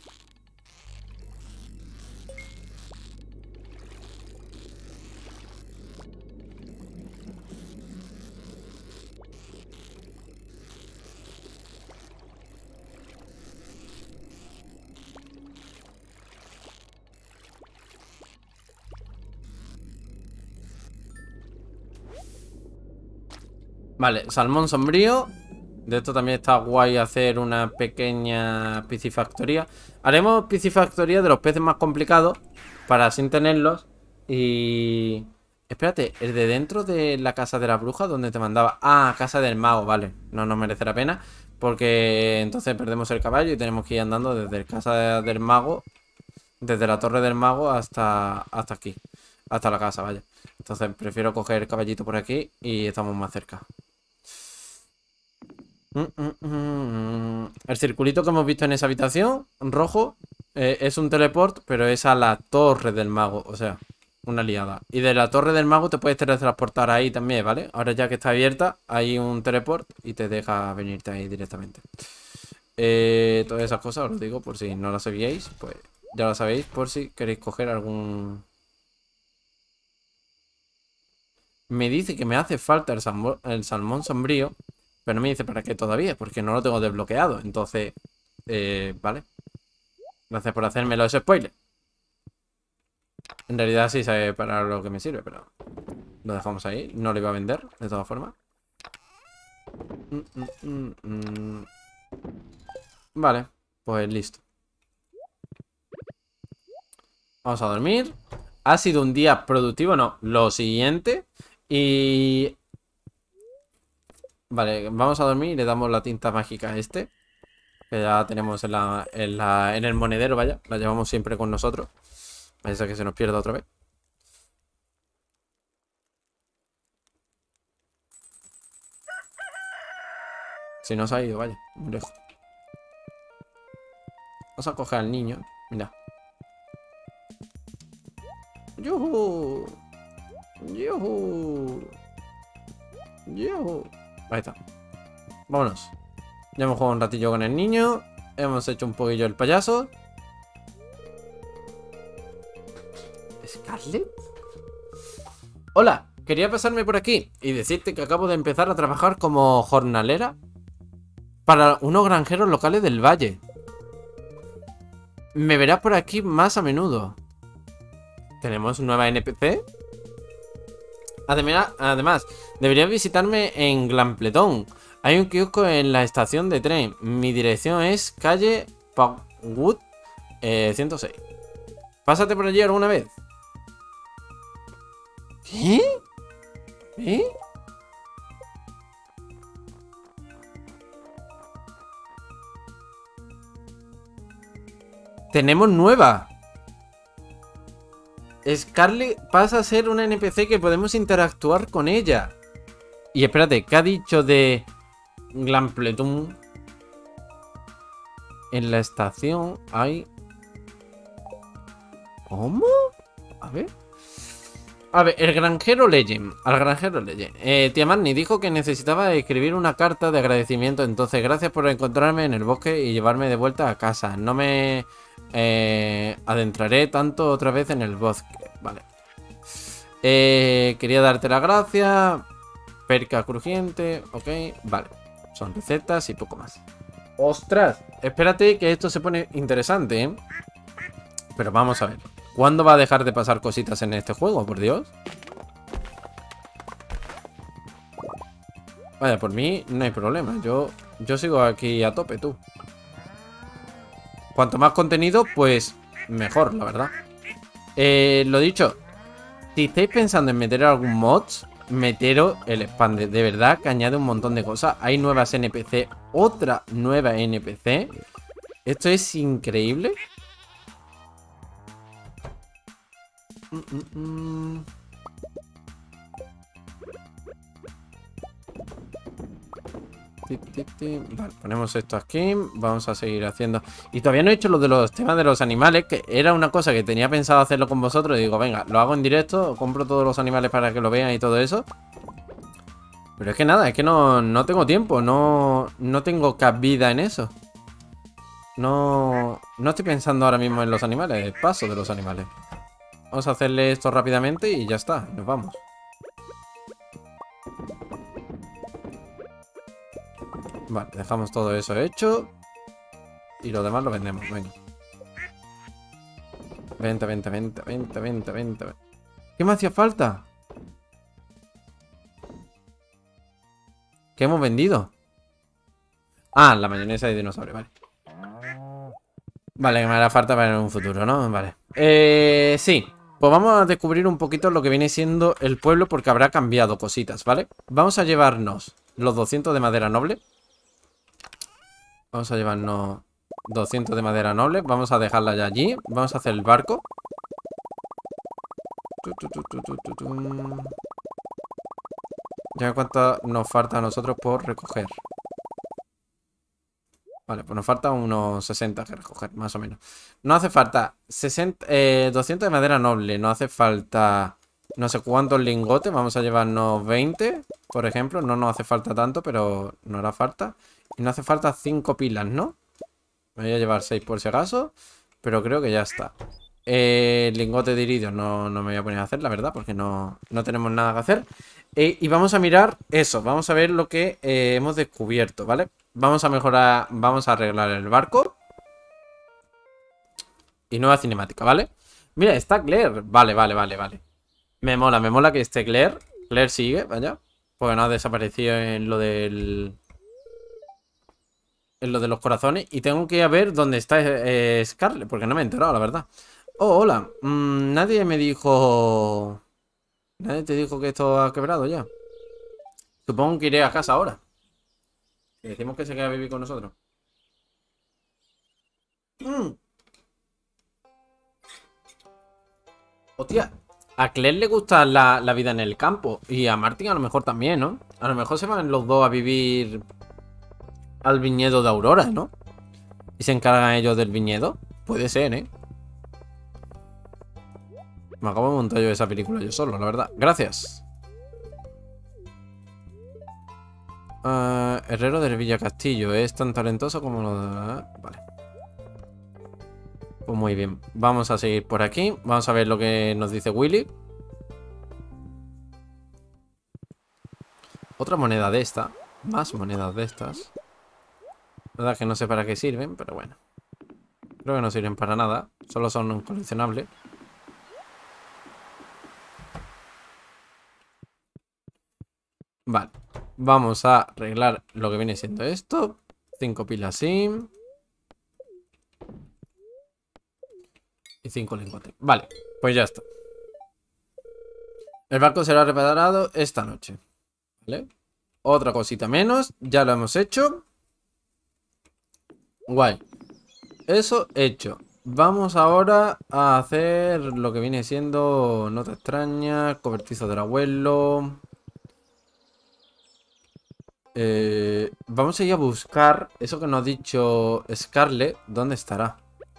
Vale, salmón sombrío. De esto también está guay hacer una pequeña piscifactoría. Haremos piscifactoría de los peces más complicados para así tenerlos. Y... espérate, el de dentro de la casa de la bruja, ¿dónde te mandaba? Ah, casa del mago, vale. No nos merece la pena. Porque entonces perdemos el caballo y tenemos que ir andando desde el casa del mago, desde la torre del mago hasta, hasta aquí, hasta la casa, vaya. Entonces prefiero coger el caballito por aquí y estamos más cerca. Mm, mm, mm. El circulito que hemos visto en esa habitación, rojo, eh, es un teleport, pero es a la torre del mago, o sea, una liada. Y de la torre del mago te puedes teletransportar ahí también, ¿vale? Ahora ya que está abierta, hay un teleport y te deja venirte ahí directamente. Eh, todas esas cosas os lo digo por si no las sabíais, pues ya lo sabéis, por si queréis coger algún... Me dice que me hace falta el, salmo- el salmón sombrío, pero no me dice para qué todavía, porque no lo tengo desbloqueado. Entonces, eh, vale. Gracias por hacerme los spoilers. En realidad sí sabe para lo que me sirve, pero lo dejamos ahí. No lo iba a vender, de todas formas. Mm, mm, mm, mm. Vale, pues listo. Vamos a dormir. Ha sido un día productivo, no, lo siguiente. Y... Vale, vamos a dormir y le damos la tinta mágica a este. Que ya tenemos en, la, en, la, en el monedero, vaya. La llevamos siempre con nosotros. Vaya a ser que se nos pierda otra vez. Si no se ha ido, vaya, muy lejos. Vamos a coger al niño. Mira. ¡Yuhu! ¡Yuhu! ¡Yuhu! Ahí está. Vámonos. Ya hemos jugado un ratillo con el niño. Hemos hecho un poquillo el payaso. ¿Scarlet? Hola, quería pasarme por aquí y decirte que acabo de empezar a trabajar como jornalera para unos granjeros locales del valle. Me verás por aquí más a menudo. ¿Tenemos nueva N P C? Además, además, deberías visitarme en Glampletón. Hay un kiosco en la estación de tren. Mi dirección es calle Pagwood eh, ciento seis. Pásate por allí alguna vez. ¿Qué? ¿Eh? Tenemos nueva. Scarlet pasa a ser una N P C que podemos interactuar con ella. Y espérate, ¿qué ha dicho de Glampleton? En la estación hay... ¿Cómo? A ver. A ver, el granjero Legend. Al granjero Legend. Eh, tía Marnie dijo que necesitaba escribir una carta de agradecimiento. Entonces, gracias por encontrarme en el bosque y llevarme de vuelta a casa. No me eh, adentraré tanto otra vez en el bosque. Vale. Eh, quería darte las gracias. Perca crujiente. Ok, vale. Son recetas y poco más. ¡Ostras! Espérate que esto se pone interesante, ¿eh? Pero vamos a ver. ¿Cuándo va a dejar de pasar cositas en este juego? Por Dios. Vaya, por mí no hay problema. Yo, yo sigo aquí a tope, tú. Cuanto más contenido, pues mejor, la verdad. Eh, lo dicho. Si estáis pensando en meter algún mods, meteros el expande. De verdad que añade un montón de cosas. Hay nuevas N P C. Otra nueva N P C. Esto es increíble. Mm, mm, mm. Vale, ponemos esto aquí. Vamos a seguir haciendo. Y todavía no he hecho lo de los temas de los animales, que era una cosa que tenía pensado hacerlo con vosotros. Y digo, venga, lo hago en directo, compro todos los animales para que lo vean y todo eso. Pero es que nada, es que no, no tengo tiempo. No, no tengo cabida en eso. No, no estoy pensando ahora mismo en los animales. Paso de los animales. Vamos a hacerle esto rápidamente y ya está, nos vamos. Vale, dejamos todo eso hecho. Y lo demás lo vendemos, venga. Venta, venta, venta, venta, venta, venta. ¿Qué me hacía falta? ¿Qué hemos vendido? Ah, la mayonesa de dinosaurio, vale. Vale, que me hará falta para un futuro, ¿no? Vale. Eh, sí. Pues vamos a descubrir un poquito lo que viene siendo el pueblo, porque habrá cambiado cositas, ¿vale? Vamos a llevarnos los doscientos de madera noble. Vamos a llevarnos doscientos de madera noble. Vamos a dejarla ya allí. Vamos a hacer el barco. Tu, tu, tu, tu, tu, tu, tu. Ya cuánto nos falta a nosotros por recoger. Vale, pues nos falta unos sesenta que recoger, más o menos. No hace falta sesenta, eh, doscientos de madera noble. No hace falta no sé cuántos lingotes. Vamos a llevarnos veinte, por ejemplo. No nos hace falta tanto, pero no hará falta. Y no hace falta cinco pilas, ¿no? Me voy a llevar seis por si acaso. Pero creo que ya está. Eh, lingote de iridio no, no me voy a poner a hacer, la verdad, porque no, no tenemos nada que hacer. Eh, y vamos a mirar eso. Vamos a ver lo que eh, hemos descubierto, ¿vale? Vamos a mejorar, vamos a arreglar el barco. Y nueva cinemática, ¿vale? Mira, está Claire. Vale, vale, vale, vale. Me mola, me mola que esté Claire. Claire sigue, vaya. Porque no ha desaparecido en lo del... En lo de los corazones. Y tengo que ir a ver dónde está eh, Scarlet, porque no me he enterado, la verdad. Oh, hola. Mm, nadie me dijo... Nadie te dijo que esto ha quebrado ya. Supongo que iré a casa ahora. Si decimos que se queda a vivir con nosotros. Mm. Hostia, a Claire le gusta la, la vida en el campo. Y a Martin a lo mejor también, ¿no? A lo mejor se van los dos a vivir al viñedo de Aurora, ¿no? Y se encargan ellos del viñedo. Puede ser, ¿eh? Me acabo de montar yo esa película yo solo, la verdad. Gracias. Uh, Herrero del Villa Castillo. Es tan talentoso como lo de... Vale. Pues muy bien. Vamos a seguir por aquí. Vamos a ver lo que nos dice Willy. Otra moneda de esta. Más monedas de estas. La verdad que no sé para qué sirven, pero bueno. Creo que no sirven para nada. Solo son un coleccionable. Vale. Vamos a arreglar lo que viene siendo esto. Cinco pilas SIM. Y cinco lingotes. Vale, pues ya está. El barco será reparado esta noche. ¿Vale? Otra cosita menos. Ya lo hemos hecho. Guay. Eso hecho. Vamos ahora a hacer lo que viene siendo nota extraña, cobertizo del abuelo. Eh, vamos a ir a buscar eso que nos ha dicho Scarlet. ¿Dónde estará?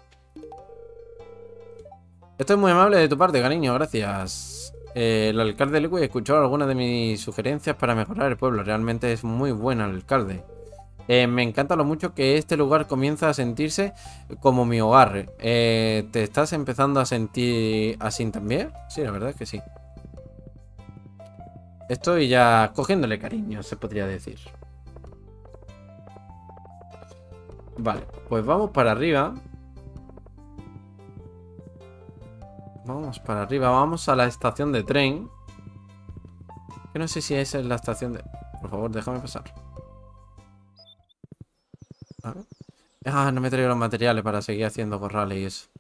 Esto es muy amable de tu parte, cariño, gracias. Eh, el alcalde Liquid escuchó algunas de mis sugerencias para mejorar el pueblo. Realmente es muy bueno el alcalde. Eh, me encanta lo mucho que este lugar comienza a sentirse como mi hogar. Eh, ¿Te estás empezando a sentir así también? Sí, la verdad es que sí. Estoy ya cogiéndole cariño, se podría decir. Vale, pues vamos para arriba. Vamos para arriba, vamos a la estación de tren. Que no sé si esa es la estación de... Por favor, déjame pasar. A ver. Ah, no me he traído los materiales para seguir haciendo corrales y eso.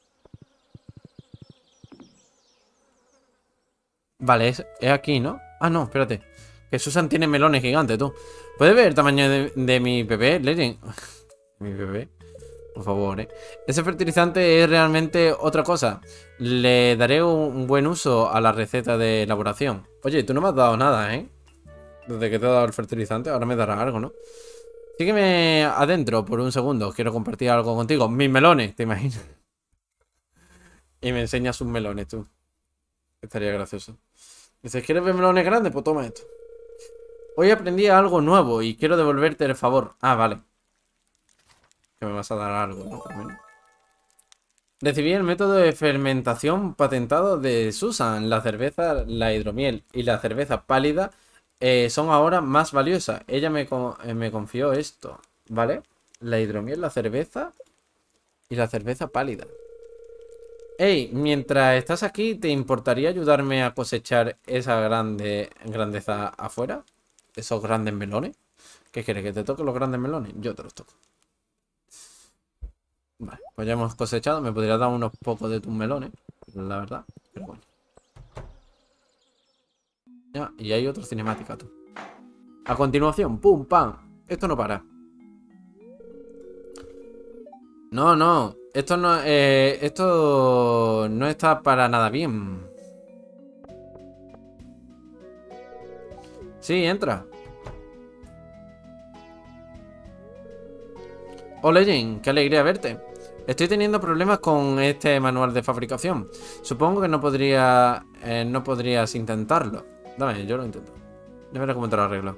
Vale, es, es aquí, ¿no? Ah, no, espérate. Que Susan tiene melones gigantes, tú. ¿Puedes ver el tamaño de, de mi bebé, Legend? Mi bebé. Por favor, ¿eh? Ese fertilizante es realmente otra cosa. Le daré un buen uso a la receta de elaboración. Oye, tú no me has dado nada, ¿eh? Desde que te he dado el fertilizante, ahora me darás algo, ¿no? Sígueme adentro por un segundo. Quiero compartir algo contigo. Mis melones, ¿te imaginas? Y me enseñas sus melones, tú. Estaría gracioso. Dices, ¿quieres ver melones grandes? Pues toma esto. Hoy aprendí algo nuevo y quiero devolverte el favor. Ah, vale. Que me vas a dar algo, ¿no? También. Recibí el método de fermentación patentado de Susan. La cerveza, la hidromiel y la cerveza pálida eh, son ahora más valiosas. Ella me, con eh, me confió esto, ¿vale? La hidromiel, la cerveza y la cerveza pálida. Hey, mientras estás aquí, ¿te importaría ayudarme a cosechar esa grande grandeza afuera? Esos grandes melones. ¿Qué quieres? ¿Que te toque los grandes melones? Yo te los toco. Vale, pues ya hemos cosechado. Me podría dar unos pocos de tus melones, la verdad. Pero bueno. Ya, y hay otra cinemática, tú. A continuación, pum, pam. Esto no para. No, no. Esto no, eh, esto no está para nada bien. Sí, entra. Hola Jane, qué alegría verte. Estoy teniendo problemas con este manual de fabricación. Supongo que no podría, eh, no podrías intentarlo. Dame, yo lo intento. Ya veré cómo te lo arreglo.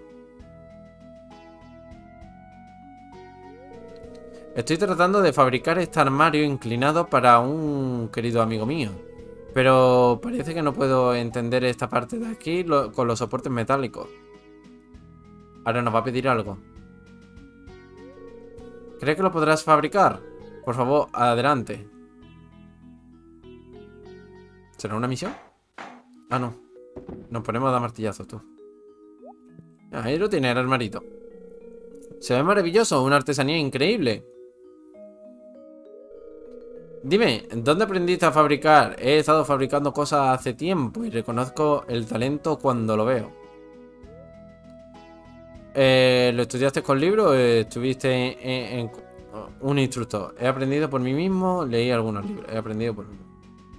Estoy tratando de fabricar este armario inclinado para un querido amigo mío. Pero parece que no puedo entender esta parte de aquí lo- con los soportes metálicos. Ahora nos va a pedir algo. ¿Crees que lo podrás fabricar? Por favor, adelante. ¿Será una misión? Ah, no. Nos ponemos a dar martillazos, tú. Ahí lo tiene el armarito. Se ve maravilloso, una artesanía increíble. Dime, ¿dónde aprendiste a fabricar? He estado fabricando cosas hace tiempo y reconozco el talento cuando lo veo. Eh, ¿Lo estudiaste con libros o estuviste en, en- en un instructor? He aprendido por mí mismo, leí algunos libros. He aprendido por mí mismo.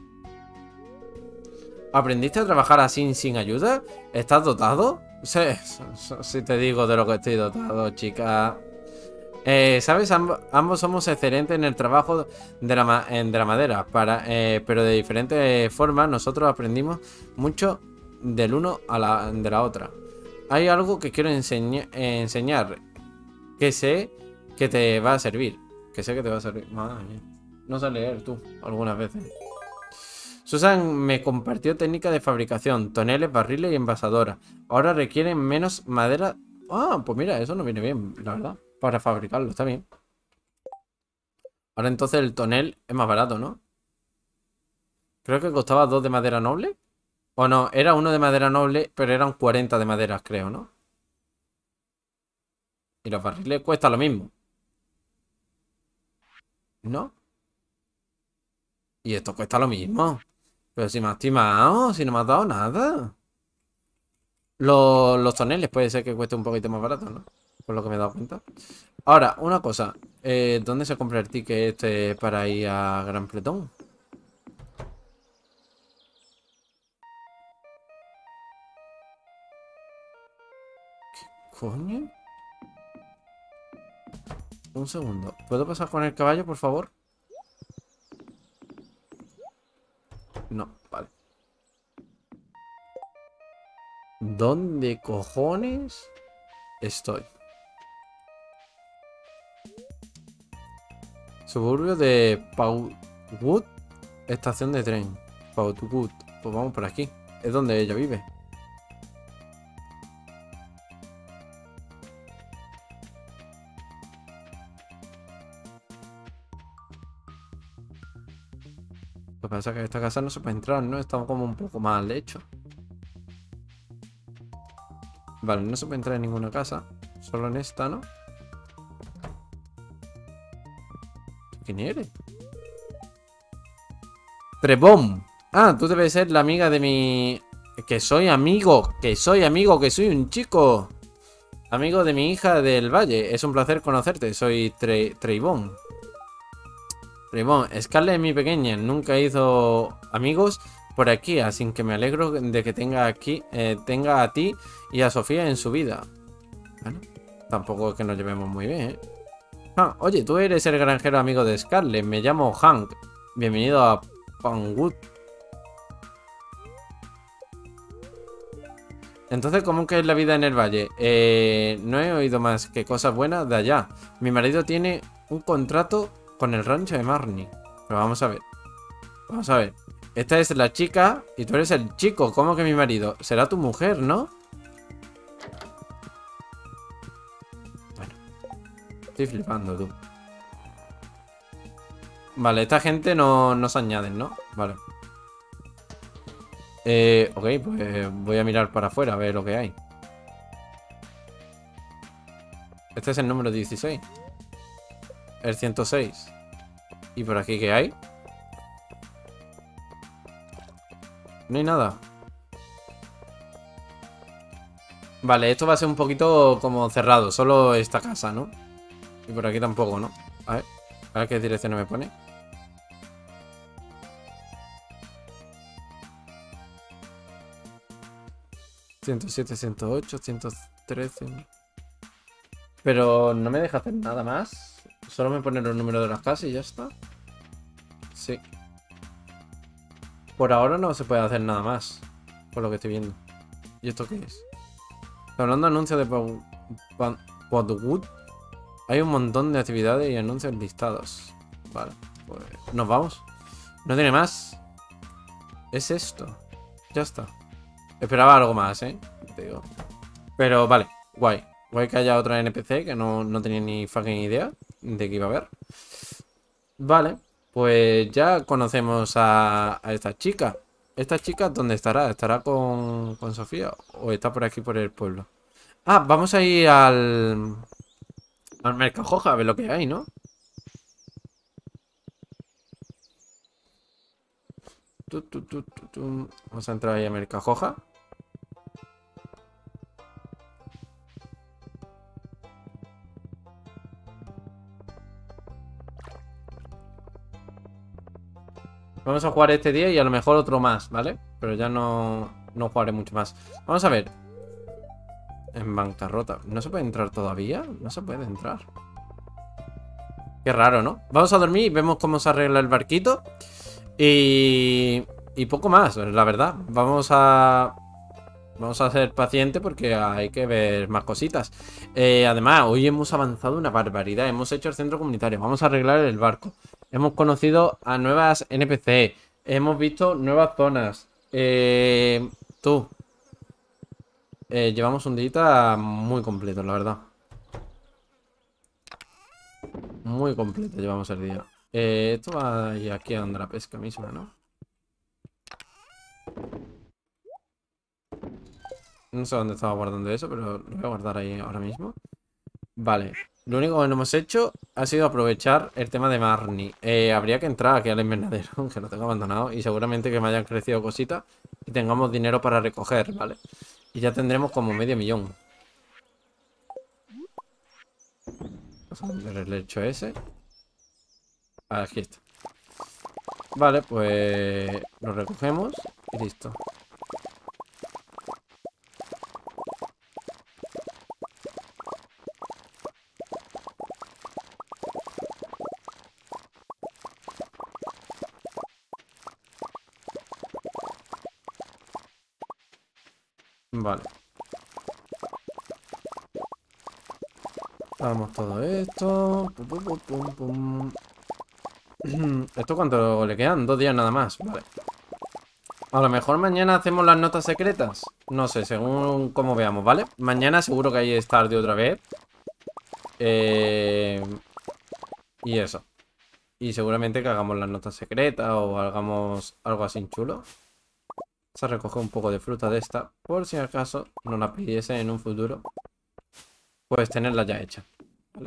¿Aprendiste a trabajar así sin ayuda? ¿Estás dotado? Sí, si te digo de lo que estoy dotado, chica. Eh, ¿sabes? Amb- ambos somos excelentes en el trabajo de la, ma- en- de la madera, para, eh, pero de diferentes formas. Nosotros aprendimos mucho del uno a la, de la otra. Hay algo que quiero enseña- eh, enseñar, que sé que te va a servir. Que sé que te va a servir. Madre mía. No sé leer tú, algunas veces. Susan me compartió técnica de fabricación, toneles, barriles y envasadoras. Ahora requieren menos madera. Ah, pues mira, eso no viene bien, la verdad. Para fabricarlo, está bien. Ahora entonces el tonel es más barato, ¿no? Creo que costaba dos de madera noble. O no, era uno de madera noble, pero eran cuarenta de maderas, creo, ¿no? Y los barriles cuesta lo mismo, ¿no? Y esto cuesta lo mismo. Pero si me has timado, si no me has dado nada. Los, los toneles puede ser que cueste un poquito más barato, ¿no? Por lo que me he dado cuenta. Ahora, una cosa. Eh, ¿dónde se compra el ticket este para ir a Gran Bretón? ¿Coño? Un segundo. ¿Puedo pasar con el caballo, por favor? No, vale. ¿Dónde cojones estoy? Suburbio de Pauwood, estación de tren. Pauwood. Pues vamos por aquí. Es donde ella vive. Lo que pasa es que esta casa no se puede entrar, ¿no? Está como un poco mal hecho. Vale, no se puede entrar en ninguna casa. Solo en esta, ¿no? ¿Quién eres? Trebón. Ah, tú debes ser la amiga de mi... Que soy amigo, que soy amigo, que soy un chico. Amigo de mi hija del Valle. Es un placer conocerte. Soy Tre Treibón. Treibón, Scarlett es mi pequeña. Nunca hizo amigos por aquí. Así que me alegro de que tenga aquí, eh, tenga a ti y a Sofía en su vida. Bueno, tampoco es que nos llevemos muy bien, ¿eh? Ah, oye, tú eres el granjero amigo de Scarlett. Me llamo Hank. Bienvenido a Panwood. Entonces, ¿cómo que es la vida en el valle? Eh, no he oído más que cosas buenas de allá. Mi marido tiene un contrato con el rancho de Marnie. Pero vamos a ver. Vamos a ver. Esta es la chica y tú eres el chico. ¿Cómo que mi marido? Será tu mujer, ¿no? Bueno, estoy flipando, tú. Vale, esta gente no, no se añaden, ¿no? Vale. Eh, ok, pues voy a mirar para afuera a ver lo que hay. Este es el número dieciséis. El ciento seis. ¿Y por aquí qué hay? No hay nada. Vale, esto va a ser un poquito como cerrado. Solo esta casa, ¿no? Y por aquí tampoco, ¿no? A ver. A ver qué dirección me pone. ciento siete, ciento ocho, ciento trece. Pero no me deja hacer nada más. Solo me pone los números de las casas y ya está. Sí. Por ahora no se puede hacer nada más. Por lo que estoy viendo. ¿Y esto qué es? Hablando de anuncios de Podwood. Hay un montón de actividades y anuncios listados. Vale, pues nos vamos. No tiene más. Es esto. Ya está. Esperaba algo más, ¿eh? Te digo. Pero vale, guay. Guay que haya otra N P C que no, no tenía ni fucking idea de que iba a haber. Vale, pues ya conocemos a, a esta chica. ¿Esta chica dónde estará? ¿Estará con, con Sofía? ¿O está por aquí por el pueblo? Ah, vamos a ir al... Al Mercajoja a ver lo que hay, ¿no? Tu, tu, tu, tu, tu. Vamos a entrar ahí a Mercajoja. Vamos a jugar este día y a lo mejor otro más, ¿vale? Pero ya no, no jugaré mucho más. Vamos a ver. En bancarrota. ¿No se puede entrar todavía? No se puede entrar. Qué raro, ¿no? Vamos a dormir y vemos cómo se arregla el barquito. Y... Y poco más, la verdad. Vamos a... Vamos a ser pacientes porque hay que ver más cositas. Eh, además, hoy hemos avanzado una barbaridad. Hemos hecho el centro comunitario. Vamos a arreglar el barco. Hemos conocido a nuevas N P C. Hemos visto nuevas zonas. Eh, tú. Eh, llevamos un día muy completo, la verdad. Muy completo llevamos el día. Eh, esto va y aquí a donde la pesca misma, ¿no? No sé dónde estaba guardando eso, pero lo voy a guardar ahí ahora mismo. Vale. Lo único que no hemos hecho ha sido aprovechar el tema de Marnie. Eh, habría que entrar aquí al invernadero, que lo tengo abandonado. Y seguramente que me hayan crecido cositas y tengamos dinero para recoger, ¿vale? Y ya tendremos como medio millón. Vamos a vender el lecho ese. Aquí está. Vale, pues lo recogemos y listo. Vale. Vamos todo esto. Pum, pum, pum, pum, pum. ¿Esto cuánto le quedan? Dos días nada más. Vale. A lo mejor mañana hacemos las notas secretas. No sé, según como veamos, ¿vale? Mañana seguro que hay estar de otra vez. Eh... Y eso. Y seguramente que hagamos las notas secretas o hagamos algo así chulo. Vamos a recoger un poco de fruta de esta. Por si acaso no la pidiese en un futuro. Puedes tenerla ya hecha. ¿Vale?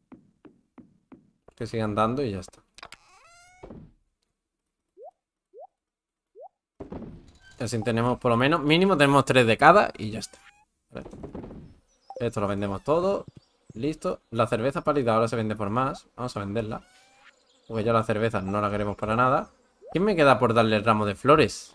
Que sigan dando y ya está. Así tenemos por lo menos, mínimo tenemos tres de cada y ya está. ¿Vale? Esto lo vendemos todo. Listo. La cerveza pálida ahora se vende por más. Vamos a venderla. Porque ya la cerveza no la queremos para nada. ¿Quién me queda por darle el ramo de flores?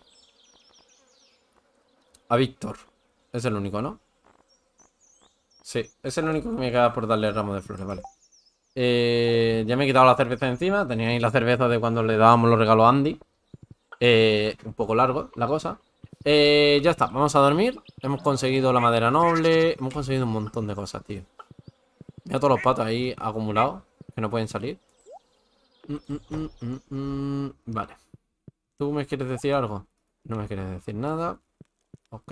A Víctor. Es el único, ¿no? Sí, es el único que me queda por darle el ramo de flores, vale. Eh, ya me he quitado la cerveza encima. Tenía ahí la cerveza de cuando le dábamos los regalos a Andy. Eh, un poco largo la cosa. Eh, ya está, vamos a dormir. Hemos conseguido la madera noble. Hemos conseguido un montón de cosas, tío. Mira todos los patos ahí acumulados que no pueden salir. mm, mm, mm, mm, mm. Vale. ¿Tú me quieres decir algo? No me quieres decir nada. Ok.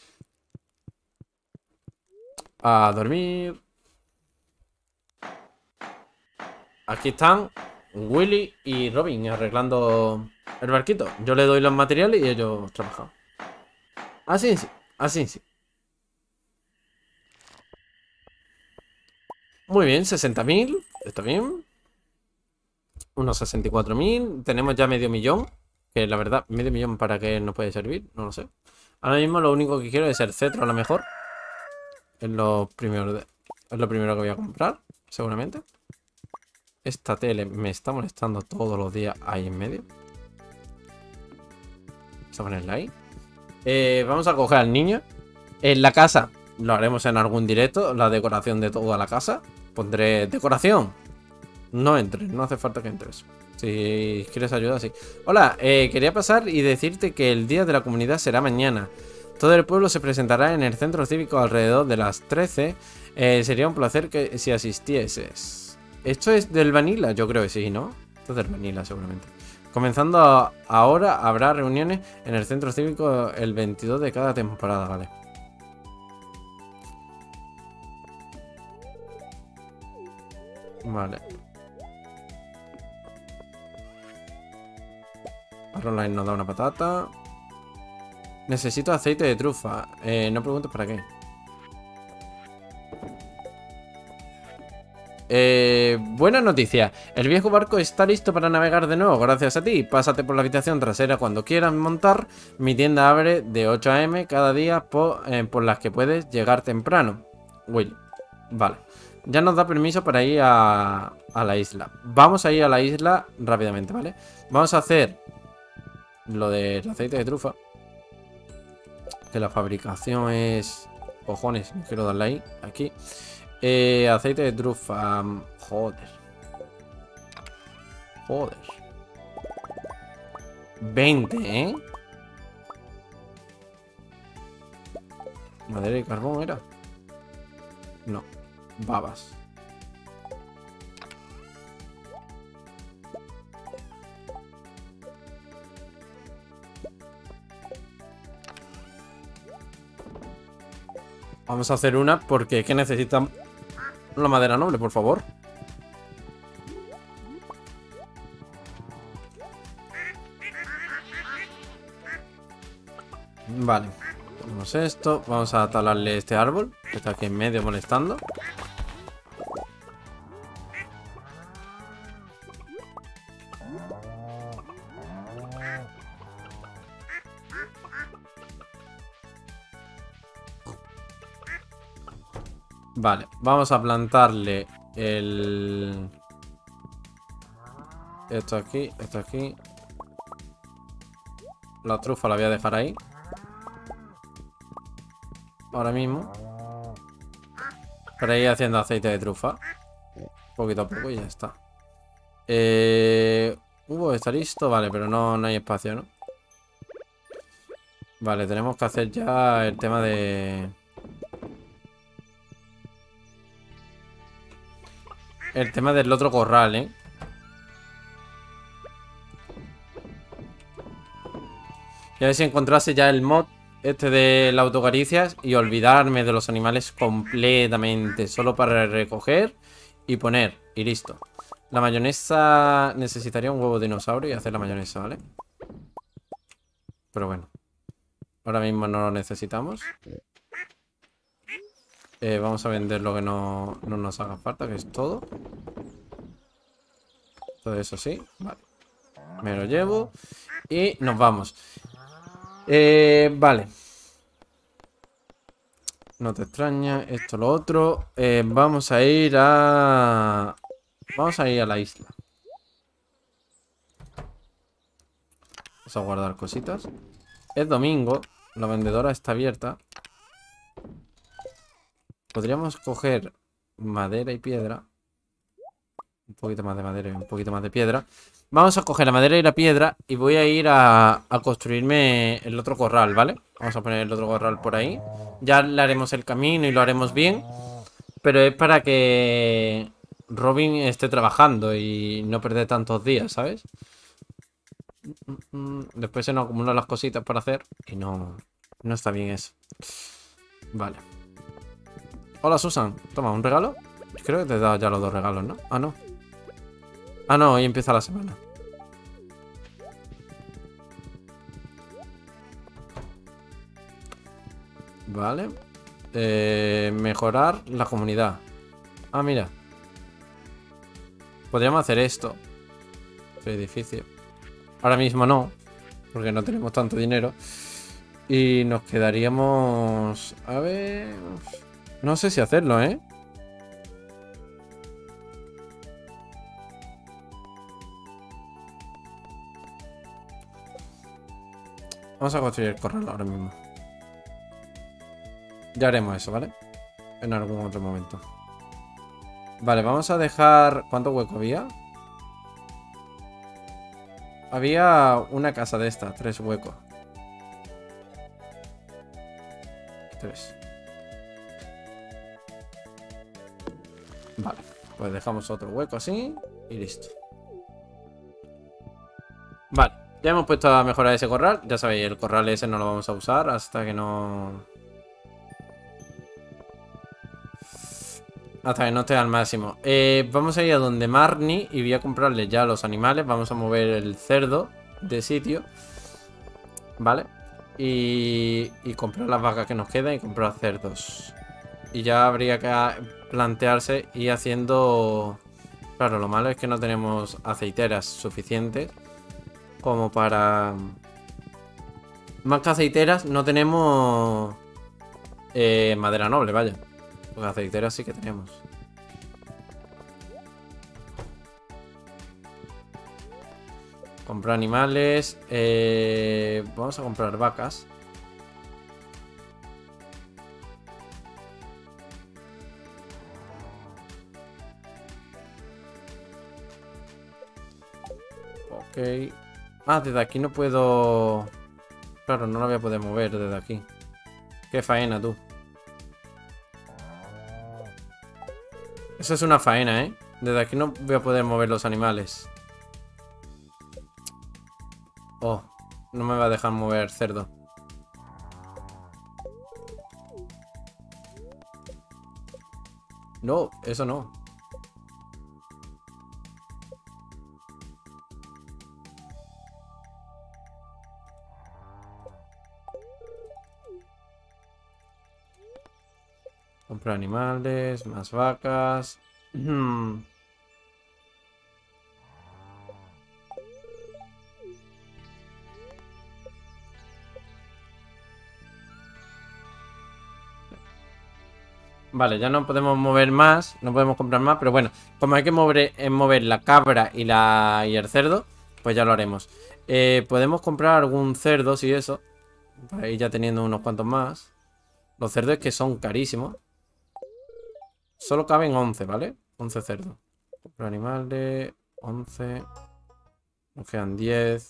A dormir. Aquí están Willy y Robin arreglando el barquito. Yo le doy los materiales y ellos trabajan. Así sí, así sí. Muy bien, sesenta mil. Está bien. Unos sesenta y cuatro mil. Tenemos ya medio millón. Que la verdad, medio millón para qué nos puede servir. No lo sé. Ahora mismo lo único que quiero es el cetro a lo mejor. Es lo primero, de... es lo primero que voy a comprar. Seguramente. esta tele me está molestando todos los días ahí en medio. Vamos a ponerla ahí. Eh, vamos a coger al niño. En la casa lo haremos en algún directo. La decoración de toda la casa. Pondré decoración. No entres, no hace falta que entres. Si quieres ayuda, sí. Hola, eh, quería pasar y decirte que el día de la comunidad será mañana. Todo el pueblo se presentará en el centro cívico alrededor de las trece. Eh, sería un placer que si asistieses. ¿Esto es del Vanilla? Yo creo que sí, ¿no? Esto es del Vanilla seguramente. Comenzando a, ahora habrá reuniones en el centro cívico el veintidós de cada temporada, vale. Vale. Caroline nos da una patata. Necesito aceite de trufa. Eh, no preguntes para qué. Eh, buena noticia. El viejo barco está listo para navegar de nuevo, gracias a ti. Pásate por la habitación trasera cuando quieras montar. Mi tienda abre de ocho a eme cada día por, eh, por las que puedes llegar temprano. Will. Vale. Ya nos da permiso para ir a, a la isla. Vamos a ir a la isla rápidamente, ¿vale? Vamos a hacer lo del aceite de trufa. Que la fabricación es... Cojones, no quiero darle ahí. Aquí. Eh, aceite de trufa. Joder. Joder. veinte, ¿eh? Madera y carbón era. No. Babas. Vamos a hacer una porque es que necesitan la madera noble, por favor. Vale. Tenemos esto. Vamos a talarle este árbol que está aquí en medio molestando. Vale, vamos a plantarle el... Esto aquí, esto aquí. La trufa la voy a dejar ahí. Ahora mismo. Para ir haciendo aceite de trufa. Poquito a poco y ya está. Eh... Uh, está listo. Vale, pero no, no hay espacio, ¿no? Vale, tenemos que hacer ya el tema de... El tema del otro corral, ¿eh? Y a ver si encontrase ya el mod este de la autocaricias y olvidarme de los animales completamente. Solo para recoger y poner. Y listo. La mayonesa... Necesitaría un huevo de dinosaurio y hacer la mayonesa, ¿vale? Pero bueno. Ahora mismo no lo necesitamos. Eh, vamos a vender lo que no, no nos haga falta, que es todo. Todo eso sí. Vale. Me lo llevo. Y nos vamos. Eh, vale. No te extraña. Esto, lo otro. Eh, vamos a ir a... Vamos a ir a la isla. Vamos a guardar cositas. Es domingo. La vendedora está abierta. Podríamos coger madera y piedra. Un poquito más de madera y un poquito más de piedra. Vamos a coger la madera y la piedra. Y voy a ir a, a construirme el otro corral, ¿vale? Vamos a poner el otro corral por ahí. Ya le haremos el camino y lo haremos bien. Pero es para que Robin esté trabajando y no perder tantos días, ¿sabes? Después se nos acumulan las cositas para hacer. Y no, no está bien eso. Vale. Hola, Susan. Toma, ¿un regalo? Creo que te he dado ya los dos regalos, ¿no? Ah, no. Ah, no, hoy empieza la semana. Vale. Eh, mejorar la comunidad. Ah, mira. Podríamos hacer esto. Este edificio. Ahora mismo no. Porque no tenemos tanto dinero. Y nos quedaríamos... A ver... No sé si hacerlo, ¿eh? Vamos a construir el corral ahora mismo. Ya haremos eso, ¿vale? En algún otro momento. Vale, vamos a dejar... ¿Cuánto hueco había? Había una casa de esta, tres huecos. Tres. Vale, pues dejamos otro hueco así y listo. Vale, ya hemos puesto a mejorar ese corral. Ya sabéis, el corral ese no lo vamos a usar hasta que no... Hasta que no esté al máximo. Eh, vamos a ir a donde Marnie y voy a comprarle ya los animales. Vamos a mover el cerdo de sitio. ¿Vale? Y, y comprar las vacas que nos quedan y comprar cerdos. Y ya habría que plantearse ir haciendo... Claro, lo malo es que no tenemos aceiteras suficientes como para... Más que aceiteras, no tenemos eh, madera noble, vaya. Porque aceiteras sí que tenemos. Comprar animales. Eh, vamos a comprar vacas. Ok. Ah, desde aquí no puedo... Claro, no lo voy a poder mover desde aquí. Qué faena, tú. Eso es una faena, ¿eh? Desde aquí no voy a poder mover los animales. Oh, no me va a dejar mover cerdo. No, eso no. Comprar animales, más vacas. Vale, ya no podemos mover más, no podemos comprar más, pero bueno, como hay que mover, eh, mover la cabra y, la, y el cerdo, pues ya lo haremos. Eh, podemos comprar algún cerdo, si eso, para ir ya teniendo unos cuantos más. Los cerdos que son carísimos. Solo caben once, ¿vale? once cerdos. Comprar animales, once. Nos quedan diez.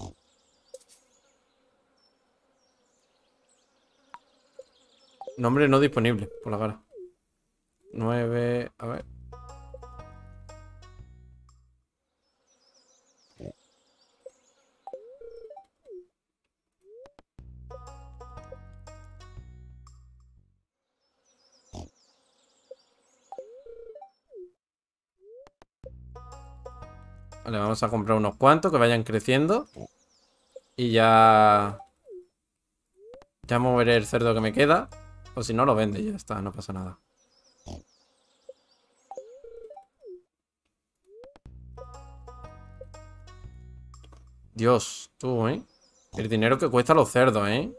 Nombre no disponible, por la cara. nueve, a ver. Vale, vamos a comprar unos cuantos que vayan creciendo. Y ya... Ya moveré el cerdo que me queda. O si no, lo vende y ya está, no pasa nada. Dios, tú, ¿eh? El dinero que cuesta los cerdos, ¿eh?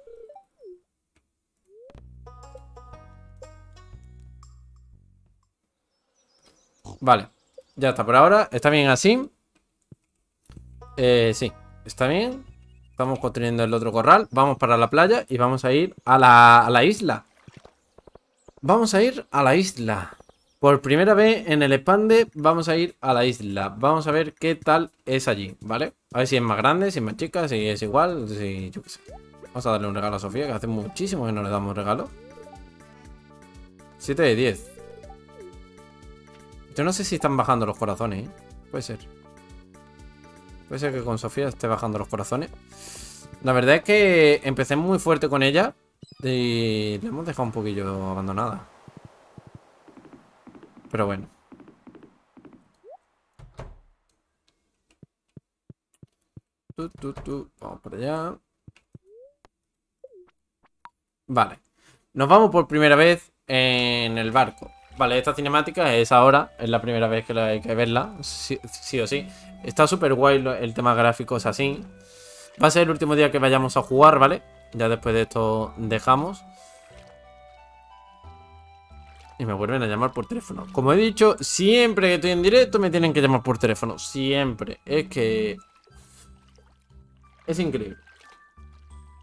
Vale, ya está por ahora. Está bien así. Eh, sí, está bien. Estamos construyendo el otro corral. Vamos para la playa y vamos a ir a la, a la isla. Vamos a ir a la isla. Por primera vez en el expande vamos a ir a la isla. Vamos a ver qué tal es allí, ¿vale? A ver si es más grande, si es más chica, si es igual, si yo qué sé. Vamos a darle un regalo a Sofía, que hace muchísimo que no le damos regalo. siete de diez. Yo no sé si están bajando los corazones, ¿eh? Puede ser. Puede ser que con Sofía esté bajando los corazones. La verdad es que empecé muy fuerte con ella y la hemos dejado un poquillo abandonada. Pero bueno. Tú, tú, tú. Vamos por allá. Vale. Nos vamos por primera vez en el barco. Vale, esta cinemática es ahora. Es la primera vez que hay que verla. Sí, sí o sí. Está súper guay el tema gráfico, es así. Va a ser el último día que vayamos a jugar, ¿vale? Ya después de esto dejamos. Y me vuelven a llamar por teléfono. Como he dicho, siempre que estoy en directo me tienen que llamar por teléfono. Siempre. Es que... Es increíble.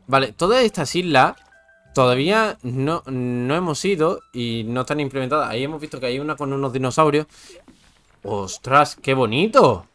Vale, todas estas islas todavía no, no hemos ido y no están implementadas. Ahí hemos visto que hay una con unos dinosaurios. ¡Ostras! ¡Qué bonito!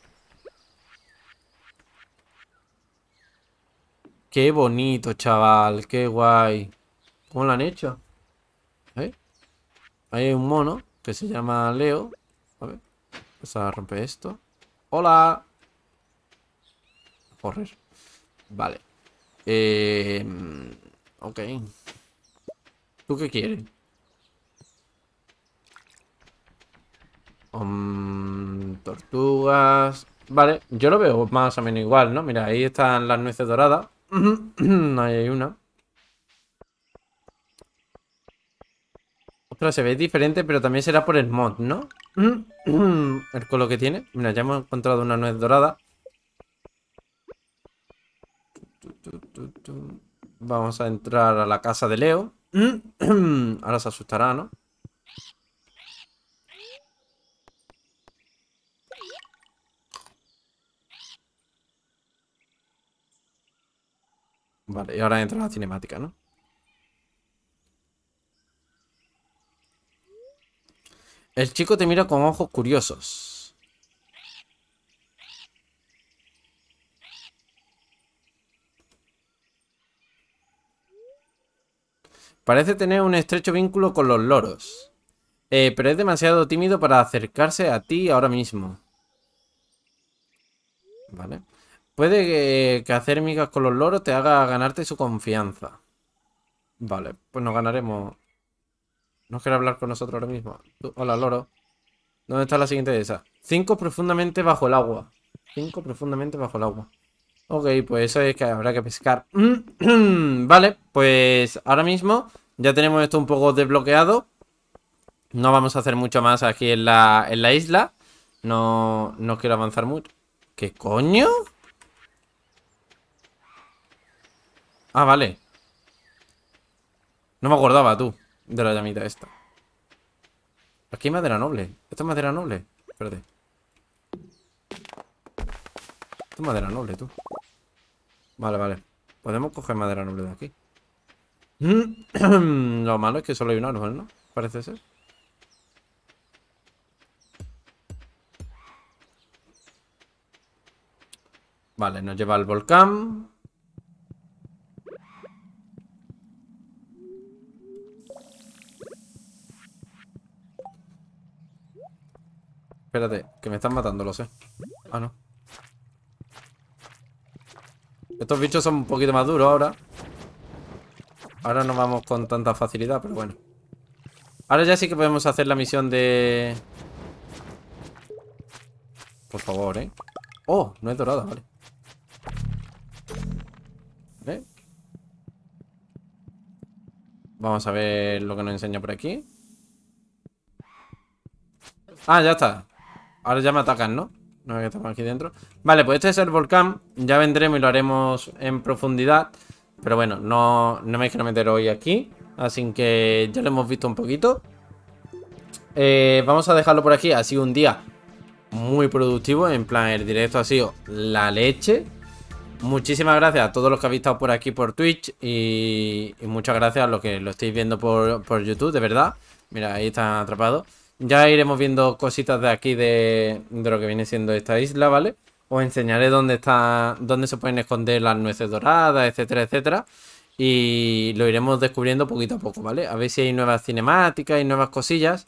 ¡Qué bonito, chaval! ¡Qué guay! ¿Cómo lo han hecho? ¿Eh? Ahí hay un mono que se llama Leo. A ver. Vamos a romper esto. ¡Hola! Correr. Vale. Eh... Ok. ¿Tú qué quieres? Um, tortugas. Vale, yo lo veo más o menos igual, ¿no? Mira, ahí están las nueces doradas. Ahí hay una. Ostras, se ve diferente, pero también será por el mod, ¿no? El color que tiene. Mira, ya hemos encontrado una nuez dorada. Vamos a entrar a la casa de Leo. Ahora se asustará, ¿no? Vale, y ahora entra la cinemática, ¿no? El chico te mira con ojos curiosos. Parece tener un estrecho vínculo con los loros. Eh, pero es demasiado tímido para acercarse a ti ahora mismo. Vale. Puede que, que hacer migas con los loros te haga ganarte su confianza. Vale, pues nos ganaremos. ¿No quiere hablar con nosotros ahora mismo? Tú- Hola, loro. ¿Dónde está la siguiente de esa? Cinco profundamente bajo el agua. Cinco profundamente bajo el agua. Ok, pues eso es que habrá que pescar. Vale, pues ahora mismo ya tenemos esto un poco desbloqueado. No vamos a hacer mucho más aquí en la, en la isla. No, no quiero avanzar mucho. ¿Qué coño? Ah, vale. No me acordaba, tú, de la llamita esta. Aquí hay madera noble. ¿Esto es madera noble? Espérate. Esto es madera noble, tú. Vale, vale. Podemos coger madera noble de aquí. Lo malo es que solo hay un árbol, ¿no? Parece ser. Vale, nos lleva al volcán. Espérate, que me están matando, lo sé. Ah, no. Estos bichos son un poquito más duros ahora. Ahora no vamos con tanta facilidad, pero bueno. Ahora ya sí que podemos hacer la misión de... Por favor, ¿eh? Oh, no es dorada, vale. ¿Eh? Vamos a ver lo que nos enseña por aquí. Ah, ya está. Ahora ya me atacan, ¿no? No es que estamos aquí dentro. Vale, pues este es el volcán. Ya vendremos y lo haremos en profundidad. Pero bueno, no, no me quiero meter hoy aquí. Así que ya lo hemos visto un poquito. Eh, vamos a dejarlo por aquí. Ha sido un día muy productivo. En plan, el directo ha sido la leche. Muchísimas gracias a todos los que habéis estado por aquí por Twitch. Y, y muchas gracias a los que lo estáis viendo por, por YouTube, de verdad. Mira, ahí están atrapados. Ya iremos viendo cositas de aquí de, de lo que viene siendo esta isla, ¿vale? Os enseñaré dónde está, dónde se pueden esconder las nueces doradas, etcétera, etcétera. Y lo iremos descubriendo poquito a poco, ¿vale? A ver si hay nuevas cinemáticas y nuevas cosillas.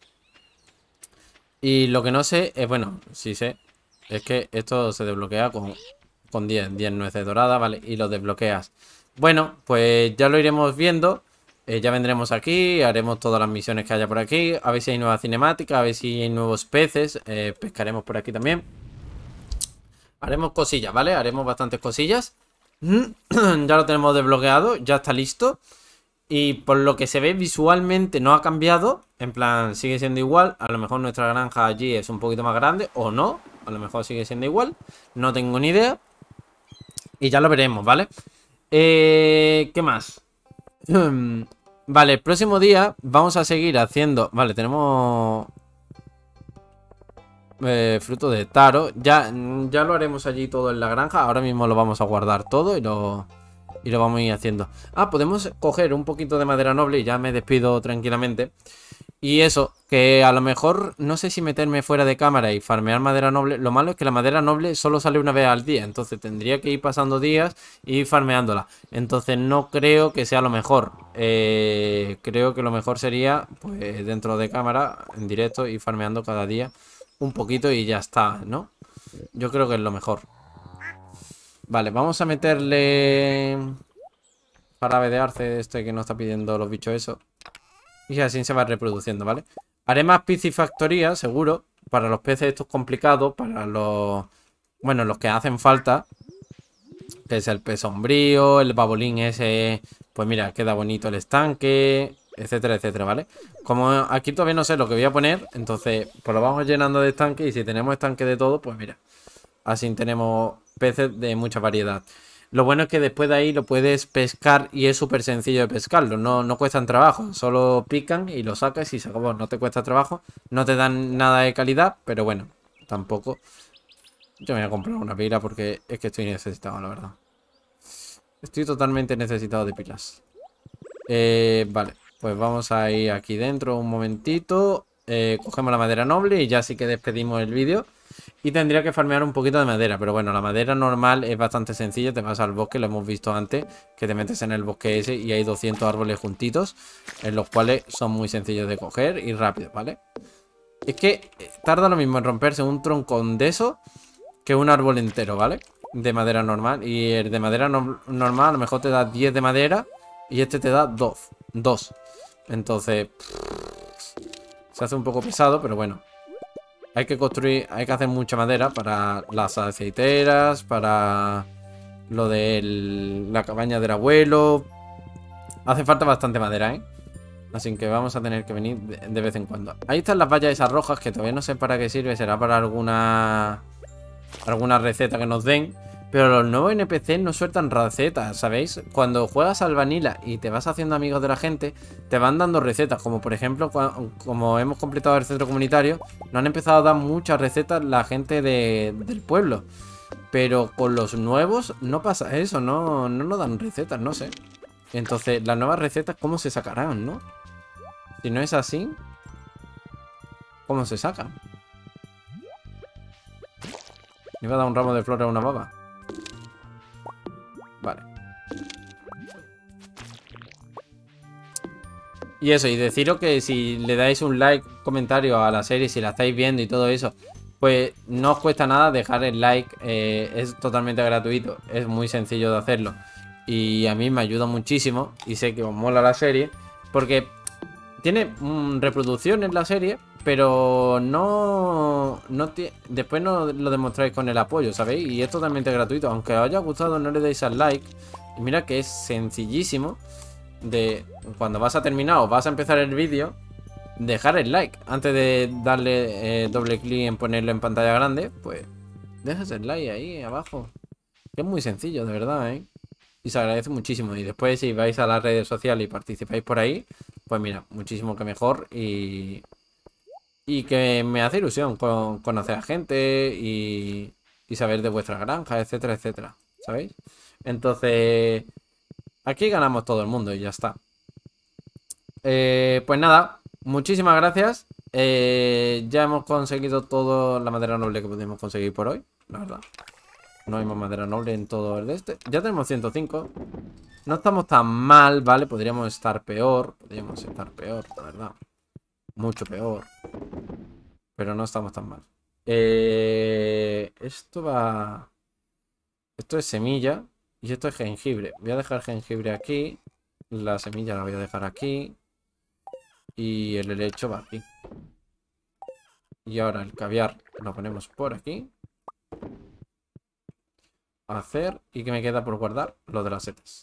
Y lo que no sé es, bueno, sí sé, es que esto se desbloquea con, con diez, diez nueces doradas, ¿vale? Y lo desbloqueas. Bueno, pues ya lo iremos viendo. Eh, ya vendremos aquí, haremos todas las misiones que haya por aquí. A ver si hay nuevas cinemáticas, a ver si hay nuevos peces. Eh, pescaremos por aquí también. Haremos cosillas, ¿vale? Haremos bastantes cosillas. Ya lo tenemos desbloqueado, ya está listo. Y por lo que se ve visualmente no ha cambiado. En plan, sigue siendo igual. A lo mejor nuestra granja allí es un poquito más grande. O no, a lo mejor sigue siendo igual. No tengo ni idea. Y ya lo veremos, ¿vale? Eh, ¿Qué más? Vale, el próximo día vamos a seguir haciendo... Vale, tenemos... Eh, fruto de taro. Ya, ya lo haremos allí todo en la granja. Ahora mismo lo vamos a guardar todo y lo... Y lo vamos a ir haciendo. Ah, podemos coger un poquito de madera noble y ya me despido tranquilamente. Y eso, que a lo mejor no sé si meterme fuera de cámara y farmear madera noble. Lo malo es que la madera noble solo sale una vez al día. Entonces tendría que ir pasando días y ir farmeándola. Entonces no creo que sea lo mejor. Eh, creo que lo mejor sería, pues dentro de cámara, en directo, ir farmeando cada día un poquito y ya está, ¿no? Yo creo que es lo mejor. Vale, vamos a meterle jarabe de arce este que nos está pidiendo los bichos eso. Y así se va reproduciendo, ¿vale? Haré más piscifactorías, seguro. Para los peces estos complicados. Para los... Bueno, los que hacen falta. Que es el pez sombrío. El babolín ese. Pues mira, queda bonito el estanque. Etcétera, etcétera, ¿vale? Como aquí todavía no sé lo que voy a poner. Entonces, pues lo vamos llenando de estanque. Y si tenemos estanque de todo, pues mira. Así tenemos peces de mucha variedad. Lo bueno es que después de ahí lo puedes pescar y es súper sencillo de pescarlo. No, no cuestan trabajo, solo pican y lo sacas y se acabó. No te cuesta trabajo, no te dan nada de calidad, pero bueno, tampoco. Yo me voy a comprar una pila porque es que estoy necesitado, la verdad. Estoy totalmente necesitado de pilas. Eh, vale, pues vamos a ir aquí dentro un momentito. Eh, cogemos la madera noble y ya sí que despedimos el vídeo. Y tendría que farmear un poquito de madera. Pero bueno, la madera normal es bastante sencilla. Te vas al bosque, lo hemos visto antes. Que te metes en el bosque ese y hay doscientos árboles juntitos. En los cuales son muy sencillos de coger y rápido, ¿vale? Es que tarda lo mismo en romperse un tronco de eso que un árbol entero, ¿vale? De madera normal. Y el de madera no normal a lo mejor te da diez de madera. Y este te da dos. dos. Entonces... se hace un poco pesado, pero bueno. Hay que construir, hay que hacer mucha madera para las aceiteras, para lo de la cabaña del abuelo. Hace falta bastante madera, ¿eh? Así que vamos a tener que venir de, de vez en cuando. Ahí están las vallas esas rojas que todavía no sé para qué sirve. Será para alguna alguna receta que nos den. Pero los nuevos N P C no sueltan recetas, ¿sabéis? Cuando juegas al Vanilla y te vas haciendo amigos de la gente, te van dando recetas. Como por ejemplo, como hemos completado el centro comunitario, nos han empezado a dar muchas recetas la gente de, del pueblo. Pero con los nuevos no pasa eso, no, no nos dan recetas, no sé. Entonces, las nuevas recetas, ¿cómo se sacarán, no? Si no es así, ¿cómo se sacan? Me iba a dar un ramo de flores a una baba. Vale. Y eso, y deciros que si le dais un like, comentario a la serie, si la estáis viendo y todo eso, pues no os cuesta nada dejar el like, eh, es totalmente gratuito, es muy sencillo de hacerlo. Y a mí me ayuda muchísimo y sé que os mola la serie, porque tiene mmm, reproducciones la serie, pero no, no después no lo demostráis con el apoyo, ¿sabéis? Y es totalmente gratuito, aunque os haya gustado no le deis al like. Y mira que es sencillísimo de cuando vas a terminar o vas a empezar el vídeo, dejar el like. Antes de darle eh, doble clic en ponerlo en pantalla grande, pues dejas el like ahí abajo. Es muy sencillo, de verdad, ¿eh? Y se agradece muchísimo. Y después si vais a las redes sociales y participáis por ahí, pues mira, muchísimo que mejor. Y... Y que me hace ilusión con, conocer a gente y, y saber de vuestra granja, etcétera, etcétera. ¿Sabéis? Entonces, aquí ganamos todo el mundo y ya está. Eh, pues nada, muchísimas gracias. Eh, ya hemos conseguido toda la madera noble que pudimos conseguir por hoy, la verdad. No hay más madera noble en todo el de este. Ya tenemos ciento cinco. No estamos tan mal, ¿vale? Podríamos estar peor. Podríamos estar peor, la verdad. Mucho peor. Pero no estamos tan mal. Eh, esto va... Esto es semilla. Y esto es jengibre. Voy a dejar jengibre aquí. La semilla la voy a dejar aquí. Y el helecho va aquí. Y ahora el caviar lo ponemos por aquí. Hacer. ¿Y qué me queda por guardar? Lo de las setas.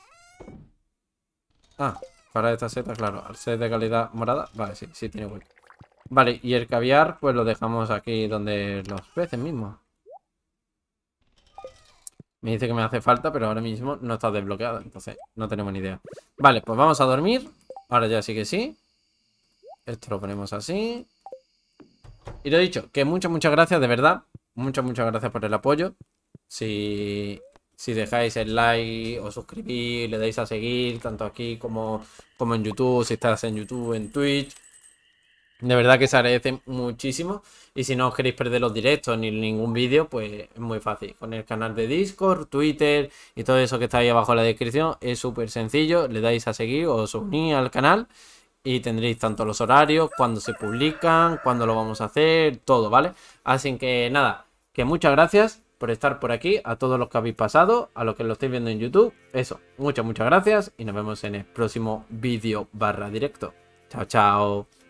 Ah, para esta seta, claro. Al ser de calidad morada. Vale, sí, sí tiene hueco. Vale, y el caviar pues lo dejamos aquí donde los peces mismos. Me dice que me hace falta, pero ahora mismo no está desbloqueado. Entonces no tenemos ni idea. Vale, pues vamos a dormir. Ahora ya sí que sí. Esto lo ponemos así. Y lo he dicho, que muchas, muchas gracias, de verdad. Muchas, muchas gracias por el apoyo. Si, si dejáis el like, os suscribís, le dais a seguir, tanto aquí como, como en YouTube, si estás en YouTube, en Twitch. De verdad que se agradece muchísimo. Y si no os queréis perder los directos ni ningún vídeo, pues es muy fácil. Con el canal de Discord, Twitter y todo eso que está ahí abajo en la descripción, es súper sencillo. Le dais a seguir, os unís al canal y tendréis tanto los horarios, cuando se publican, cuándo lo vamos a hacer, todo, ¿vale? Así que nada, que muchas gracias por estar por aquí, a todos los que habéis pasado, a los que lo estáis viendo en YouTube. Eso, muchas, muchas gracias y nos vemos en el próximo vídeo barra directo. Chao, chao.